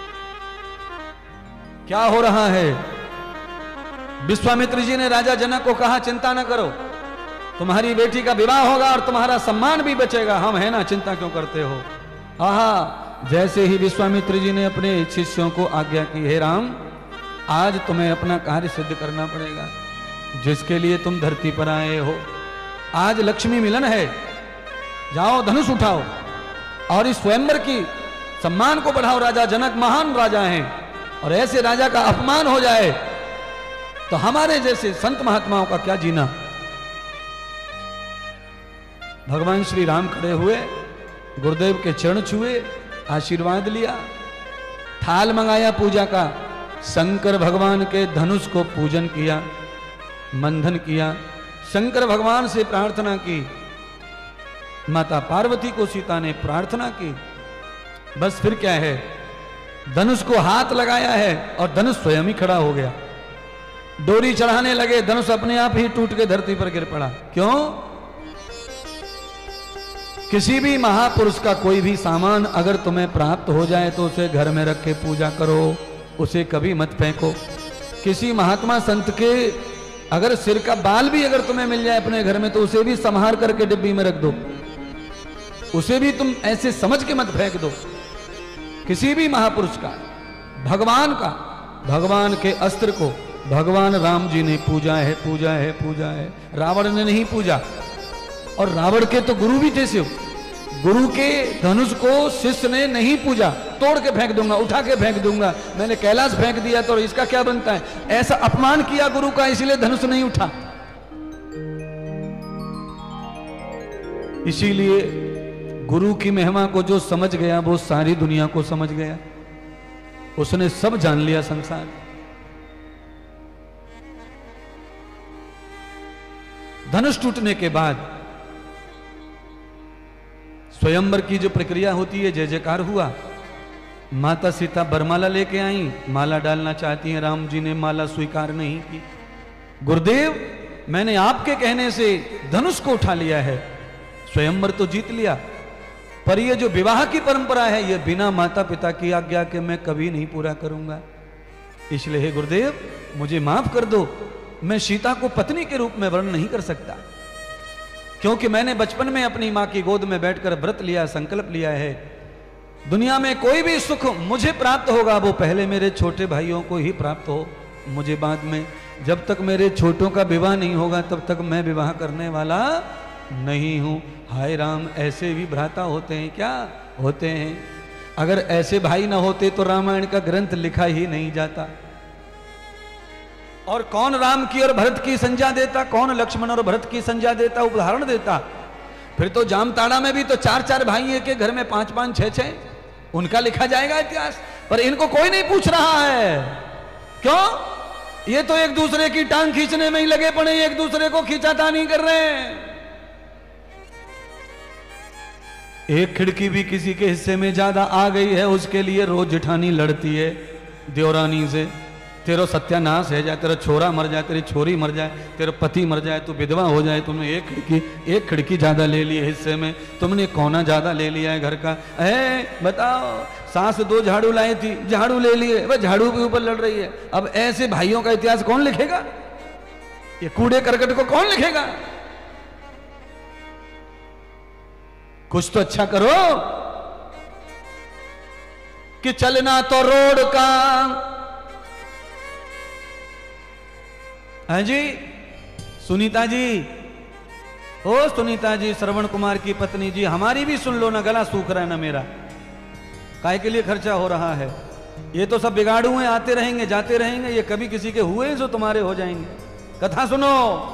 क्या हो रहा है? विश्वामित्र जी ने राजा जनक को कहा चिंता न करो, तुम्हारी बेटी का विवाह होगा और तुम्हारा सम्मान भी बचेगा, हम है ना, चिंता क्यों करते हो? आहा, जैसे ही विश्वामित्र जी ने अपने शिष्यों को आज्ञा की, हे राम आज तुम्हें अपना कार्य सिद्ध करना पड़ेगा, जिसके लिए तुम धरती पर आए हो। आज लक्ष्मी मिलन है, जाओ धनुष उठाओ और इस स्वयंवर की सम्मान को बढ़ाओ। राजा जनक महान राजा हैं और ऐसे राजा का अपमान हो जाए तो हमारे जैसे संत महात्माओं का क्या जीना। भगवान श्री राम खड़े हुए, गुरुदेव के चरण छुए, आशीर्वाद लिया, थाल मंगाया पूजा का, शंकर भगवान के धनुष को पूजन किया, मंथन किया, शंकर भगवान से प्रार्थना की, माता पार्वती को सीता ने प्रार्थना की। बस फिर क्या है, धनुष को हाथ लगाया है और धनुष स्वयं ही खड़ा हो गया। डोरी चढ़ाने लगे, धनुष अपने आप ही टूट के धरती पर गिर पड़ा। क्यों? किसी भी महापुरुष का कोई भी सामान अगर तुम्हें प्राप्त हो जाए तो उसे घर में रख के पूजा करो, उसे कभी मत फेंको। किसी महात्मा संत के अगर सिर का बाल भी अगर तुम्हें मिल जाए अपने घर में तो उसे भी संभाल करके डिब्बी में रख दो, उसे भी तुम ऐसे समझ के मत फेंक दो। किसी भी महापुरुष का, भगवान का, भगवान के अस्त्र को भगवान राम जी ने पूजा है, पूजा है, पूजा है। रावण ने नहीं पूजा, और रावण के तो गुरु भी थे शिव, गुरु के धनुष को शिष्य ने नहीं पूजा। तोड़ के फेंक दूंगा, उठा के फेंक दूंगा, मैंने कैलाश फेंक दिया तो इसका क्या बनता है? ऐसा अपमान किया गुरु का, इसलिए धनुष नहीं उठा। इसीलिए गुरु की महिमा को जो समझ गया वो सारी दुनिया को समझ गया, उसने सब जान लिया संसार। धनुष टूटने के बाद स्वयंवर की जो प्रक्रिया होती है, जय जयकार हुआ। माता सीता बरमाला लेके आई, माला डालना चाहती हैं, राम जी ने माला स्वीकार नहीं की। गुरुदेव मैंने आपके कहने से धनुष को उठा लिया है, स्वयंवर तो जीत लिया, पर ये जो विवाह की परंपरा है ये बिना माता पिता की आज्ञा के मैं कभी नहीं पूरा करूंगा। इसलिए हे गुरुदेव मुझे माफ कर दो, मैं सीता को पत्नी के रूप में वर्ण नहीं कर सकता, क्योंकि मैंने बचपन में अपनी मां की गोद में बैठकर व्रत लिया, संकल्प लिया है, दुनिया में कोई भी सुख मुझे प्राप्त होगा वो पहले मेरे छोटे भाइयों को ही प्राप्त हो, मुझे बाद में। जब तक मेरे छोटों का विवाह नहीं होगा तब तक मैं विवाह करने वाला नहीं हूं। हाय राम, ऐसे भी भ्राता होते हैं क्या? होते हैं। अगर ऐसे भाई ना होते तो रामायण का ग्रंथ लिखा ही नहीं जाता। और कौन राम की और भरत की संज्ञा देता, कौन लक्ष्मण और भरत की संज्ञा देता, उदाहरण देता? फिर तो जामताड़ा में भी तो चार चार भाई है के घर में पांच पांच छह छह, उनका लिखा जाएगा इतिहास। पर इनको कोई नहीं पूछ रहा है, क्यों? ये तो एक दूसरे की टांग खींचने में ही लगे पड़े, एक दूसरे को खींचातानी कर रहे हैं। एक खिड़की भी किसी के हिस्से में ज्यादा आ गई है, उसके लिए रोज जिठानी लड़ती है देवरानी से, तेरा सत्यानाश है जाए, तेरा छोरा मर जाए, तेरी छोरी मर जाए, तेरा पति मर जाए, तू विधवा हो जाए, तुमने एक खिड़की एक खिड़की ज्यादा ले ली है हिस्से में, तुमने कोना ज्यादा ले लिया है घर का। है बताओ, सास दो झाड़ू लाई थी, झाड़ू ले लिए, वह झाड़ू के ऊपर लड़ रही है। अब ऐसे भाइयों का इतिहास कौन लिखेगा? ये कूड़े करकट को कौन लिखेगा? कुछ तो अच्छा करो कि चलना तो रोड का। है जी सुनीता जी, ओ सुनीता जी, श्रवण कुमार की पत्नी जी, हमारी भी सुन लो ना, गला सूख रहा है ना मेरा, काय के लिए खर्चा हो रहा है? ये तो सब बिगाड़ू हैं, आते रहेंगे जाते रहेंगे, ये कभी किसी के हुए जो तुम्हारे हो जाएंगे। कथा सुनो,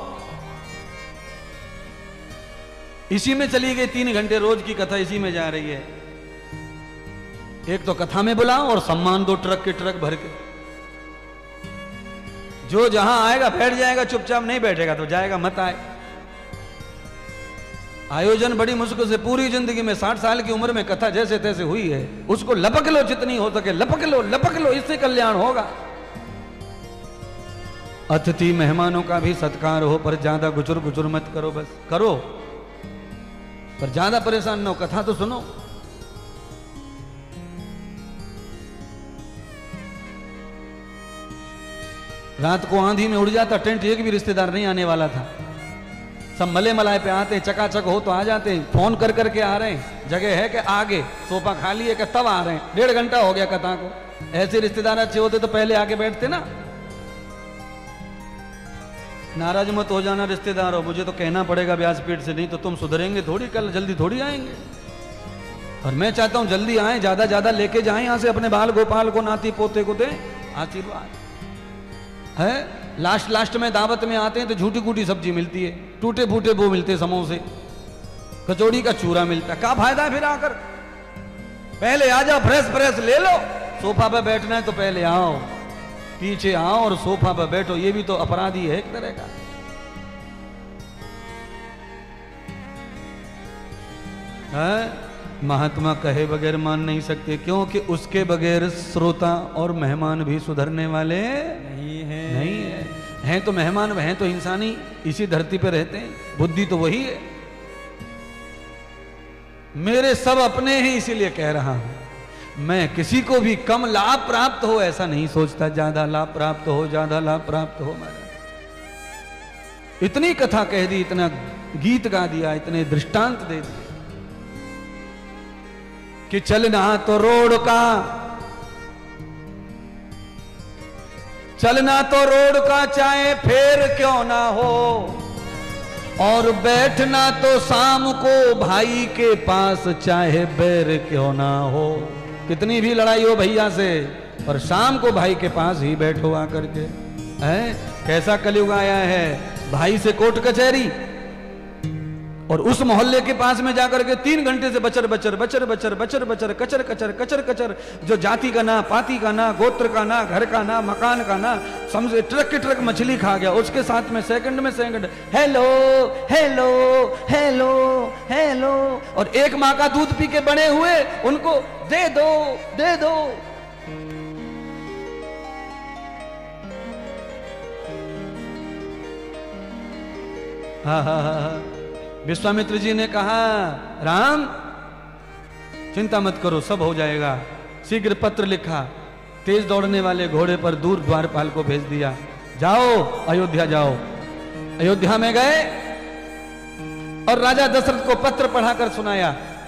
इसी में चली गई, तीन घंटे रोज की कथा इसी में जा रही है। एक तो कथा में बुलाओ और सम्मान दो ट्रक के ट्रक भर के। जो जहां आएगा बैठ जाएगा, चुपचाप नहीं बैठेगा तो जाएगा, मत आए। आयोजन बड़ी मुश्किल से पूरी जिंदगी में साठ साल की उम्र में कथा जैसे तैसे हुई है, उसको लपक लो जितनी हो सके, लपक लो लपक लो, इससे कल्याण होगा। अतिथि मेहमानों का भी सत्कार हो, पर ज्यादा गुचुर गुचुर मत करो, बस करो पर ज्यादा परेशान न हो, कथा तो सुनो। रात को आंधी में उड़ जाता टेंट, एक भी रिश्तेदार नहीं आने वाला था, सब मले मलाए पे आते, चकाचक हो तो आ जाते, फोन कर करके आ रहे हैं, जगह है कि आगे सोफा खाली है कि तब आ रहे हैं, डेढ़ घंटा हो गया कथा को। ऐसे रिश्तेदार अच्छे होते तो पहले आके बैठते ना। नाराज मत हो जाना रिश्तेदार हो, मुझे तो कहना पड़ेगा व्यासपीठ से, नहीं तो तुम सुधरेंगे थोड़ी, कल जल्दी थोड़ी आएंगे। और मैं चाहता हूं जल्दी आए, ज्यादा ज्यादा लेके जाएं यहां से, अपने बाल गोपाल को नाती पोते को दें आशीर्वाद। है लास्ट लास्ट में दावत में आते हैं तो झूठी कूटी सब्जी मिलती है, टूटे फूटे वो मिलते, समोसे कचौड़ी का चूरा मिलता, क्या फायदा है फिर आकर? पहले आ जाओ, फ्रेश फ्रेश ले लो। सोफा पे बैठना है तो पहले आओ, पीछे आओ और सोफा पर बैठो, ये भी तो अपराधी है एक तरह का। है? महात्मा कहे बगैर मान नहीं सकते, क्योंकि उसके बगैर श्रोता और मेहमान भी सुधरने वाले नहीं है। नहीं है, हैं तो मेहमान, हैं तो इंसानी, इसी धरती पे रहते हैं, बुद्धि तो वही है। मेरे सब अपने हैं, इसीलिए कह रहा हूं, मैं किसी को भी कम लाभ प्राप्त हो ऐसा नहीं सोचता, ज्यादा लाभ प्राप्त हो, ज्यादा लाभ प्राप्त हो। महाराज इतनी कथा कह दी, इतना गीत गा दिया, इतने दृष्टांत दे दिए कि चलना तो रोड का, चलना तो रोड का चाहे फेर क्यों ना हो, और बैठना तो शाम को भाई के पास चाहे बैर क्यों ना हो। कितनी भी लड़ाई हो भैया से, पर शाम को भाई के पास ही बैठो आकर के। है कैसा कलयुग आया है, भाई से कोर्ट कचहरी, और उस मोहल्ले के पास में जाकर के तीन घंटे से बचर बचर बचर बचर बचर बचर कचर कचर कचर कचर, जो जाति का ना, पाति का ना, गोत्र का ना, घर का ना, मकान का ना, समझे ट्रक के ट्रक मछली खा गया, उसके साथ में सेकंड में second hello hello hello hello, और एक माँ का दूध पी के बड़े हुए, उनको दे दो दे दो। हा हा हा। विश्वामित्र जी ने कहा, राम चिंता मत करो, सब हो जाएगा। शीघ्र पत्र लिखा, तेज दौड़ने वाले घोड़े पर दूर द्वारपाल को भेज दिया, जाओ अयोध्या जाओ। अयोध्या में गए और राजा दशरथ को पत्र पढ़ाकर सुनाया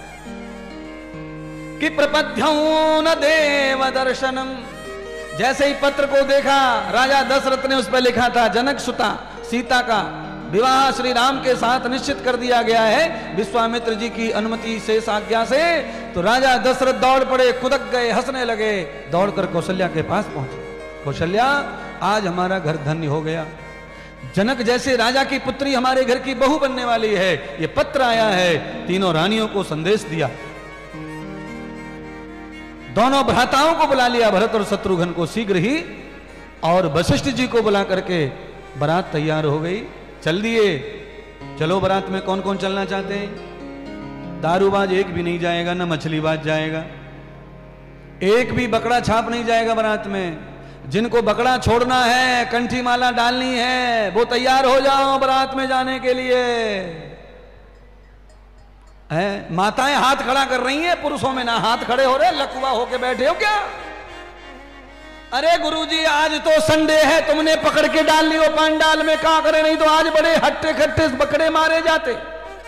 कि प्रपद्यों न देव दर्शनम। जैसे ही पत्र को देखा, राजा दशरथ ने उस पर लिखा था, जनक सुता सीता का विवाह श्री राम के साथ निश्चित कर दिया गया है विश्वामित्र जी की अनुमति से, आज्ञा से। तो राजा दशरथ दौड़ पड़े, कुदक गए, हंसने लगे, दौड़कर कौशल्या के पास पहुंचे। कौशल्या, आज हमारा घर धन्य हो गया, जनक जैसे राजा की पुत्री हमारे घर की बहू बनने वाली है। ये पत्र आया है। तीनों रानियों को संदेश दिया, दोनों भ्राताओं को बुला लिया, भरत और शत्रुघ्न को शीघ्र ही, और वशिष्ठ जी को बुला करके बारात तैयार हो गई। चल दिए, चलो बारात में कौन कौन चलना चाहते हैं? दारूबाज एक भी नहीं जाएगा, ना मछलीबाज जाएगा, एक भी बकड़ा छाप नहीं जाएगा बारात में। जिनको बकड़ा छोड़ना है, कंठी माला डालनी है, वो तैयार हो जाओ बारात में जाने के लिए। है माताएं हाथ खड़ा कर रही हैं, पुरुषों में ना हाथ खड़े हो रहे, लकवा होके बैठे हो क्या? अरे गुरुजी आज तो संडे है, तुमने पकड़ के डाल ली हो पंडाल में, क्या करे, नहीं तो आज बड़े हट्टे खट्टे बकरे मारे जाते।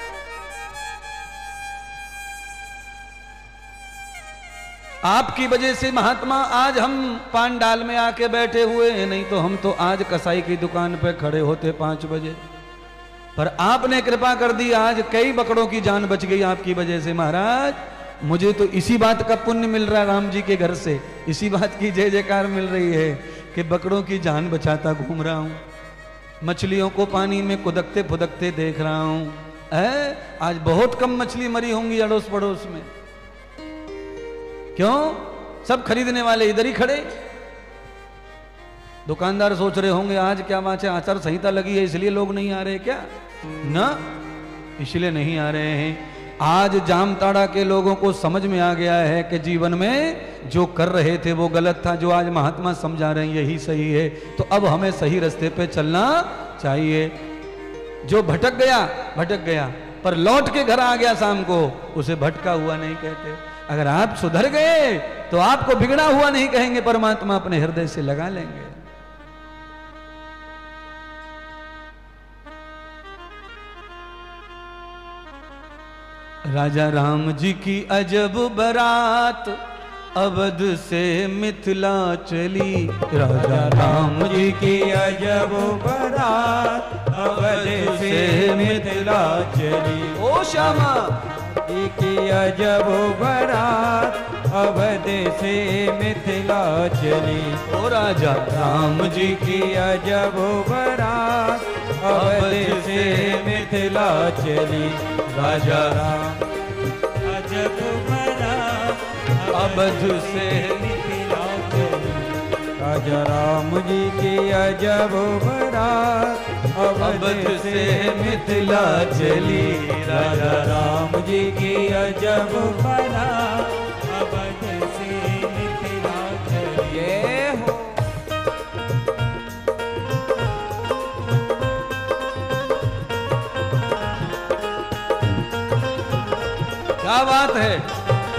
आपकी वजह से महात्मा आज हम पंडाल में आके बैठे हुए हैं, नहीं तो हम तो आज कसाई की दुकान पे खड़े होते पांच बजे। पर आपने कृपा कर दी, आज कई बकरों की जान बच गई आपकी वजह से महाराज। मुझे तो इसी बात का पुण्य मिल रहा है राम जी के घर से, इसी बात की जय जयकार मिल रही है कि बकरों की जान बचाता घूम रहा हूं, मछलियों को पानी में कुदकते फुदकते देख रहा हूं। है आज बहुत कम मछली मरी होंगी अड़ोस पड़ोस में। क्यों? सब खरीदने वाले इधर ही खड़े। दुकानदार सोच रहे होंगे आज क्या बात है, आचार संहिता लगी है इसलिए लोग नहीं आ रहे क्या? ना, इसलिए नहीं आ रहे हैं। आज जामताड़ा के लोगों को समझ में आ गया है कि जीवन में जो कर रहे थे वो गलत था, जो आज महात्मा समझा रहे हैं यही सही है। तो अब हमें सही रास्ते पे चलना चाहिए। जो भटक गया भटक गया, पर लौट के घर आ गया शाम को, उसे भटका हुआ नहीं कहते। अगर आप सुधर गए तो आपको बिगड़ा हुआ नहीं कहेंगे, परमात्मा अपने हृदय से लगा लेंगे। राजा राम जी की अजब बारात अवध से मिथिला चली। राजा राम जी की अजब बारात अवध से मिथिला चली। ओ श्यामा की अजब बारात अवध से मिथिला चली। ओ राजा राम जी की अजब बारात अवध से मिथिला चली। राजा राम अजब बारात अवध से मिथिला चली। राजा राम जी की अजब बारात अवध से मिथिला चली। राजा राम जी की अजब बारात अवध से मिथिला चली। ये हो क्या बात है।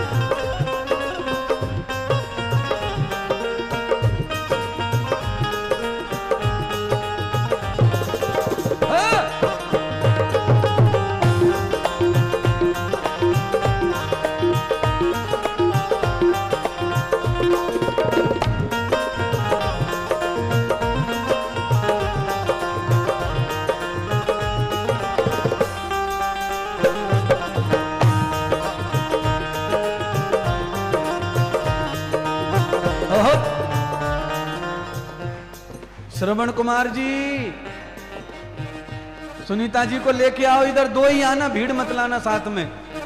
श्रवण कुमार जी, सुनीता जी को लेके आओ इधर, दो ही आना, भीड़ मत लाना साथ में,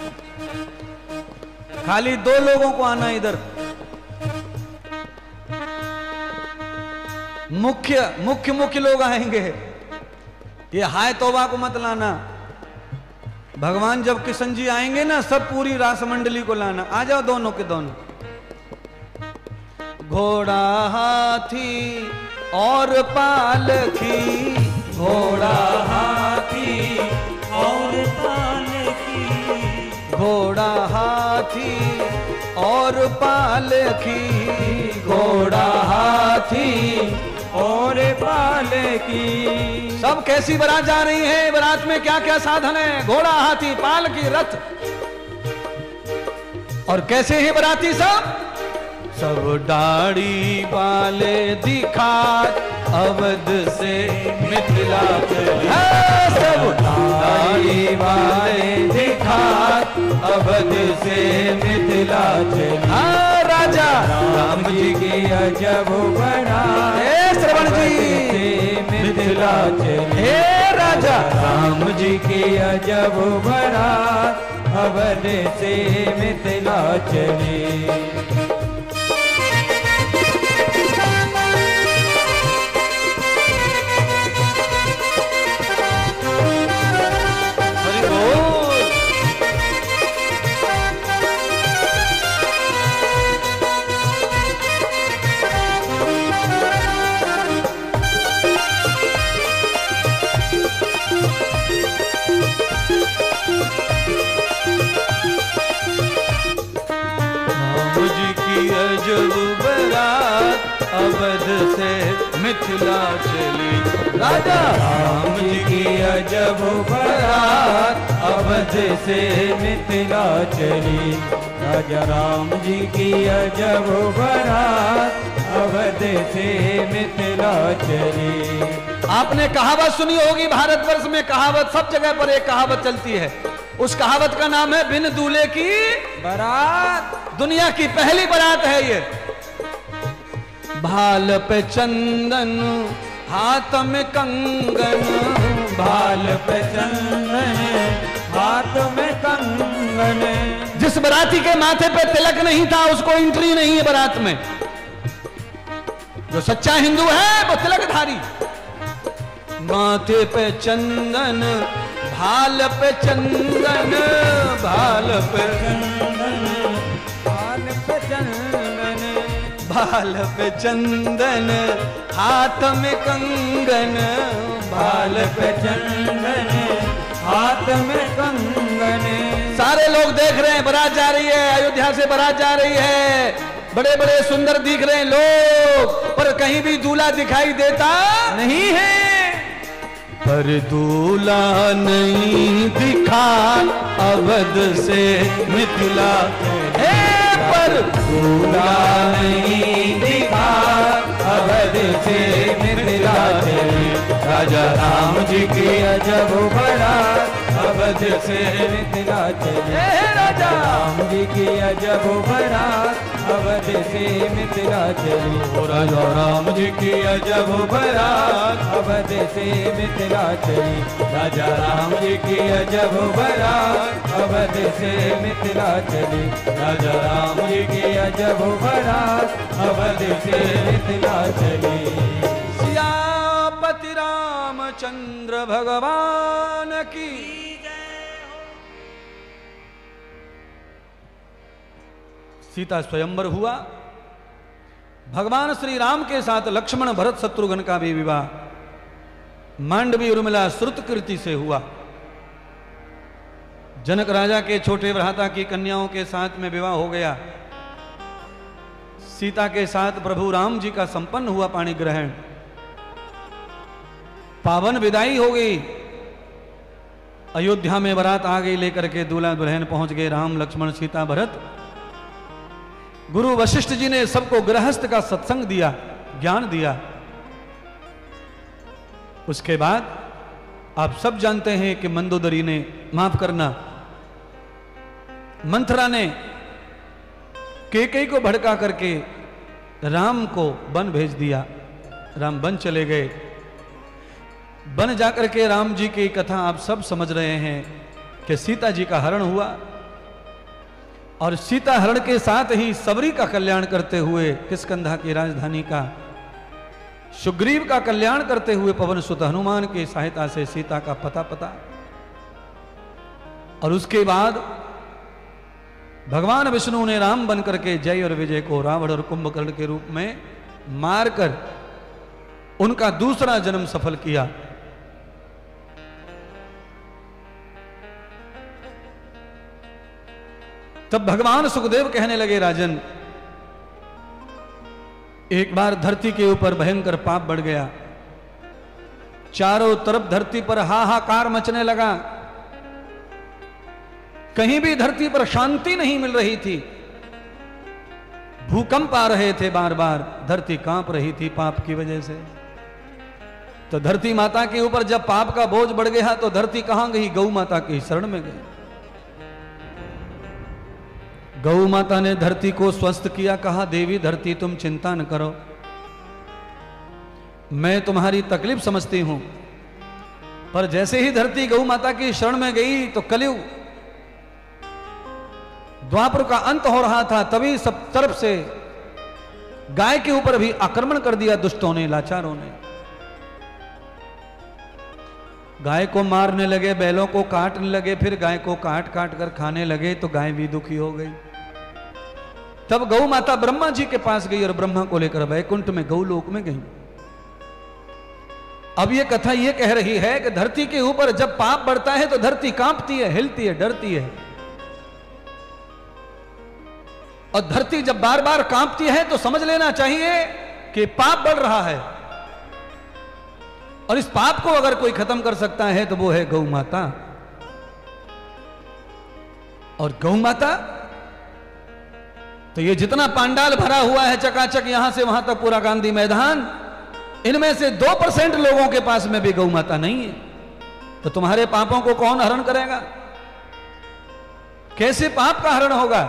खाली दो लोगों को आना इधर। मुख्य मुख्य मुख्य लोग आएंगे, ये हाय तौबा को मत लाना। भगवान जब किशन जी आएंगे ना, सब पूरी रास मंडली को लाना। आ जाओ दोनों के दोनों। घोड़ा हाथी और पालकी, घोड़ा हाथी और पालकी, घोड़ा हाथी और पालकी, घोड़ा हाथी और पालकी। सब कैसी बारात जा रही है? बारात में क्या क्या साधन है? घोड़ा हाथी पालकी रथ। और कैसे हैं बाराती सब? सब दाढ़ी वाले दिखात अवध से मिथिला चली। सब दाढ़ी वाले दिखात अवध से मिथिला चली। राजा राम जी की अजब बारात हे श्रवण जी से मिथिला चली। हे राजा राम जी की अजब बारात अवध से मिथिला चली। अजब बारात अवध से मिथिला चली। राजा राम जी की अजब बारात अवध से मिथिला चली। राजा राम जी की अजब बारात अवध से मिथिला चली। आपने कहावत सुनी होगी, भारतवर्ष में कहावत सब जगह पर एक कहावत चलती है। उस कहावत का नाम है बिन दूल्हे की बारात। दुनिया की पहली बारात है ये। भाल पे चंदन हाथ में कंगन, भाल पे चंदन हाथ में कंगन। जिस बराती के माथे पे तिलक नहीं था उसको एंट्री नहीं है बारात में। जो सच्चा हिंदू है वो तिलकधारी। माथे पे चंदन भाल पे चंदन, भाल पे चंदन भाल पे चंदन, भाल पे चंदन हाथ में कंगन, भाल पे चंदन हाथ में कंगन। सारे लोग देख रहे हैं बारात जा रही है, अयोध्या से बारात जा रही है, बड़े बड़े सुंदर दिख रहे हैं लोग, पर कहीं भी दूल्हा दिखाई देता नहीं है। पर दूल्हा नहीं दिखा अवध से मिथिला, हे पर दूल्हा नहीं दिखा अवध से मिथिला चली। राजा राम जी की अजब बारात अवध से मिथिला चली। राजा राम जी की अजब बारात अवध से मिथिला चली। राजा राम जी की अजब बारात अवध से मिथिला चली। राजा राम जी की अजब बारात अवध से मिथिला चली। राजा राम जी की अजब बारात अवध से मिथिला चली। सियापति रामचंद्र भगवान की। सीता स्वयंवर हुआ। भगवान श्री राम के साथ लक्ष्मण भरत शत्रुघ्न का भी विवाह मांडवी उर्मिला श्रुतकीर्ति से हुआ। जनक राजा के छोटे भ्राता की कन्याओं के साथ में विवाह हो गया। सीता के साथ प्रभु राम जी का संपन्न हुआ पाणी ग्रहण। पावन विदाई हो गई। अयोध्या में बारात आ गई, लेकर के दूल्हा दुल्हन पहुंच गए राम लक्ष्मण सीता भरत। गुरु वशिष्ठ जी ने सबको गृहस्थ का सत्संग दिया, ज्ञान दिया। उसके बाद आप सब जानते हैं कि मंदोदरी ने, माफ करना, मंथरा ने केकई को भड़का करके राम को वन भेज दिया। राम वन चले गए। वन जाकर के राम जी की कथा आप सब समझ रहे हैं कि सीता जी का हरण हुआ, और सीता हरण के साथ ही सबरी का कल्याण करते हुए, किष्किंधा की राजधानी का, सुग्रीव का कल्याण करते हुए पवन सुत हनुमान की सहायता से सीता का पता पता। और उसके बाद भगवान विष्णु ने राम बन करके जय और विजय को रावण और कुंभकर्ण के रूप में मारकर उनका दूसरा जन्म सफल किया। तब भगवान सुखदेव कहने लगे, राजन, एक बार धरती के ऊपर भयंकर पाप बढ़ गया। चारों तरफ धरती पर हाहाकार मचने लगा। कहीं भी धरती पर शांति नहीं मिल रही थी। भूकंप आ रहे थे बार बार, धरती कांप रही थी पाप की वजह से। तो धरती माता के ऊपर जब पाप का बोझ बढ़ गया तो धरती कहां गई? गौ माता की शरण में गई। गौ माता ने धरती को स्वस्थ किया, कहा, देवी धरती तुम चिंता न करो, मैं तुम्हारी तकलीफ समझती हूं। पर जैसे ही धरती गौ माता की शरण में गई तो कलयुग, द्वापर का अंत हो रहा था, तभी सब तरफ से गाय के ऊपर भी आक्रमण कर दिया दुष्टों ने, लाचारों ने। गाय को मारने लगे, बैलों को काटने लगे, फिर गाय को काट काट कर खाने लगे, तो गाय भी दुखी हो गई। तब गौ माता ब्रह्मा जी के पास गई और ब्रह्मा को लेकर वैकुंठ में गौलोक में गई। अब ये कथा ये कह रही है कि धरती के ऊपर जब पाप बढ़ता है तो धरती कांपती है, हिलती है, डरती है। और धरती जब बार बार कांपती है तो समझ लेना चाहिए कि पाप बढ़ रहा है, और इस पाप को अगर कोई खत्म कर सकता है तो वो है गौ माता। और गौ माता तो ये जितना पांडाल भरा हुआ है चकाचक यहां से वहां तक पूरा गांधी मैदान, इनमें से दो परसेंट लोगों के पास में भी गौ माता नहीं है, तो तुम्हारे पापों को कौन हरण करेगा? कैसे पाप का हरण होगा?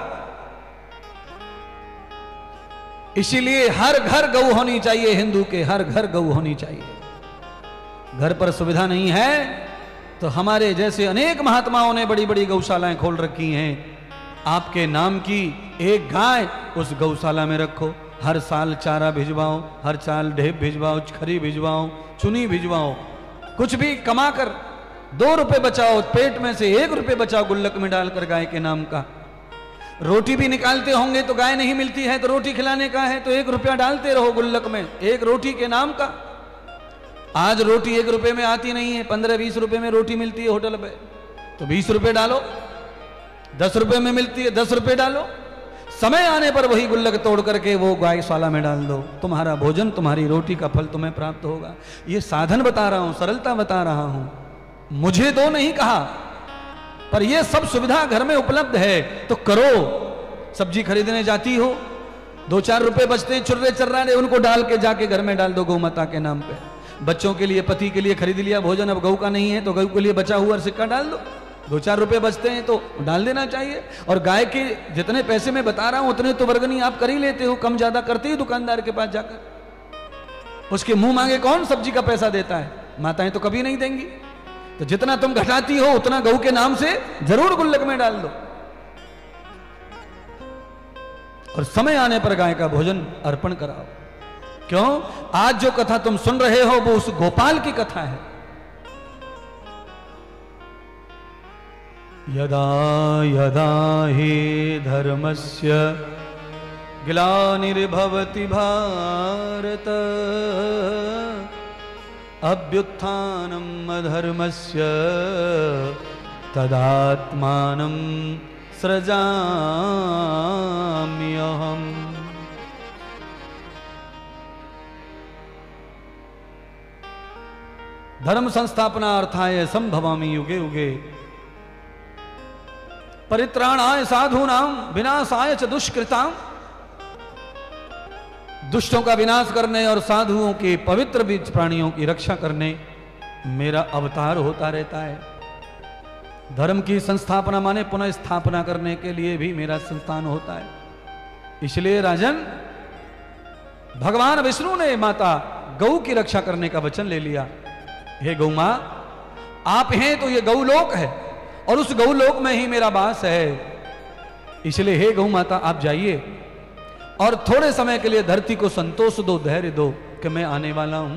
इसीलिए हर घर गौ होनी चाहिए, हिंदू के हर घर गौ होनी चाहिए। घर पर सुविधा नहीं है तो हमारे जैसे अनेक महात्माओं ने बड़ी बड़ी गौशालाएं खोल रखी हैं। आपके नाम की एक गाय उस गौशाला में रखो, हर साल चारा भिजवाओ, हर साल ढेप भिजवाओ, खरी भिजवाओ, चुनी भिजवाओ, कुछ भी कमा कर दो रुपए बचाओ, पेट में से एक रुपए बचाओ गुल्लक में डालकर गाय के नाम का। रोटी भी निकालते होंगे तो गाय नहीं मिलती है तो रोटी खिलाने का है तो एक रुपया डालते रहो गुल्लक में, एक रोटी के नाम का। आज रोटी एक रुपए में आती नहीं है, पंद्रह बीस रुपए में रोटी मिलती है होटल पे, तो बीस रुपए डालो। दस रुपए में मिलती है, दस रुपए डालो। समय आने पर वही गुल्लक तोड़ करके वो गौशाला में डाल दो, तुम्हारा भोजन, तुम्हारी रोटी का फल तुम्हें प्राप्त होगा। ये साधन बता रहा हूं, सरलता बता रहा हूं, मुझे तो नहीं कहा, पर ये सब सुविधा घर में उपलब्ध है तो करो। सब्जी खरीदने जाती हो, दो चार रुपए बचते चुर्रे चर्राने, उनको डाल के जाके घर में डाल दो गौ माता के नाम पे। बच्चों के लिए, पति के लिए खरीद लिया भोजन, अब गौ का नहीं है तो गौ के लिए बचा हुआ सिक्का डाल दो, दो चार रुपए बचते हैं तो डाल देना चाहिए। और गाय के जितने पैसे मैं बता रहा हूं उतने तो वर्गनी आप कर ही लेते हो, कम ज्यादा करते ही दुकानदार के पास जाकर। उसके मुंह मांगे कौन सब्जी का पैसा देता है? माताएं तो कभी नहीं देंगी। तो जितना तुम घटाती हो उतना गौ के नाम से जरूर गुल्लक में डाल दो, और समय आने पर गाय का भोजन अर्पण कराओ। क्यों? आज जो कथा तुम सुन रहे हो वो उस गोपाल की कथा है। यदा यदा हि धर्मस्य ग्लानिर्भवति भारत अभ्युत्थानम् अधर्मस्य तदात्मानं सृजाम्यहम्। धर्म संस्थापनार्थाय संभवामि युगे युगे, परित्राणाय साधूनां विनाशाय च दुष्कृतां। दुष्टों का विनाश करने और साधुओं के पवित्र बीज प्राणियों की रक्षा करने मेरा अवतार होता रहता है। धर्म की संस्थापना माने पुनः स्थापना करने के लिए भी मेरा संस्थान होता है। इसलिए राजन, भगवान विष्णु ने माता गौ की रक्षा करने का वचन ले लिया। हे गौ मां, आप हैं तो ये गौलोक है और उस गौलोक में ही मेरा वास है। इसलिए हे गौ माता, आप जाइए और थोड़े समय के लिए धरती को संतोष दो, धैर्य दो कि मैं आने वाला हूं।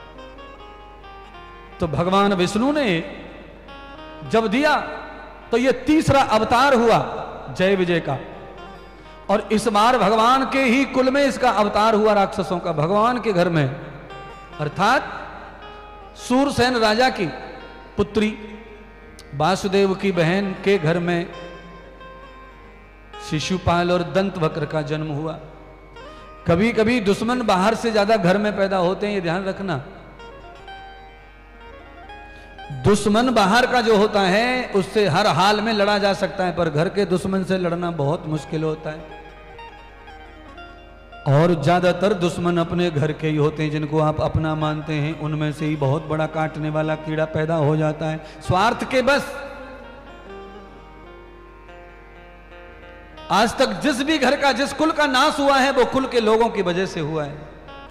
तो भगवान विष्णु ने जब दिया तो ये तीसरा अवतार हुआ जय विजय का, और इस बार भगवान के ही कुल में इसका अवतार हुआ, राक्षसों का, भगवान के घर में। अर्थात सूरसेन राजा की पुत्री वासुदेव की बहन के घर में शिशुपाल और दंतवक्र का जन्म हुआ। कभी कभी दुश्मन बाहर से ज्यादा घर में पैदा होते हैं, ये ध्यान रखना। दुश्मन बाहर का जो होता है उससे हर हाल में लड़ा जा सकता है, पर घर के दुश्मन से लड़ना बहुत मुश्किल होता है। और ज्यादातर दुश्मन अपने घर के ही होते हैं, जिनको आप अपना मानते हैं उनमें से ही बहुत बड़ा काटने वाला कीड़ा पैदा हो जाता है, स्वार्थ के बस। आज तक जिस भी घर का, जिस कुल का नाश हुआ है वो कुल के लोगों की वजह से हुआ है।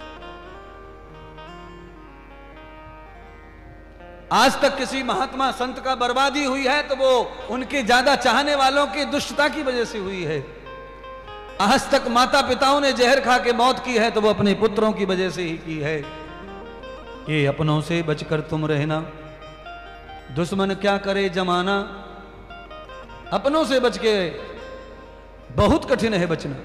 आज तक किसी महात्मा संत का बर्बादी हुई है तो वो उनके ज्यादा चाहने वालों की दुष्टता की वजह से हुई है। आज तक माता पिताओं ने जहर खा के मौत की है तो वो अपने पुत्रों की वजह से ही की है। ये अपनों से बचकर तुम रहना, दुश्मन क्या करे जमाना। अपनों से बच के बहुत कठिन है बचना।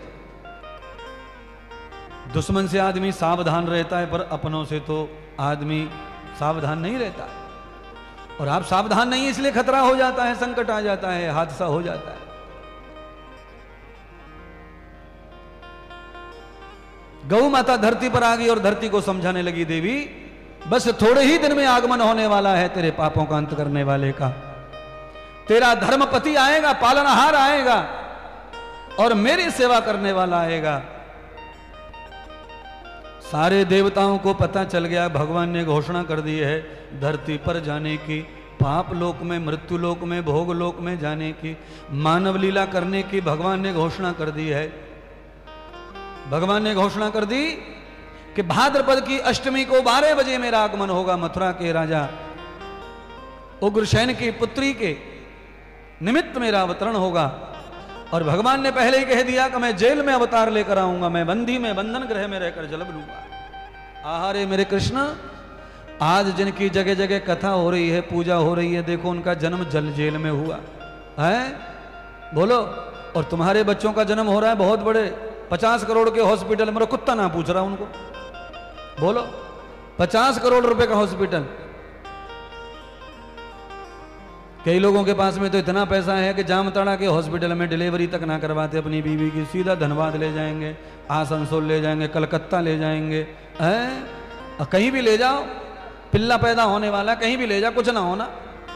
दुश्मन से आदमी सावधान रहता है पर अपनों से तो आदमी सावधान नहीं रहता। और आप सावधान नहीं, इसलिए खतरा हो जाता है, संकट आ जाता है, हादसा हो जाता है। गौ माता धरती पर आ गई और धरती को समझाने लगी, देवी बस थोड़े ही दिन में आगमन होने वाला है तेरे पापों का अंत करने वाले का। तेरा धर्मपति आएगा, पालनहार आएगा और मेरी सेवा करने वाला आएगा। सारे देवताओं को पता चल गया, भगवान ने घोषणा कर दी है धरती पर जाने की, पाप लोक में, मृत्यु लोक में, भोग लोक में जाने की, मानव लीला करने की भगवान ने घोषणा कर दी है। भगवान ने घोषणा कर दी कि भाद्रपद की अष्टमी को बारह बजे मेरा आगमन होगा। मथुरा के राजा उग्रसेन की पुत्री के निमित्त मेरा अवतरण होगा। और भगवान ने पहले ही कह दिया कि मैं जेल में अवतार लेकर आऊंगा, मैं बंदी में बंधन गृह में रहकर जन्म लूंगा। आहारे मेरे कृष्ण, आज जिनकी जगह जगह कथा हो रही है, पूजा हो रही है, देखो उनका जन्म जल जेल में हुआ है, बोलो। और तुम्हारे बच्चों का जन्म हो रहा है बहुत बड़े पचास करोड़ के हॉस्पिटल में। कुत्ता ना पूछ रहा उनको, बोलो पचास करोड़ रुपए का हॉस्पिटल। कई लोगों के पास में तो इतना पैसा है कि जामताड़ा के हॉस्पिटल में डिलीवरी तक ना करवाते अपनी बीवी की, सीधा धनबाद ले जाएंगे, आसनसोल ले जाएंगे, कलकत्ता ले जाएंगे, हैं कहीं भी ले जाओ, पिल्ला पैदा होने वाला कहीं भी ले जाओ, कुछ ना होना।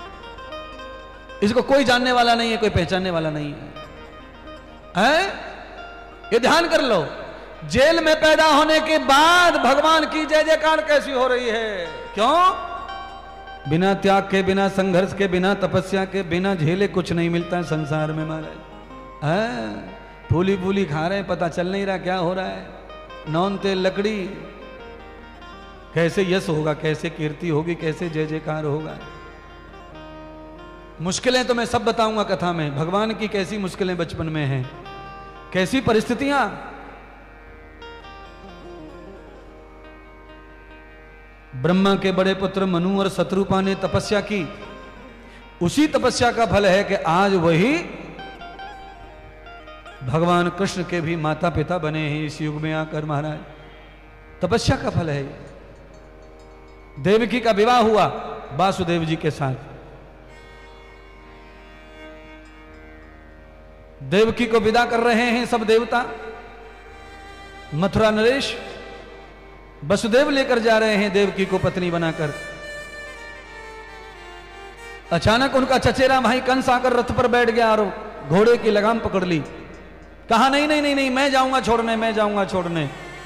इसको कोई जानने वाला नहीं है, कोई पहचानने वाला नहीं है, हैं? ये ध्यान कर लो। जेल में पैदा होने के बाद भगवान की जय जयकार कैसी हो रही है? क्यों? बिना त्याग के, बिना संघर्ष के, बिना तपस्या के, बिना झेले कुछ नहीं मिलता है संसार में महाराज। हैं? फूली फूली खा रहे हैं, पता चल नहीं रहा क्या हो रहा है। नौन तेल लकड़ी, कैसे यश होगा, कैसे कीर्ति होगी, कैसे जय जयकार होगा। मुश्किलें तो मैं सब बताऊंगा कथा में, भगवान की कैसी मुश्किलें बचपन में हैं, कैसी परिस्थितियां। ब्रह्मा के बड़े पुत्र मनु और शत्रुपा ने तपस्या की, उसी तपस्या का फल है कि आज वही भगवान कृष्ण के भी माता पिता बने हैं इस युग में आकर महाराज। तपस्या का फल है। देवकी का विवाह हुआ वासुदेव जी के साथ। देवकी को विदा कर रहे हैं सब देवता। मथुरा नरेश वसुदेव लेकर जा रहे हैं देवकी को पत्नी बनाकर। अचानक उनका चचेरा भाई कंस आकर रथ पर बैठ गया और घोड़े की लगाम पकड़ ली। कहा नहीं नहीं नहीं नहीं मैं जाऊंगा छोड़ने, मैं जाऊंगा छोड़ने।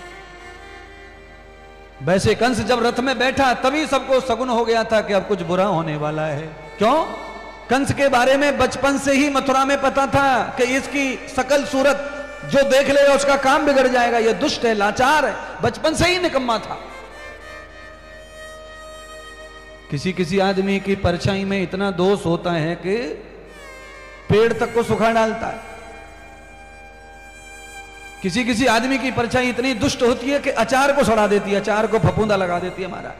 वैसे कंस जब रथ में बैठा तभी सबको सगुन हो गया था कि अब कुछ बुरा होने वाला है। क्यों? कंस के बारे में बचपन से ही मथुरा में पता था कि इसकी सकल सूरत जो देख लेगा उसका काम बिगड़ जाएगा, यह दुष्ट है, लाचार है, बचपन से ही निकम्मा था। किसी किसी आदमी की परछाई में इतना दोष होता है कि पेड़ तक को सुखा डालता है। किसी किसी आदमी की परछाई इतनी दुष्ट होती है कि अचार को सड़ा देती है, अचार को फफूंदा लगा देती है। हमारा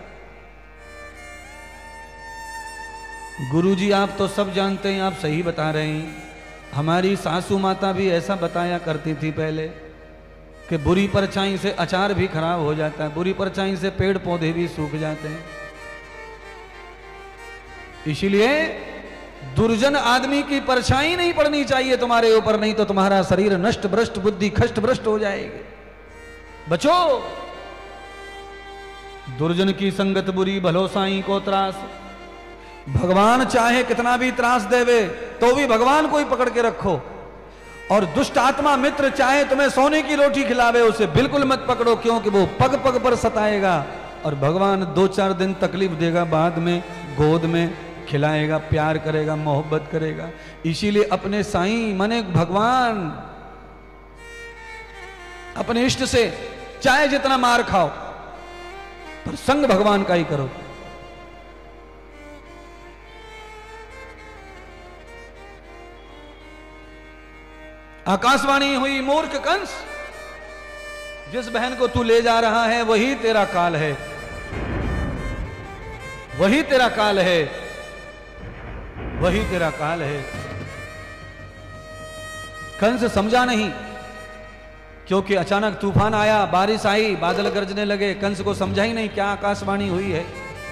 गुरुजी आप तो सब जानते हैं, आप सही बता रहे हैं। हमारी सासू माता भी ऐसा बताया करती थी पहले कि बुरी परछाई से अचार भी खराब हो जाता है, बुरी परछाई से पेड़ पौधे भी सूख जाते हैं। इसीलिए दुर्जन आदमी की परछाई नहीं पड़नी चाहिए तुम्हारे ऊपर, नहीं तो तुम्हारा शरीर नष्ट भ्रष्ट, बुद्धि खष्ट भ्रष्ट हो जाएगी। बचो। दुर्जन की संगत बुरी, भलो साईं को त्रास। भगवान चाहे कितना भी त्रास देवे तो भी भगवान को ही पकड़ के रखो। और दुष्ट आत्मा मित्र चाहे तुम्हें सोने की रोटी खिलावे, उसे बिल्कुल मत पकड़ो, क्योंकि वो पग पग पर सताएगा और भगवान दो चार दिन तकलीफ देगा, बाद में गोद में खिलाएगा, प्यार करेगा, मोहब्बत करेगा। इसीलिए अपने साईं माने भगवान, अपने इष्ट से चाहे जितना मार खाओ पर संग भगवान का ही करो। आकाशवाणी हुई, मूर्ख कंस, जिस बहन को तू ले जा रहा है वही तेरा काल है, वही तेरा काल है, वही तेरा काल है। कंस समझा नहीं, क्योंकि अचानक तूफान आया, बारिश आई, बादल गरजने लगे। कंस को समझा ही नहीं क्या आकाशवाणी हुई है।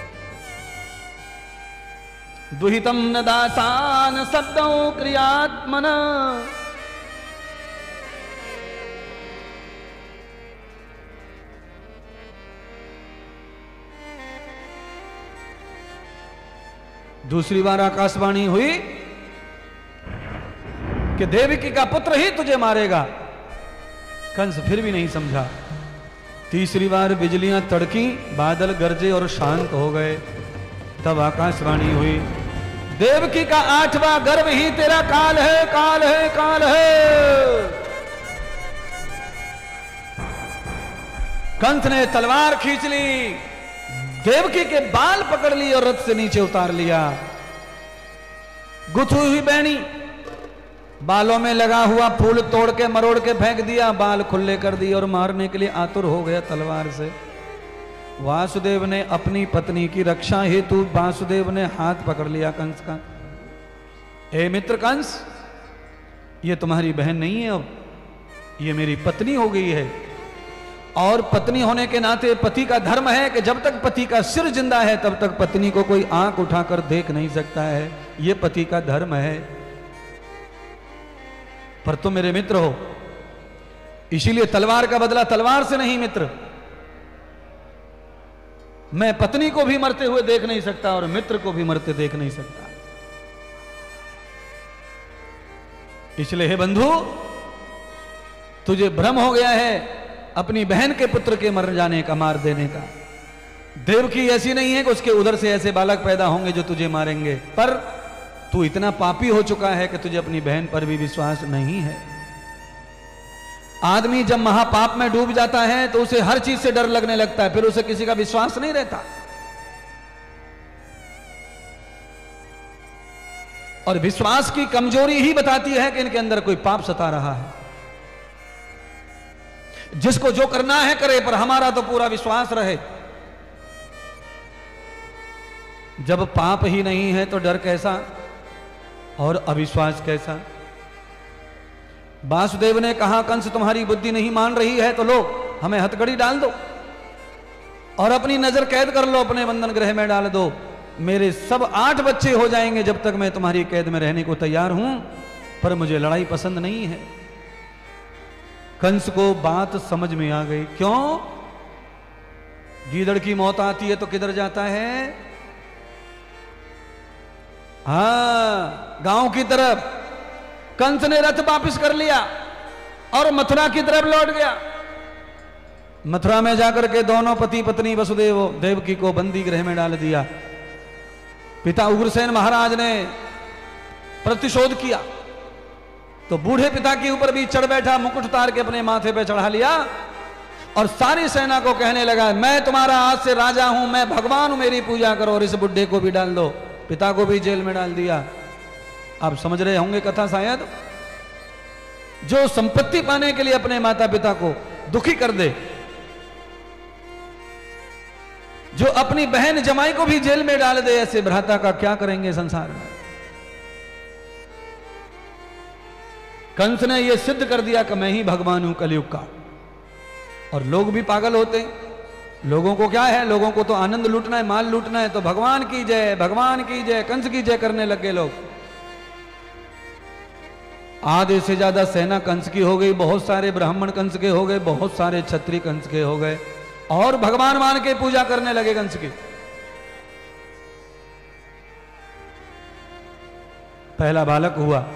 दुहितम न दासान शब्दों दूसरी बार आकाशवाणी हुई कि देवकी का पुत्र ही तुझे मारेगा। कंस फिर भी नहीं समझा। तीसरी बार बिजलियां तड़की, बादल गरजे और शांत हो गए। तब आकाशवाणी हुई, देवकी का आठवां गर्भ ही तेरा काल है, काल है, काल है। कंस ने तलवार खींच ली, देवकी के बाल पकड़ लिए और रथ से नीचे उतार लिया। गुथी हुई बैणी, बालों में लगा हुआ फूल तोड़ के मरोड़ के फेंक दिया, बाल खुले कर दिए और मारने के लिए आतुर हो गया तलवार से। वासुदेव ने अपनी पत्नी की रक्षा हेतु वासुदेव ने हाथ पकड़ लिया कंस का। ए मित्र कंस, ये तुम्हारी बहन नहीं है, अब ये मेरी पत्नी हो गई है। और पत्नी होने के नाते पति का धर्म है कि जब तक पति का सिर जिंदा है तब तक पत्नी को कोई आंख उठाकर देख नहीं सकता है। ये पति का धर्म है। पर तुम मेरे मित्र हो, इसीलिए तलवार का बदला तलवार से नहीं मित्र। मैं पत्नी को भी मरते हुए देख नहीं सकता और मित्र को भी मरते देख नहीं सकता। इसलिए हे बंधु, तुझे भ्रम हो गया है अपनी बहन के पुत्र के मर जाने का, मार देने का। देवकी ऐसी नहीं है कि उसके उदर से ऐसे बालक पैदा होंगे जो तुझे मारेंगे, पर तू इतना पापी हो चुका है कि तुझे अपनी बहन पर भी विश्वास नहीं है। आदमी जब महापाप में डूब जाता है तो उसे हर चीज से डर लगने लगता है, फिर उसे किसी का विश्वास नहीं रहता। और विश्वास की कमजोरी ही बताती है कि इनके अंदर कोई पाप सता रहा है। जिसको जो करना है करे, पर हमारा तो पूरा विश्वास रहे। जब पाप ही नहीं है तो डर कैसा और अविश्वास कैसा। वासुदेव ने कहा, कंस तुम्हारी बुद्धि नहीं मान रही है तो लो हमें हथकड़ी डाल दो और अपनी नजर कैद कर लो, अपने बंधन गृह में डाल दो। मेरे सब आठ बच्चे हो जाएंगे जब तक मैं तुम्हारी कैद में रहने को तैयार हूं, पर मुझे लड़ाई पसंद नहीं है। कंस को बात समझ में आ गई। क्यों? गीदड़ की मौत आती है तो किधर जाता है? हाँ, गांव की तरफ। कंस ने रथ वापस कर लिया और मथुरा की तरफ लौट गया। मथुरा में जाकर के दोनों पति पत्नी वसुदेव देवकी को बंदी गृह में डाल दिया। पिता उग्रसेन महाराज ने प्रतिशोध किया तो बूढ़े पिता के ऊपर भी चढ़ बैठा, मुकुट उतार के अपने माथे पे चढ़ा लिया और सारी सेना को कहने लगा, मैं तुम्हारा आज से राजा हूं, मैं भगवान हूं, मेरी पूजा करो। और इस बुढ़े को भी डाल दो। पिता को भी जेल में डाल दिया। आप समझ रहे होंगे कथा शायद। जो संपत्ति पाने के लिए अपने माता पिता को दुखी कर दे, जो अपनी बहन जमाई को भी जेल में डाल दे, ऐसे भ्राता का क्या करेंगे संसार में। कंस ने यह सिद्ध कर दिया कि मैं ही भगवान हूं कलयुग का। और लोग भी पागल होते हैं। लोगों को क्या है, लोगों को तो आनंद लूटना है, माल लूटना है, तो भगवान की जय, भगवान की जय, कंस की जय करने लगे लोग। आधे से ज्यादा सेना कंस की हो गई, बहुत सारे ब्राह्मण कंस के हो गए, बहुत सारे क्षत्रिय कंस के हो गए और भगवान मान के पूजा करने लगे कंस की। पहला बालक हुआ।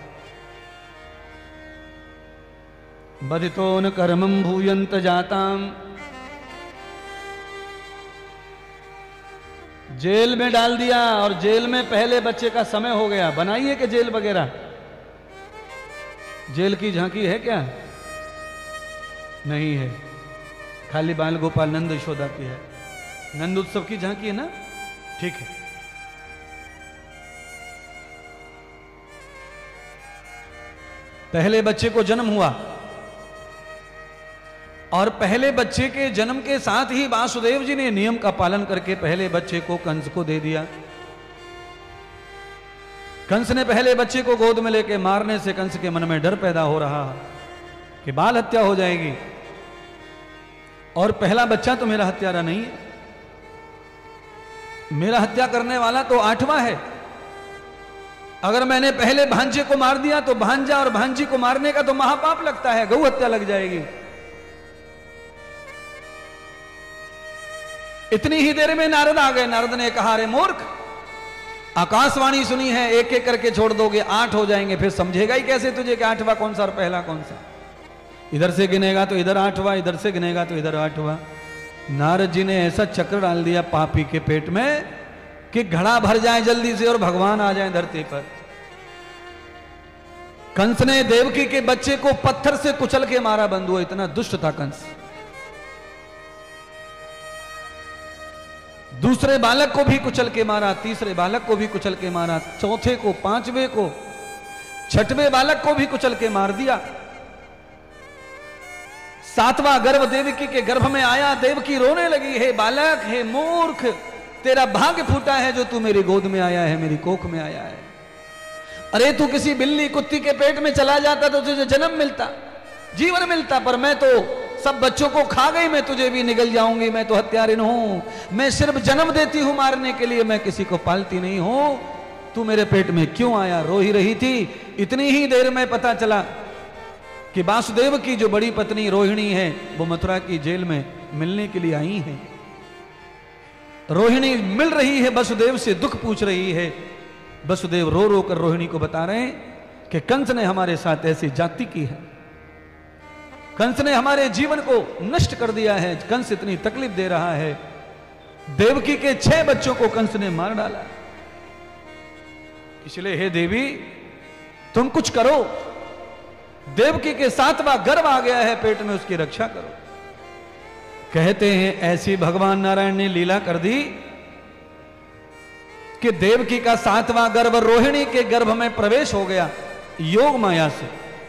बदितो न कर्मं भूयंत जाताम। जेल में डाल दिया और जेल में पहले बच्चे का समय हो गया। बनाइए कि जेल वगैरह, जेल की झांकी है क्या? नहीं है, खाली बाल गोपाल नंद यशोदा की है। नंद उत्सव की झांकी है ना, ठीक है। पहले बच्चे को जन्म हुआ और पहले बच्चे के जन्म के साथ ही वासुदेव जी ने नियम का पालन करके पहले बच्चे को कंस को दे दिया। कंस ने पहले बच्चे को गोद में लेके मारने से कंस के मन में डर पैदा हो रहा कि बाल हत्या हो जाएगी और पहला बच्चा तो मेरा हत्यारा नहीं है, मेरा हत्या करने वाला तो आठवां है। अगर मैंने पहले भांजे को मार दिया तो भांजा और भांजी को मारने का तो महापाप लगता है, गौ हत्या लग जाएगी। इतनी ही देर में नारद आ गए। नारद ने कहा, अरे मूर्ख, आकाशवाणी सुनी है, एक एक करके छोड़ दोगे आठ हो जाएंगे, फिर समझेगा ही कैसे तुझे कि आठवां कौन सा और पहला कौन सा। इधर से गिनेगा तो इधर आठवां, इधर से गिनेगा तो इधर आठवां। नारद जी ने ऐसा चक्र डाल दिया पापी के पेट में कि घड़ा भर जाए जल्दी से और भगवान आ जाए धरती पर। कंस ने देवकी के बच्चे को पत्थर से कुचल के मारा बंधुओं, इतना दुष्ट था कंस। दूसरे बालक को भी कुचल के मारा, तीसरे बालक को भी कुचल के मारा, चौथे को, पांचवें को, छठवें बालक को भी कुचल के मार दिया। सातवां गर्भ देवकी के गर्भ में आया, देवकी रोने लगी, हे बालक, हे मूर्ख, तेरा भाग्य फूटा है जो तू मेरी गोद में आया है, मेरी कोख में आया है। अरे तू किसी बिल्ली कुत्ती के पेट में चला जाता तो तुझे जन्म मिलता, जीवन मिलता, पर मैं तो सब बच्चों को खा गई, मैं तुझे भी निगल जाऊंगी, मैं तो हत्यारिन हूं, मैं सिर्फ जन्म देती हूं मारने के लिए, मैं किसी को पालती नहीं हूं। तू मेरे पेट में क्यों आया? रो ही रही थी। इतनी ही देर में पता चला कि वासुदेव की जो बड़ी पत्नी रोहिणी है वो मथुरा की जेल में मिलने के लिए आई है। रोहिणी मिल रही है वसुदेव से, दुख पूछ रही है। वसुदेव रो रो कर रोहिणी को बता रहे हैं कि कंस ने हमारे साथ ऐसी जाति की है, कंस ने हमारे जीवन को नष्ट कर दिया है, कंस इतनी तकलीफ दे रहा है, देवकी के छह बच्चों को कंस ने मार डाला, इसलिए हे देवी तुम कुछ करो, देवकी के सातवां गर्भ आ गया है पेट में, उसकी रक्षा करो। कहते हैं ऐसी भगवान नारायण ने लीला कर दी कि देवकी का सातवां गर्भ रोहिणी के गर्भ में प्रवेश हो गया योग माया से।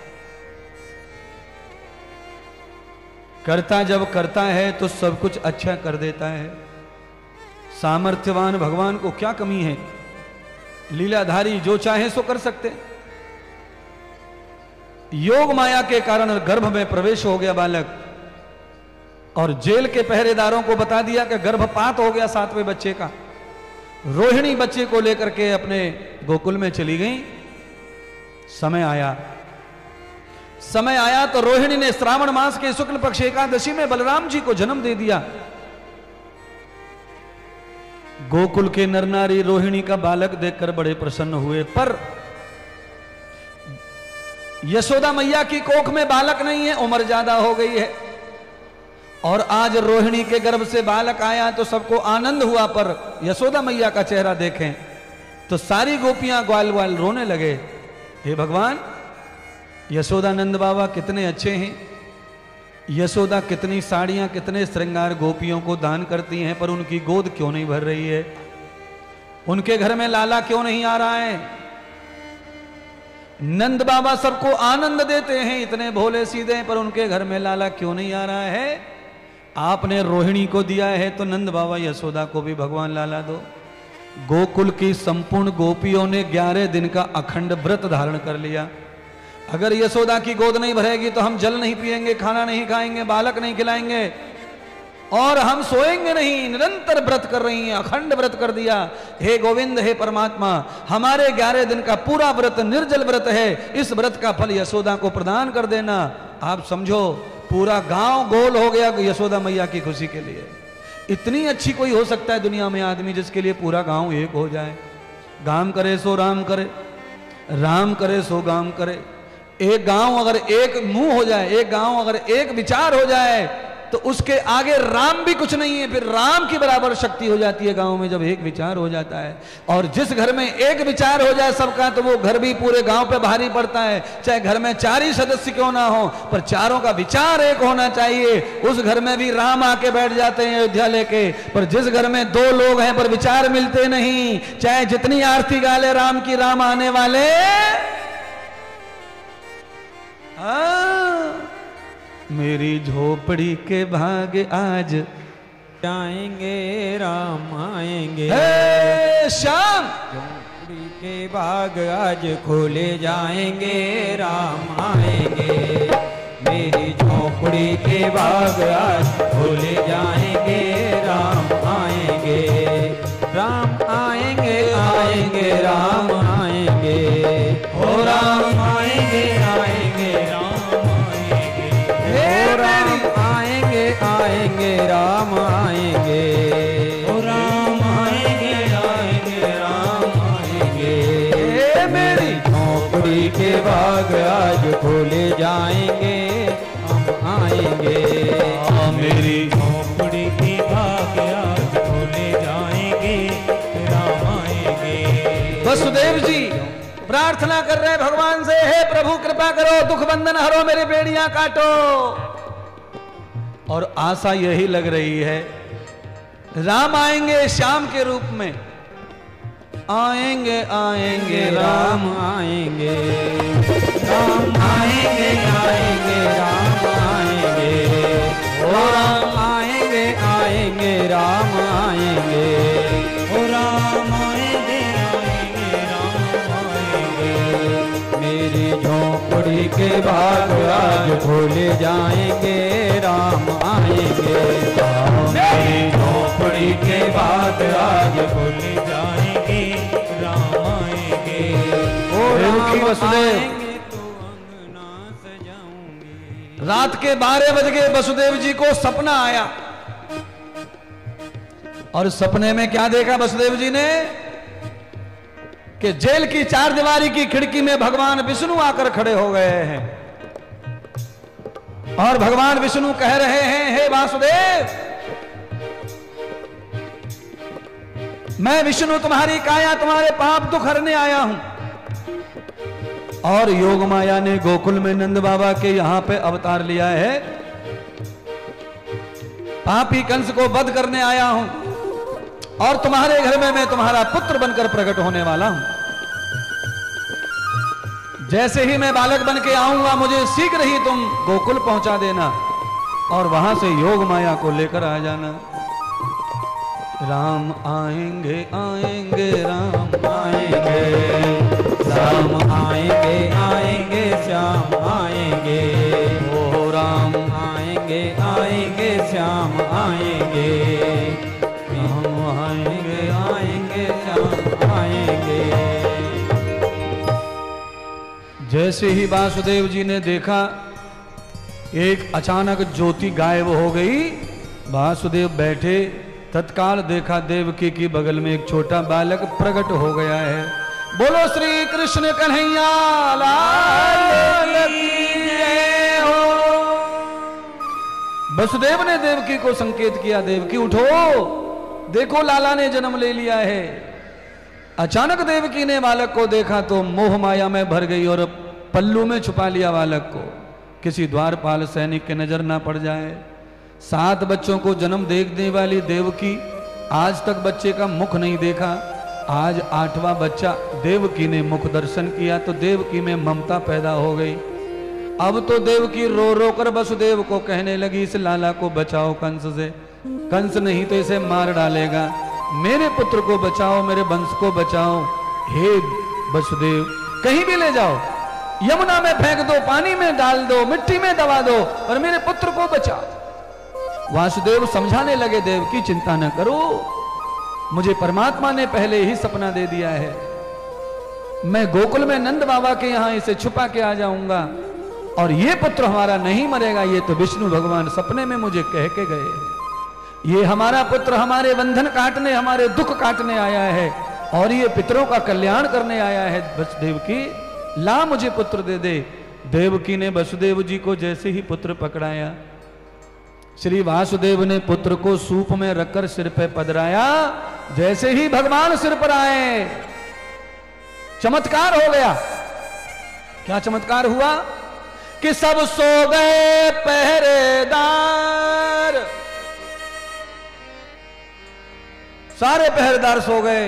करता जब करता है तो सब कुछ अच्छा कर देता है। सामर्थ्यवान भगवान को क्या कमी है, लीलाधारी जो चाहे सो कर सकते। योग माया के कारण गर्भ में प्रवेश हो गया बालक, और जेल के पहरेदारों को बता दिया कि गर्भपात हो गया सातवें बच्चे का। रोहिणी बच्चे को लेकर के अपने गोकुल में चली गई। समय आया समय आया तो रोहिणी ने श्रावण मास के शुक्ल पक्ष एकादशी में बलराम जी को जन्म दे दिया। गोकुल के नर नारी रोहिणी का बालक देखकर बड़े प्रसन्न हुए, पर यशोदा मैया की कोख में बालक नहीं है, उम्र ज्यादा हो गई है। और आज रोहिणी के गर्भ से बालक आया तो सबको आनंद हुआ, पर यशोदा मैया का चेहरा देखें तो सारी गोपियां ग्वाल ग्वाल रोने लगे। हे भगवान, यशोदानंद बाबा कितने अच्छे हैं, यशोदा कितनी साड़ियां, कितने श्रृंगार गोपियों को दान करती हैं, पर उनकी गोद क्यों नहीं भर रही है, उनके घर में लाला क्यों नहीं आ रहा है। नंद बाबा सबको आनंद देते हैं, इतने भोले सीधे, पर उनके घर में लाला क्यों नहीं आ रहा है। आपने रोहिणी को दिया है तो नंद बाबा यशोदा को भी भगवान लाला दो। गोकुल की संपूर्ण गोपियों ने ग्यारह दिन का अखंड व्रत धारण कर लिया। अगर यशोदा की गोद नहीं भरेगी तो हम जल नहीं पिएंगे, खाना नहीं खाएंगे, बालक नहीं खिलाएंगे, और हम सोएंगे नहीं। निरंतर व्रत कर रही हैं, अखंड व्रत कर दिया। हे गोविंद, हे परमात्मा, हमारे ग्यारह दिन का पूरा व्रत निर्जल व्रत है, इस व्रत का फल यशोदा को प्रदान कर देना। आप समझो पूरा गांव गोल हो गया यशोदा मैया की खुशी के लिए। इतनी अच्छी कोई हो सकता है दुनिया में आदमी जिसके लिए पूरा गांव एक हो जाए। गाम करे सो राम करे, राम करे सो गाम करे। एक गांव अगर एक मुंह हो जाए, एक गांव अगर एक विचार हो जाए, तो उसके आगे राम भी कुछ नहीं है, फिर राम की बराबर शक्ति हो जाती है गांव में जब एक विचार हो जाता है। और जिस घर में एक विचार हो जाए सबका, तो वो घर भी पूरे गांव पे भारी पड़ता है। चाहे घर में चार ही सदस्य क्यों ना हो, पर चारों का विचार एक होना चाहिए। उस घर में भी राम आके बैठ जाते हैं अयोध्या लेके, पर जिस घर में दो लोग हैं पर विचार मिलते नहीं, चाहे जितनी आरती गाले राम की, राम आने वाले हाँ। मेरी झोपड़ी के भाग आज जाएंगे, राम आएंगे। हे श्याम, झोपड़ी के भाग आज खोले जाएंगे, राम आएंगे। मेरी झोपड़ी के भाग आज खोले जाएंगे, राम आएंगे। राम आएंगे, आएंगे, राम आएंगे। ओ राम आएंगे, आएंगे, राम आएंगे। हे राम आएंगे, आएंगे, राम आएंगे। ओ राम आएंगे, आएंगे, राम आएंगे। प्रार्थना कर रहे हैं भगवान से, हे प्रभु कृपा करो, दुख बंधन हरो, मेरी बेड़ियां काटो। और आशा यही लग रही है राम आएंगे श्याम के रूप में, आएंगे आएंगे राम आएंगे, राम आएंगे आएंगे राम आएंगे, ओ राम आएंगे आएंगे राम आएंगे, ओ राम आएंगे आएंगे राम आएंगे। मेरी झोपड़ी के भाग आज खोले जाएंगे, राम आएंगे, मेरी झोपड़ी के बाद आज खोले जाएंगे, राम आएंगे, ओ राम आएंगे तो अंगना सजाऊंगी। रात के बारह बज गए, वसुदेव जी को सपना आया और सपने में क्या देखा वसुदेव जी ने कि जेल की चार दीवारी की खिड़की में भगवान विष्णु आकर खड़े हो गए हैं और भगवान विष्णु कह रहे हैं, हे वासुदेव, मैं विष्णु तुम्हारी काया तुम्हारे पाप दुख हरने आया हूं। और योग माया ने गोकुल में नंद बाबा के यहां पे अवतार लिया है, पापी कंस को वध करने आया हूं और तुम्हारे घर में मैं तुम्हारा पुत्र बनकर प्रकट होने वाला हूं। जैसे ही मैं बालक बन के आऊंगा मुझे शीघ्र ही तुम गोकुल पहुंचा देना और वहां से योग माया को लेकर आ जाना। राम आएंगे आएंगे राम आएंगे, राम आएंगे आएंगे श्याम आएंगे, ओ राम आएंगे आएंगे श्याम आएंगे, राम आएंगे आएंगे श्याम आएंगे। जैसे ही वासुदेव जी ने देखा एक अचानक ज्योति गायब हो गई, वासुदेव बैठे, तत्काल देखा देवकी की बगल में एक छोटा बालक प्रकट हो गया है। बोलो श्री कृष्ण कन्हैया लाल की जय हो। वसुदेव ने देवकी को संकेत किया, देवकी उठो, देखो लाला ने जन्म ले लिया है। अचानक देवकी ने बालक को देखा तो मोह माया में भर गई और पल्लू में छुपा लिया बालक को, किसी द्वारपाल सैनिक के नजर ना पड़ जाए। सात बच्चों को जन्म देखने वाली देवकी आज तक बच्चे का मुख नहीं देखा, आज आठवां बच्चा देवकी ने मुख दर्शन किया तो देवकी में ममता पैदा हो गई। अब तो देवकी रो रो कर वसुदेव को कहने लगी, इस लाला को बचाओ कंस से, कंस नहीं तो इसे मार डालेगा, मेरे पुत्र को बचाओ, मेरे वंश को बचाओ। हे वसुदेव, कहीं भी ले जाओ, यमुना में फेंक दो, पानी में डाल दो, मिट्टी में दबा दो, और मेरे पुत्र को बचाओ। वासुदेव समझाने लगे, देव की चिंता न करो, मुझे परमात्मा ने पहले ही सपना दे दिया है, मैं गोकुल में नंद बाबा के यहां इसे छुपा के आ जाऊंगा और ये पुत्र हमारा नहीं मरेगा, ये तो विष्णु भगवान सपने में मुझे कह के गए हैं। ये हमारा पुत्र हमारे बंधन काटने, हमारे दुख काटने आया है और ये पितरों का कल्याण करने आया है। वसुदेव की ला मुझे पुत्र दे दे। देवकी ने वसुदेव जी को जैसे ही पुत्र पकड़ाया, श्री वासुदेव ने पुत्र को सूप में रखकर सिर पे पधराया। जैसे ही भगवान सिर पर आए चमत्कार हो गया। क्या चमत्कार हुआ कि सब सो गए पहरेदार, सारे पहरेदार सो गए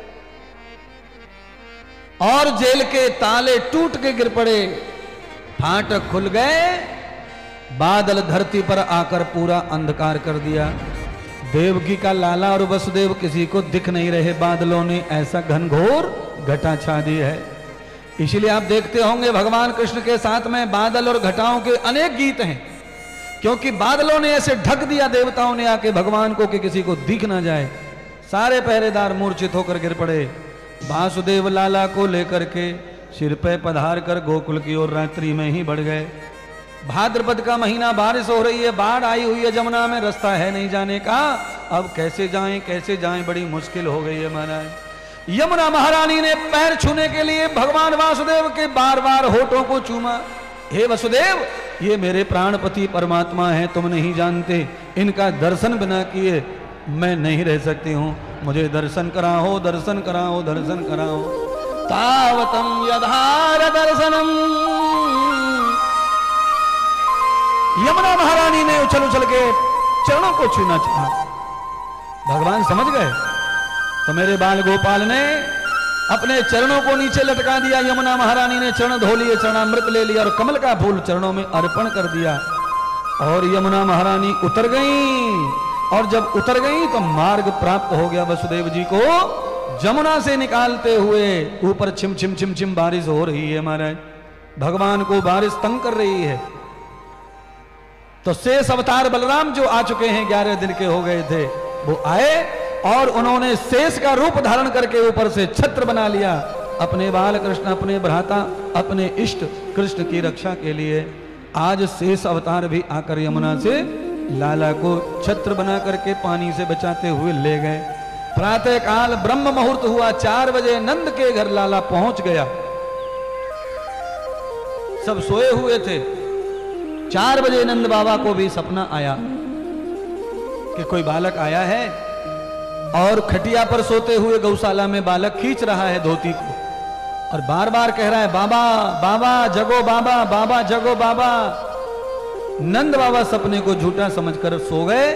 और जेल के ताले टूट के गिर पड़े, फाटक खुल गए, बादल धरती पर आकर पूरा अंधकार कर दिया। देवकी का लाला और वसुदेव किसी को दिख नहीं रहे, बादलों ने ऐसा घनघोर घटा छा दी है। इसलिए आप देखते होंगे भगवान कृष्ण के साथ में बादल और घटाओं के अनेक गीत हैं, क्योंकि बादलों ने ऐसे ढक दिया देवताओं ने आके भगवान को कि किसी को दिख ना जाए। सारे पहरेदार मूर्छित होकर गिर पड़े। वासुदेव लाला को लेकर के सिर पे पधार कर गोकुल की ओर रात्रि में ही बढ़ गए। भाद्रपद का महीना, बारिश हो रही है, बाढ़ आई हुई है जमुना में, रास्ता है नहीं जाने का। अब कैसे जाएं कैसे जाएं, बड़ी मुश्किल हो गई है महाराज। यमुना महारानी ने पैर छूने के लिए भगवान वासुदेव के बार बार होठों को चूमा। हे वसुदेव, ये मेरे प्राणपति परमात्मा हैं, तुम नहीं जानते, इनका दर्शन बिना किए मैं नहीं रह सकती हूँ, मुझे दर्शन कराओ, दर्शन कराओ, दर्शन कराओ। तावतम यधार दर्शनम। यमुना महारानी ने उछल उछल के चरणों को छूना चाहा। भगवान समझ गए तो मेरे बाल गोपाल ने अपने चरणों को नीचे लटका दिया। यमुना महारानी ने चरण धो लिए, चरणामृत ले लिया और कमल का फूल चरणों में अर्पण कर दिया। और यमुना महारानी उतर गई, और जब उतर गई तो मार्ग प्राप्त हो गया वसुदेव जी को। जमुना से निकालते हुए ऊपर छिम छिम छिम छिम बारिश हो रही है महाराज। भगवान को बारिश तंग कर रही है। तो शेष अवतार बलराम जो आ चुके हैं, ग्यारह दिन के हो गए थे, वो आए और उन्होंने शेष का रूप धारण करके ऊपर से छत्र बना लिया अपने बाल कृष्ण, अपने भ्राता, अपने इष्ट कृष्ण की रक्षा के लिए। आज शेष अवतार भी आकर यमुना से लाला को छत्र बना करके पानी से बचाते हुए ले गए। प्रातः काल ब्रह्म मुहूर्त हुआ, चार बजे नंद के घर लाला पहुंच गया। सब सोए हुए थे। चार बजे नंद बाबा को भी सपना आया कि कोई बालक आया है और खटिया पर सोते हुए गौशाला में बालक खींच रहा है धोती को और बार बार कह रहा है, बाबा बाबा जगो बाबा, बाबा जगो बाबा। नंद बाबा सपने को झूठा समझकर सो गए।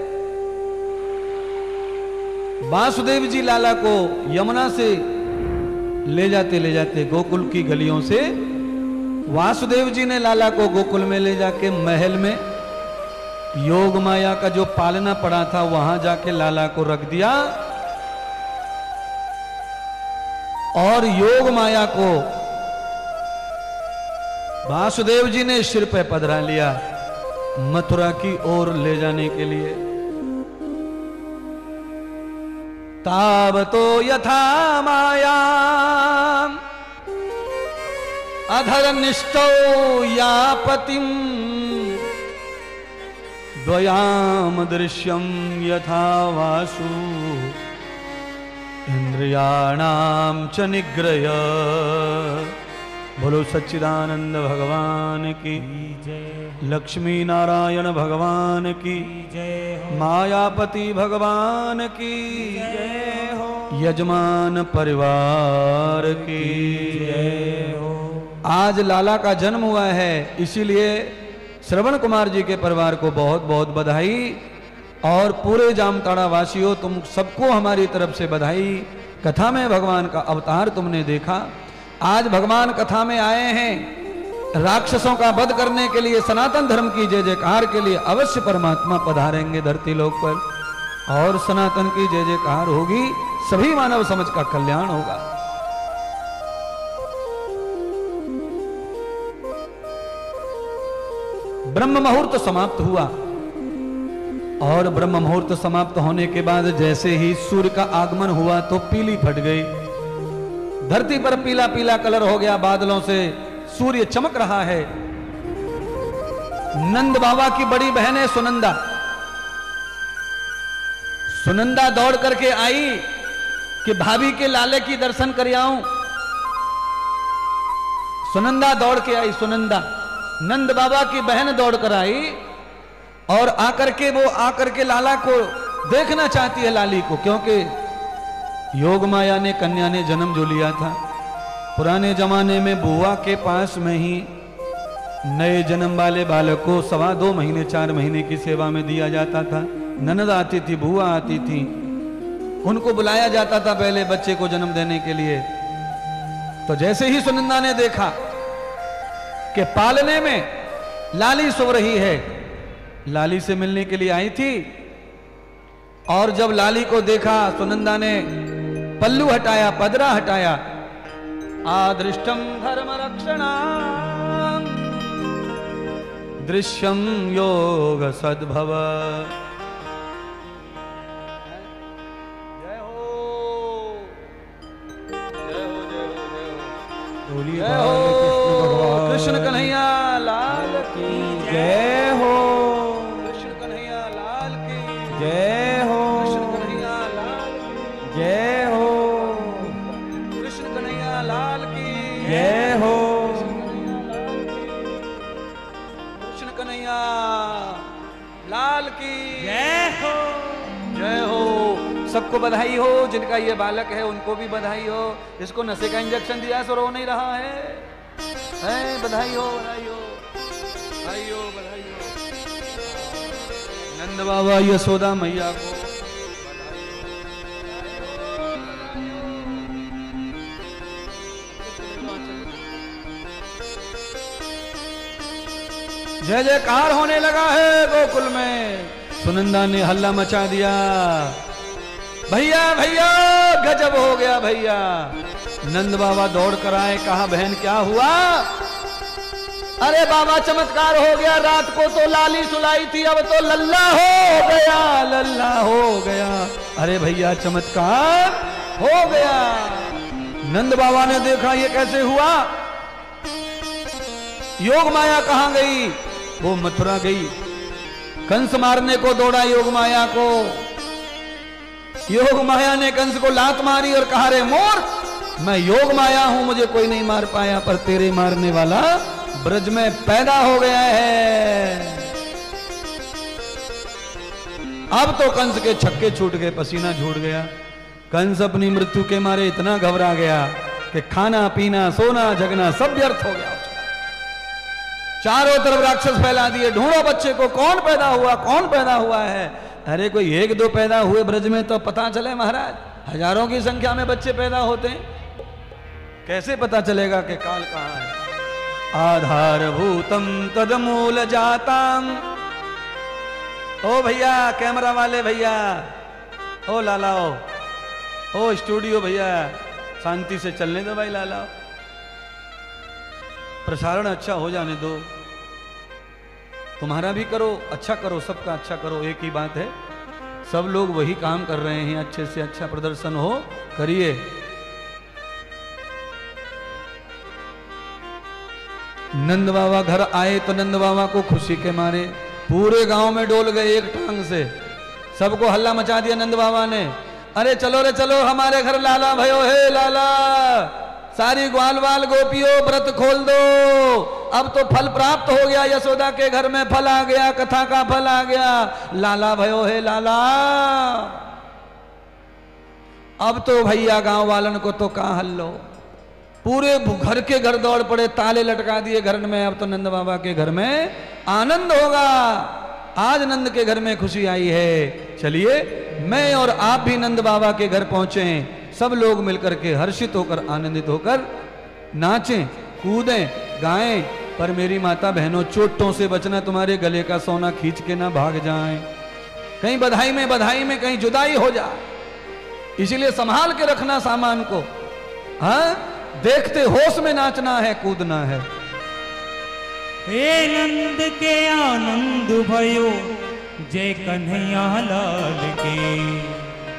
वासुदेव जी लाला को यमुना से ले जाते ले जाते गोकुल की गलियों से वासुदेव जी ने लाला को गोकुल में ले जाके महल में योग माया का जो पालना पड़ा था वहां जाके लाला को रख दिया और योग माया को वासुदेव जी ने सिर पे पधरा लिया मथुरा की ओर ले जाने के लिए। तावतो यथा माया अधर निष्ठो या पतिम द्वयाम दृश्यम यथा वासु इंद्रियाणाम च निग्रय। बोलो सच्चिदानंद भगवान की जय, लक्ष्मी नारायण भगवान की जय, मायापति भगवान की जय हो, यजमान परिवार की जय हो। आज लाला का जन्म हुआ है, इसीलिए श्रवण कुमार जी के परिवार को बहुत बहुत बधाई और पूरे जामताड़ा वासियों तुम सबको हमारी तरफ से बधाई। कथा में भगवान का अवतार तुमने देखा। आज भगवान कथा में आए हैं राक्षसों का वध करने के लिए, सनातन धर्म की जय जयकार के लिए। अवश्य परमात्मा पधारेंगे धरती लोक पर और सनातन की जय जयकार होगी, सभी मानव समाज का कल्याण होगा। ब्रह्म मुहूर्त समाप्त हुआ और ब्रह्म मुहूर्त समाप्त होने के बाद जैसे ही सूर्य का आगमन हुआ तो पीली फट गई, धरती पर पीला पीला कलर हो गया, बादलों से सूर्य चमक रहा है। नंद बाबा की बड़ी बहन है सुनंदा, सुनंदा दौड़ करके आई कि भाभी के लाले की दर्शन कर आऊं। सुनंदा दौड़ के आई, सुनंदा नंद बाबा की बहन दौड़ कर आई और आकर के वो आकर के लाला को देखना चाहती है, लाली को, क्योंकि योग माया ने कन्या ने जन्म जो लिया था पुराने जमाने में बुआ के पास में ही नए जन्म वाले बालक को सवा दो महीने चार महीने की सेवा में दिया जाता था। ननद आती थी, बुआ आती थी, उनको बुलाया जाता था पहले बच्चे को जन्म देने के लिए। तो जैसे ही सुनंदा ने देखा कि पालने में लाली सो रही है, लाली से मिलने के लिए आई थी और जब लाली को देखा सुनंदा ने पल्लू हटाया, पदरा हटाया। आदृष्टम धर्म रक्षणाम दृश्यम योग सद्भव। जय हो जय हो जय हो जय हो कृष्ण कन्हैया लाल की जय हो, कृष्ण कन्हैया लाल की जय हो, कृष्ण कन्हैया लाल की जय हो, कृष्ण कन्हैया लाल की जय हो, कृष्ण कन्हैया लाल की जय हो, जय हो। सबको बधाई हो, जिनका ये बालक है उनको भी बधाई हो। इसको नशे का इंजेक्शन दिया सो रो नहीं रहा है, है? बधाई हो, बधाई हो, बधाई हो, बधाई हो। नंद बाबा यशोदा मैया को जय जयकार होने लगा है गोकुल में। सुनंदा ने हल्ला मचा दिया, भैया भैया गजब हो गया भैया। नंद बाबा दौड़ कर आए, कहा बहन क्या हुआ? अरे बाबा चमत्कार हो गया, रात को तो लाली सुलाई थी, अब तो लल्ला हो गया, लल्ला हो गया। अरे भैया चमत्कार हो गया। नंद बाबा ने देखा ये कैसे हुआ, योग माया कहां गई? वो मथुरा गई, कंस मारने को दौड़ा योग माया को। योग माया ने कंस को लात मारी और कहा रे मोर, मैं योग माया हूं, मुझे कोई नहीं मार पाया, पर तेरे मारने वाला ब्रज में पैदा हो गया है। अब तो कंस के छक्के छूट गए, पसीना छूट गया। कंस अपनी मृत्यु के मारे इतना घबरा गया कि खाना पीना सोना जगना सब व्यर्थ हो गया। चारों तरफ राक्षस फैला दिए, ढूंढो बच्चे को, कौन पैदा हुआ, कौन पैदा हुआ है? अरे कोई एक दो पैदा हुए ब्रज में तो पता चले महाराज, हजारों की संख्या में बच्चे पैदा होते हैं, कैसे पता चलेगा कि काल कहां है? आधारभूतम तदमूल जाताम। ओ भैया कैमरा वाले भैया, ओ लाला, ओ ओ स्टूडियो भैया, शांति से चलने दो भाई लाला, प्रसारण अच्छा हो जाने दो। तुम्हारा भी करो, अच्छा करो, सबका अच्छा करो, एक ही बात है। सब लोग वही काम कर रहे हैं, अच्छे से अच्छा प्रदर्शन हो, करिए। नंद बाबा घर आए तो नंद बाबा को खुशी के मारे पूरे गांव में डोल गए एक टांग से, सबको हल्ला मचा दिया नंद बाबा ने। अरे चलो रे चलो, हमारे घर लाला भयो है, लाला सारी ग्वाल वाल गोपियों व्रत खोल दो, अब तो फल प्राप्त हो गया, यशोदा के घर में फल आ गया, कथा का फल आ गया, लाला भयो है लाला। अब तो भैया गांव वालन को तो कहां हल्लो, पूरे घर के घर दौड़ पड़े, ताले लटका दिए घर में। अब तो नंद बाबा के घर में आनंद होगा, आज नंद के घर में खुशी आई है। चलिए मैं और आप भी नंद बाबा के घर पहुंचे, सब लोग मिलकर के हर्षित होकर आनंदित होकर नाचें कूदें गाएं। पर मेरी माता बहनों, चोटों से बचना, तुम्हारे गले का सोना खींच के ना भाग जाएं, कहीं बधाई में बधाई में कहीं जुदाई हो जाए, इसीलिए संभाल के रखना सामान को। हाँ, देखते होश में नाचना है, कूदना है। हे नंद के आनंद भयो, जय कन्हैया लाल के।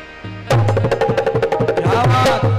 क्या बात।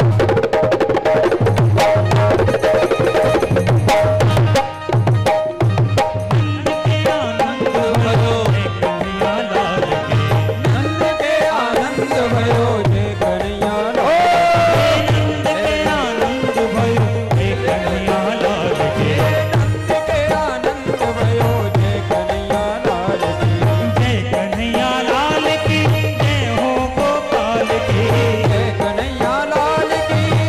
जय कन्हैया लाल की।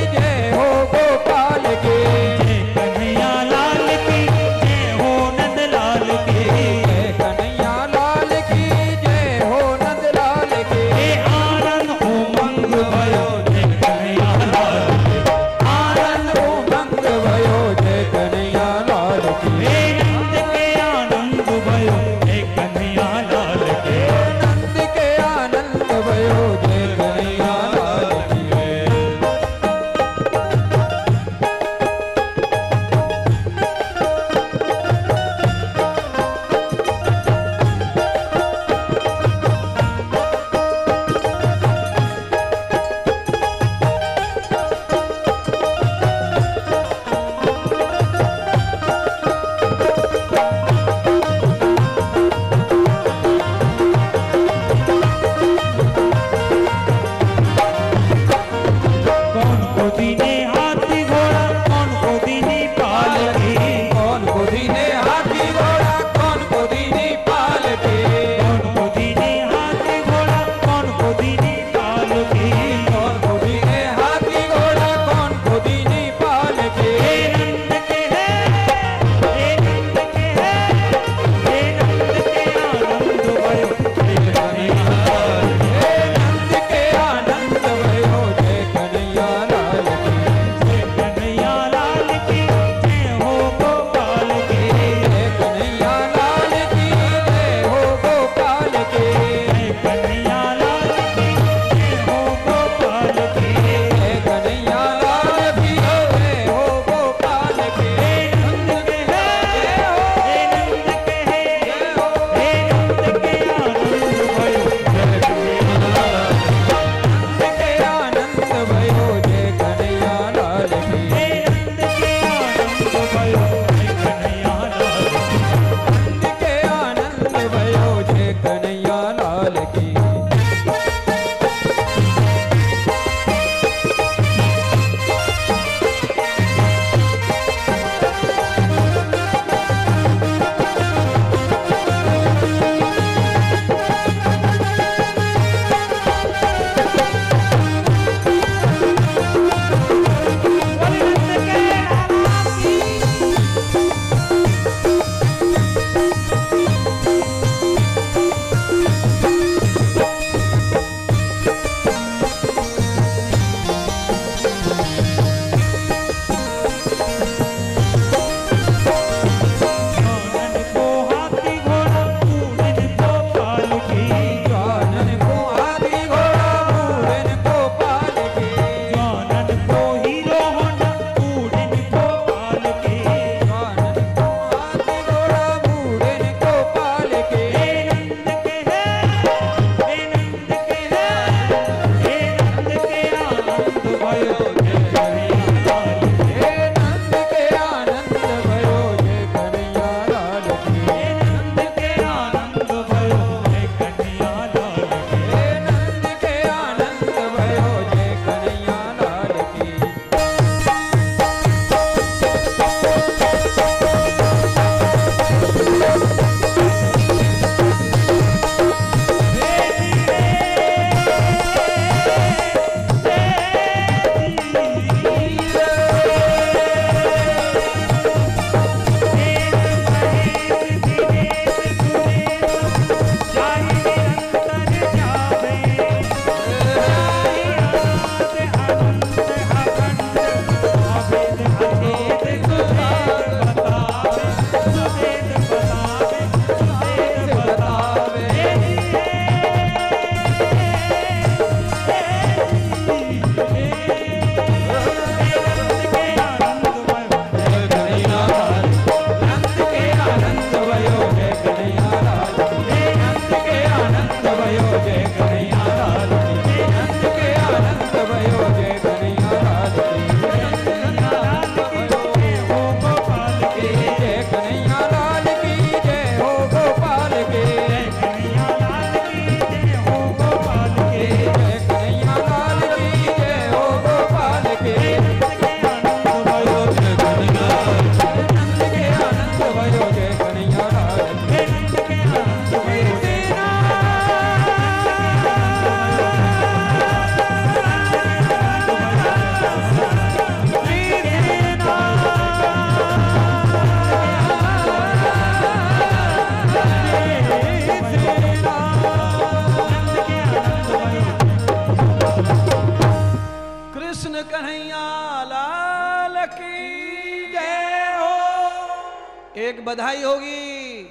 एक बधाई होगी,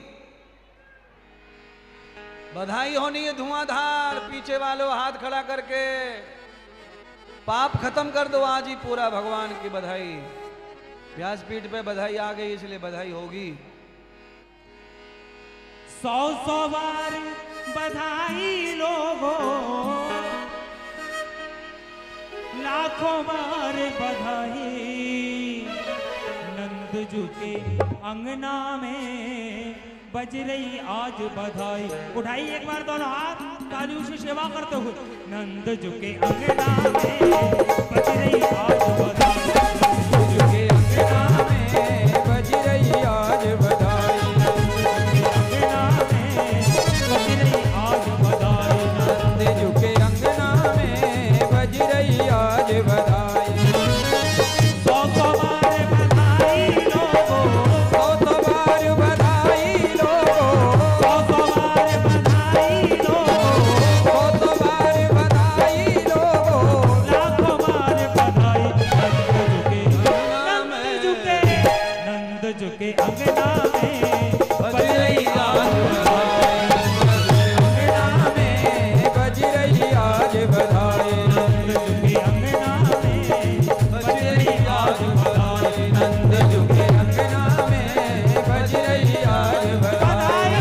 बधाई होनी है धुआंधार। पीछे वालों हाथ खड़ा करके पाप खत्म कर दो आज ही पूरा, भगवान की बधाई। व्यासपीठ पे बधाई आ गई इसलिए बधाई होगी। सौ सौ बार बधाई लोगों, लाखों बार बधाई। नंद जी के अंगना में बज रही आज बधाई। उठाइए एक बार दोनों हाथ, तालियों से सेवा करते हुए। नंद जी के अंगना में बज रही आज बधाई। नंद जी के अंगना में बज रही आज बधाई। नंद जी के अंगना में बज रही आज बधाई। सौ सौ बार बधाई लोगों, सौ सौ बार बधाई लोगों, सौ सौ बार बधाई लोगों, सौ सौ बार बधाई लोगों, लाखों बार बधाई। नंद जी के नंद जी के अंगना में बज रही आज बधाई। अंगना में बज रही आज बधाई। नंद जी के अंगना में बज रही आज बधाई। नंद जी के अंगना में बज रही आज बधाई।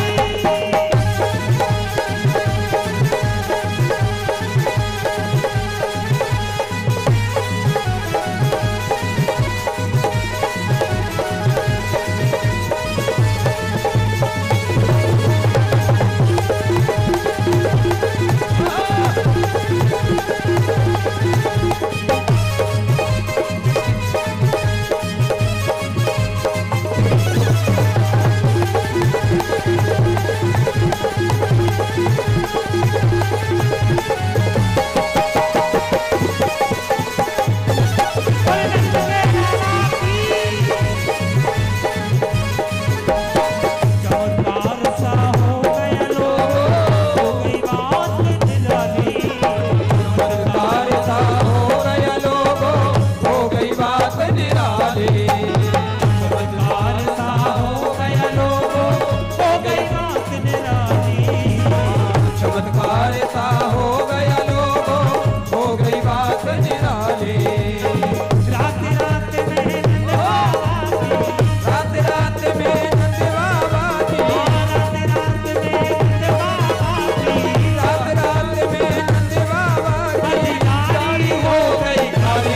चमत्कार सा हो गया लोगों, हो गई बात निराली। चमत्कार सा हो गया लोगों, हो गई बात निराली। चमत्कार सा हो गया लोगों, हो गई बात निराली। चमत्कार सा हो गया लोगों, हो गई बात निराली। रात रात में नंद बाबा की, रात रात में नंद बाबा की, रात रात में नंद बाबा की, रात रात में नंद बाबा की अधिकारी हो गई खाली।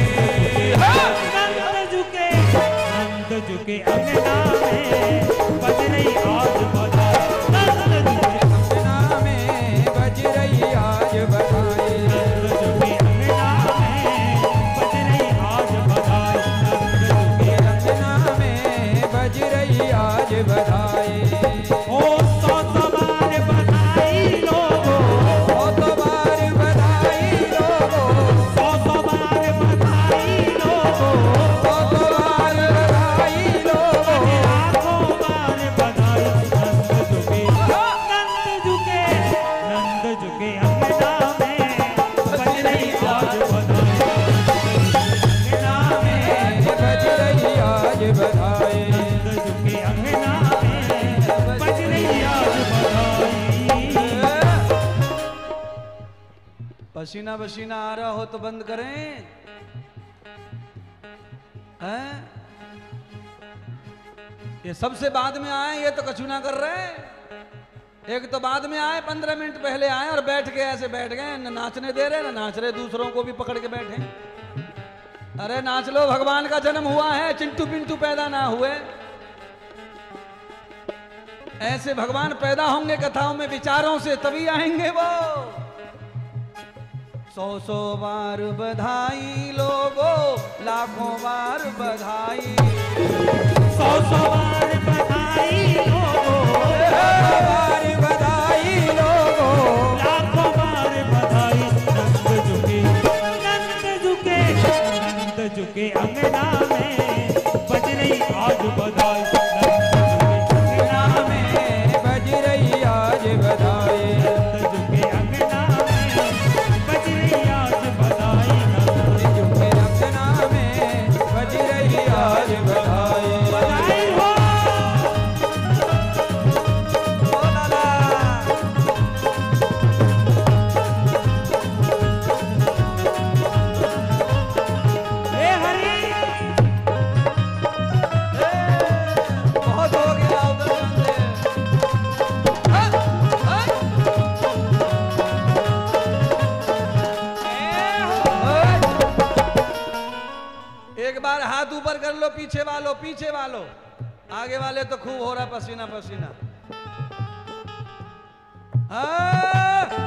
नंद जी के नंद जी के अंगना में बज रही आज बधाई। नंद जी के अंगना में बज रही आज बधाई। नंद जी के अंगना में बज रही आज बधाई। नंद जी के अंगना में बज रही आज बधाई। ओ सौ सौ बार बधाई लोगों, सौ सौ बार बधाई लोगों, सौ सौ बार बधाई लोगों, सौ सौ बार बधाई लोगों, लाखों बार बधाई। नंद जी के नंद जी के नंद जी के अंगना में बज रही आज बधाई। अंगना में बज रही आज बधाई। नंद जी के अंगना में बज रही आज बधाई। पसीना पसीना आ रहा हो तो बंद करें, हैं? ये सबसे बाद में आए, ये तो कछु ना कर रहे। एक तो बाद में आए, पंद्रह मिनट पहले आए और बैठ के ऐसे बैठ गए, न नाचने दे रहे न नाच रहे, दूसरों को भी पकड़ के बैठे। अरे नाच लो, भगवान का जन्म हुआ है, चिंटू पिंटू पैदा ना हुए। ऐसे भगवान पैदा होंगे कथाओं में विचारों से, तभी आएंगे वो। सौ सौ बार बधाई लोगों, लाखों बार बधाई। सौ सौ बार बधाई लोगों, सौ बार बधाई लोगों, लाखों बार बधाई। नंद जी के नंद जी के नंद जी के अंगना में बज रही आज बधाई। नंद जी के अंगना में बज रही आज बधाई। नंद जी के अंगना में बज रही आज बधाई। नंद जी के अंगना में बज रही आज बधाई। बधाई हो बराबर कर लो, पीछे वालों पीछे वालों, आगे वाले तो खूब हो रहा पसीना पसीना। हाँ।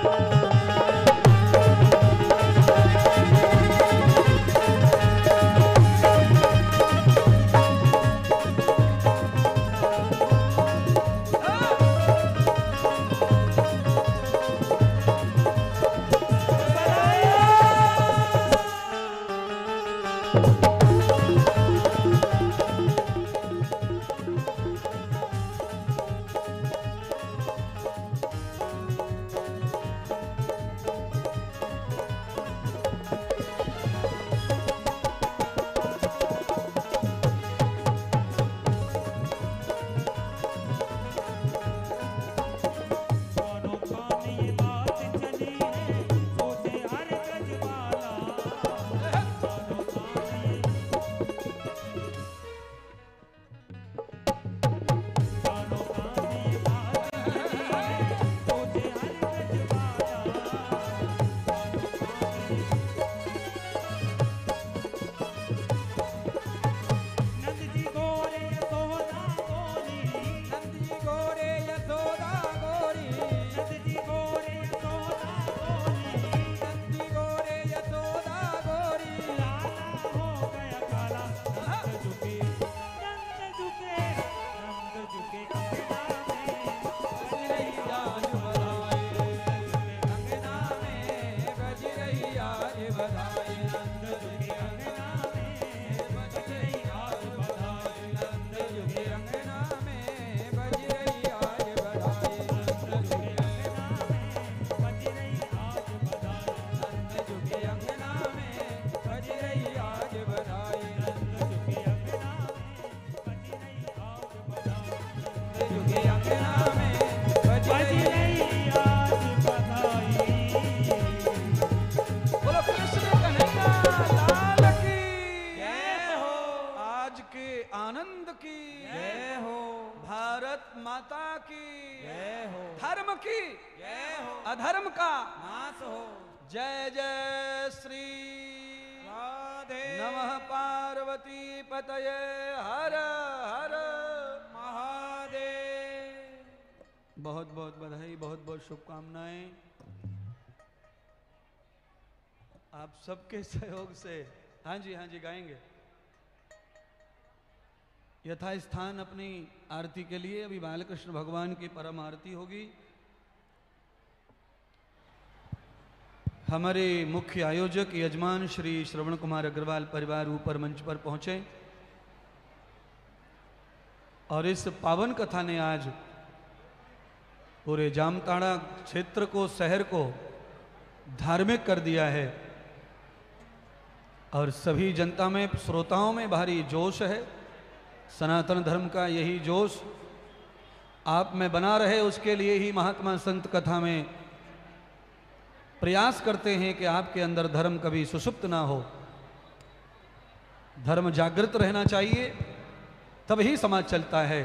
अधर्म का नाश हो। जय जय श्री राधे नमः पार्वती पतये हर हर महादेव। बहुत बहुत बधाई, बहुत बहुत शुभकामनाएं। आप सबके सहयोग से हाँ जी हाँ जी गाएंगे। यथा स्थान अपनी आरती के लिए अभी बालकृष्ण भगवान की परम आरती होगी। हमारे मुख्य आयोजक यजमान श्री श्रवण कुमार अग्रवाल परिवार ऊपर मंच पर पहुंचे और इस पावन कथा ने आज पूरे जामताड़ा क्षेत्र को, शहर को धार्मिक कर दिया है और सभी जनता में, श्रोताओं में भारी जोश है। सनातन धर्म का यही जोश आप में बना रहे, उसके लिए ही महात्मा संत कथा में प्रयास करते हैं कि आपके अंदर धर्म कभी सुषुप्त ना हो। धर्म जागृत रहना चाहिए, तब ही समाज चलता है।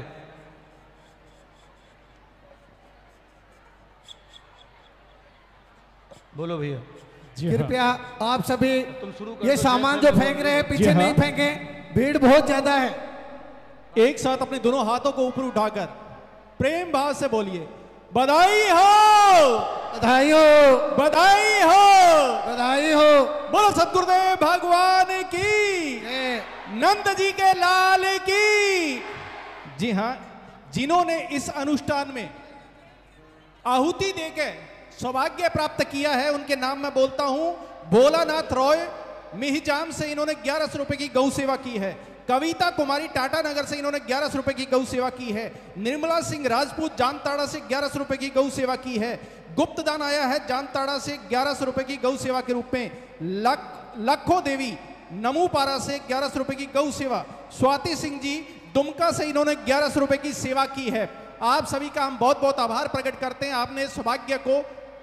बोलो भैया। कृपया आप सभी तुम शुरू कर ये दो। सामान जो फेंक रहे हैं पीछे नहीं फेंके, भीड़ बहुत ज्यादा है। एक साथ अपने दोनों हाथों को ऊपर उठाकर प्रेम भाव से बोलिए, बधाई हो, बधाई हो, बधाई हो, बधाई हो। बोलो सतगुरुदेव भगवान की, नंद जी के लाल की। जी हाँ, जिन्होंने इस अनुष्ठान में आहुति देके सौभाग्य प्राप्त किया है, उनके नाम मैं बोलता हूं। भोलानाथ रॉय मिहिजाम से इन्होंने ग्यारह सौ रुपए की गौ सेवा की है। कविता कुमारी टाटा नगर से इन्होंने ग्यारह सौ रुपए की गौ सेवा की है। निर्मला सिंह राजपूत जामताड़ा से ग्यारह सौ रुपए की गौ सेवा की है। गुप्त दान आया है जामताड़ा से ग्यारह सौ रुपए की गौ सेवा के रूप में। लख लखो देवी नमूपारा से ग्यारह सौ रुपए की गौ सेवा। स्वाति सिंह जी दुमका से इन्होंने ग्यारह सौ रुपए की सेवा की है। आप सभी का हम बहुत बहुत आभार प्रकट करते हैं। आपने सौभाग्य को,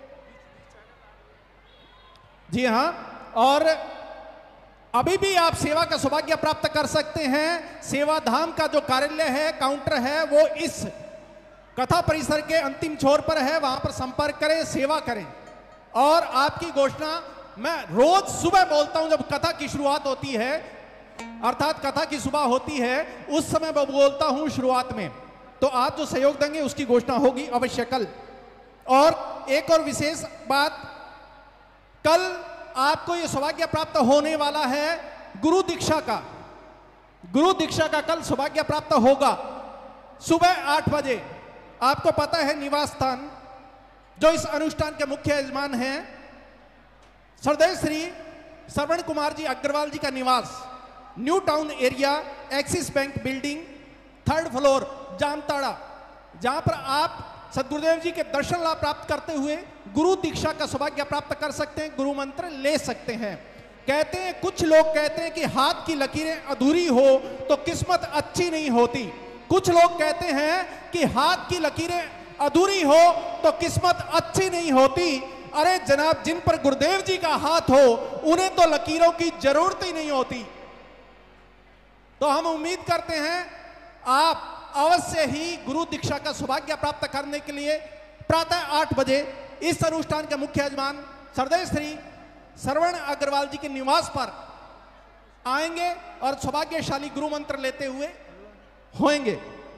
जी हां, और अभी भी आप सेवा का सौभाग्य प्राप्त कर सकते हैं। सेवा धाम का जो कार्यालय है, काउंटर है, वो इस कथा परिसर के अंतिम छोर पर है। वहां पर संपर्क करें, सेवा करें। और आपकी घोषणा मैं रोज सुबह बोलता हूं जब कथा की शुरुआत होती है, अर्थात कथा की सुबह होती है उस समय मैं बोलता हूं शुरुआत में, तो आप जो सहयोग देंगे उसकी घोषणा होगी अवश्य कल। और एक और विशेष बात, कल आपको यह सौभाग्य प्राप्त होने वाला है गुरु दीक्षा का। गुरु दीक्षा का कल सौभाग्य प्राप्त होगा सुबह आठ बजे। आपको पता है निवास स्थान जो इस अनुष्ठान के मुख्य यजमान हैं सरदेव श्री श्रवण कुमार जी अग्रवाल जी का निवास, new town area, Axis bank building, third floor, Jamtara, जहां पर आप सदगुरुदेव जी के दर्शन लाभ प्राप्त करते हुए गुरु दीक्षा का सौभाग्य प्राप्त कर सकते हैं, गुरु मंत्र ले सकते हैं। कहते हैं, कुछ लोग कहते हैं कि हाथ की लकीरें अधूरी हो तो किस्मत अच्छी नहीं होती। कुछ लोग कहते हैं कि हाथ की लकीरें अधूरी हो तो किस्मत अच्छी नहीं होती। अरे जनाब, जिन पर गुरुदेव जी का हाथ हो उन्हें तो लकीरों की जरूरत ही नहीं होती। तो हम उम्मीद करते हैं आप अवश्य ही गुरु दीक्षा का सौभाग्य प्राप्त करने के लिए प्रातः आठ बजे इस अनुष्ठान के मुख्य यजमान सरदेव श्री श्रवण अग्रवाल जी के निवास पर आएंगे और सौभाग्यशाली गुरु मंत्र लेते हुए होंगे।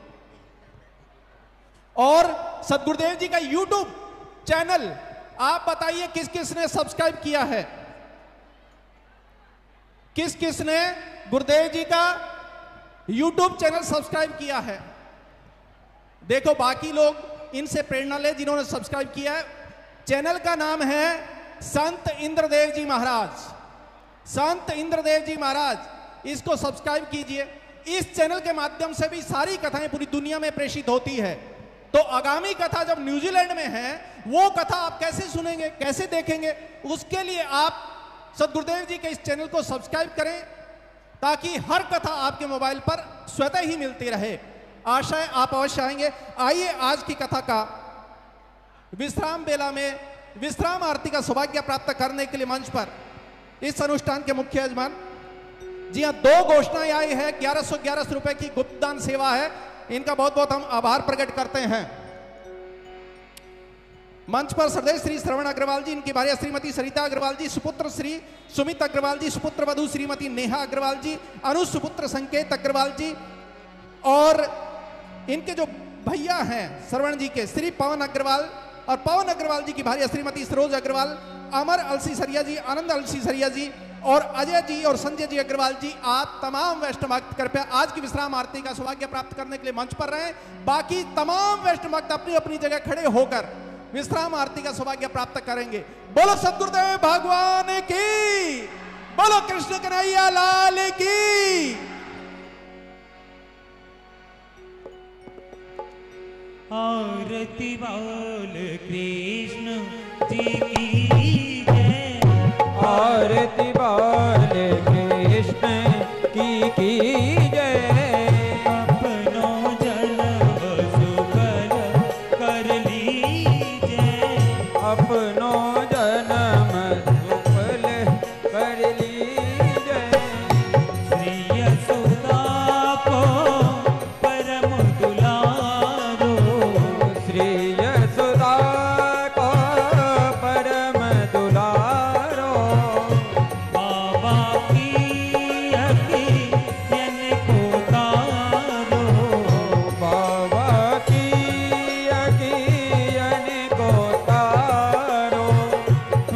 और सदगुरुदेव जी का यूट्यूब चैनल आप बताइए किस किस ने सब्सक्राइब किया है, किस किस ने गुरुदेव जी का यूट्यूब चैनल सब्सक्राइब किया है। देखो बाकी लोग इनसे प्रेरणा ले जिन्होंने सब्सक्राइब किया है। चैनल का नाम है संत इंद्रदेव जी महाराज, संत इंद्रदेव जी महाराज, इसको सब्सक्राइब कीजिए। इस चैनल के माध्यम से भी सारी कथाएं पूरी दुनिया में प्रेषित होती है। तो आगामी कथा जब न्यूजीलैंड में है वो कथा आप कैसे सुनेंगे, कैसे देखेंगे, उसके लिए आप सदगुरुदेव जी के इस चैनल को सब्सक्राइब करें ताकि हर कथा आपके मोबाइल पर स्वतः ही मिलती रहे। आशा है आप अवश्य आएंगे। आइए आज की कथा का विश्राम बेला में विश्राम आरती का सौभाग्य प्राप्त करने के लिए मंच पर इस अनुष्ठान के मुख्य यजमान, जी हाँ, दो घोषणाएं आई है। ग्यारह सौ ग्यारह सौ रुपए की गुप्तदान सेवा है, इनका बहुत बहुत हम आभार प्रकट करते हैं। मंच पर सरदेव श्री श्रवण अग्रवाल जी, इनकी भार्या श्रीमती सरिता अग्रवाल जी, सुपुत्र श्री सुमित अग्रवाल जी, सुपुत्र वधु श्रीमती नेहा अग्रवाल जी, अनु सुपुत्र संकेत अग्रवाल जी, और इनके जो भैया हैं श्रवण जी के श्री पवन अग्रवाल और पवन अग्रवाल जी की भार्या श्रीमती सरोज अग्रवाल, अमर अलसी सरिया जी, आनंद अलसी सरिया जी और अजय जी और संजय जी अग्रवाल जी, आप तमाम वैष्णव भक्त कृपया आज की विश्राम आरती का सौभाग्य प्राप्त करने के लिए मंच पर रहें। बाकी तमाम वैष्णव भक्त अपनी अपनी जगह खड़े होकर विश्राम आरती का सौभाग्य प्राप्त करेंगे। बोलो सद्गुरुदेव भगवान की, बोलो कृष्ण कन्हैया लाल की। आरती बोल कृष्ण जी की जय, आरती बोल कृष्ण की की जय। अपनो जन्म सुफल कर लीजिए, अपनो जन्म सुफल कर लीजिए। श्री यशोदा को परम दुलारो, श्री यशोदा को परम दुलारो। बाबा की अखियन को तारो, बाबा की अखियन को तारो।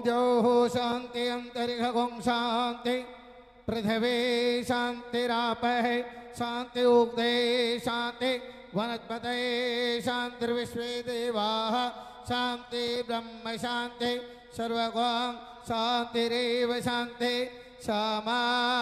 द्योः शान्ति अन्तरिक्षं शान्ति पृथिवी शान्तिरापः शान्ति उक्ते शान्ति वनस्पतये शान्तिर्विश्वे देवाः शान्ति ब्रह्म शान्ति सर्वगं शान्तिरेव शान्ति क्षमा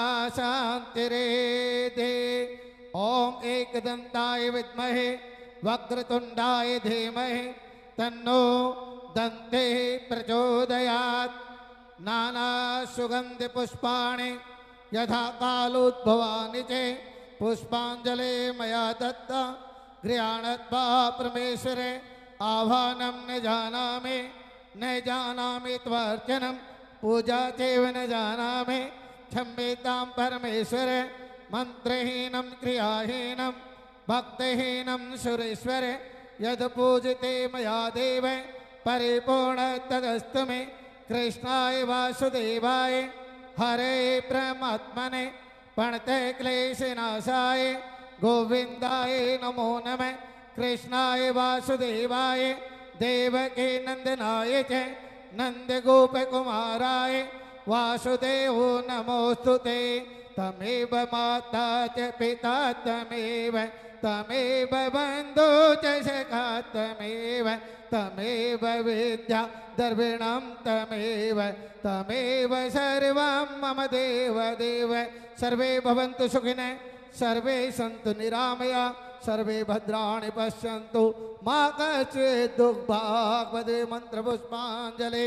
शान्तिरेधि। ओम एकदन्ताय विद्महे वक्रतुण्डाय धीमहि तन्नो दन्ते प्रचोदयात्। नाना सुगंधि पुष्पाणि यथा कालोद्भवानि च पुष्पाञ्जलि मया दत्ता गृहाणत्वा परमेश्वरे आह्वानं न जानामि न जानामि त्वर्चनं पूजा चैव न जानामि क्षम्यतां परमेश्वर। मंत्रहीनं क्रियाहीनं भक्तिहीनं सुरेश्वर यद पूजिते मया देव परिपूर्ण तदस्तु मे। कृष्णाय वासुदेवाय हरे परमात्मने प्रणते क्लेशनाशाय गोविंदाय नमो नमः। कृष्णाय वासुदेवाय देवकी नंदनाय च नंद गोप कुमाराय वासुदेवो नमोस्तुते। तमेव माता च पिता तमेव तमेव बंधु च सखा तमेव तमेव विद्या द्रविणं तमेव तमेव सर्वं मम देव देव। सर्वे भवन्तु सुखिनः सर्वे सन्तु निरामया सर्वे भद्राणि पश्यन्तु मा कश्चित् दुःखभाग्। वदे मंत्र पुष्पांजलि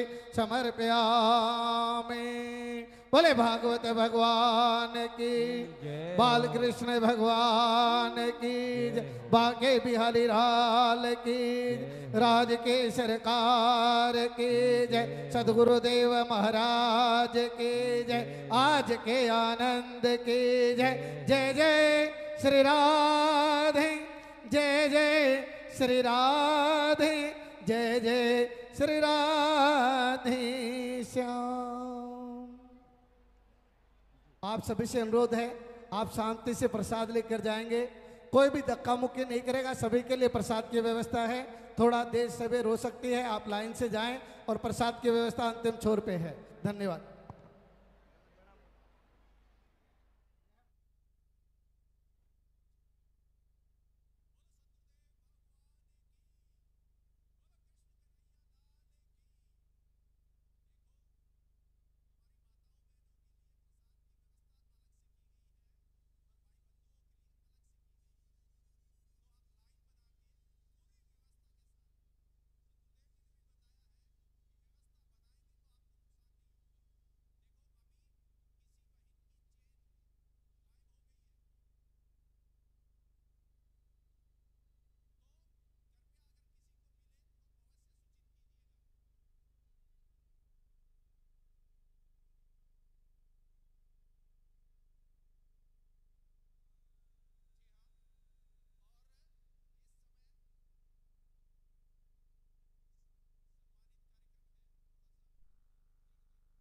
समर्पयामि। बोले भागवत भगवान की बालकृष्ण भगवान की बाके बिहारी लाल की राज के सरकार की जय। सदगुरुदेव महाराज की जय। आज के आनंद की जय। जय जय श्री राधे जय जय श्री राधे जय जय श्री राधे श्याम। आप सभी से अनुरोध है आप शांति से प्रसाद लेकर जाएंगे। कोई भी धक्का मुक्की नहीं करेगा। सभी के लिए प्रसाद की व्यवस्था है। थोड़ा देर सवेर हो सकती है। आप लाइन से जाएं और प्रसाद की व्यवस्था अंतिम छोर पे है। धन्यवाद।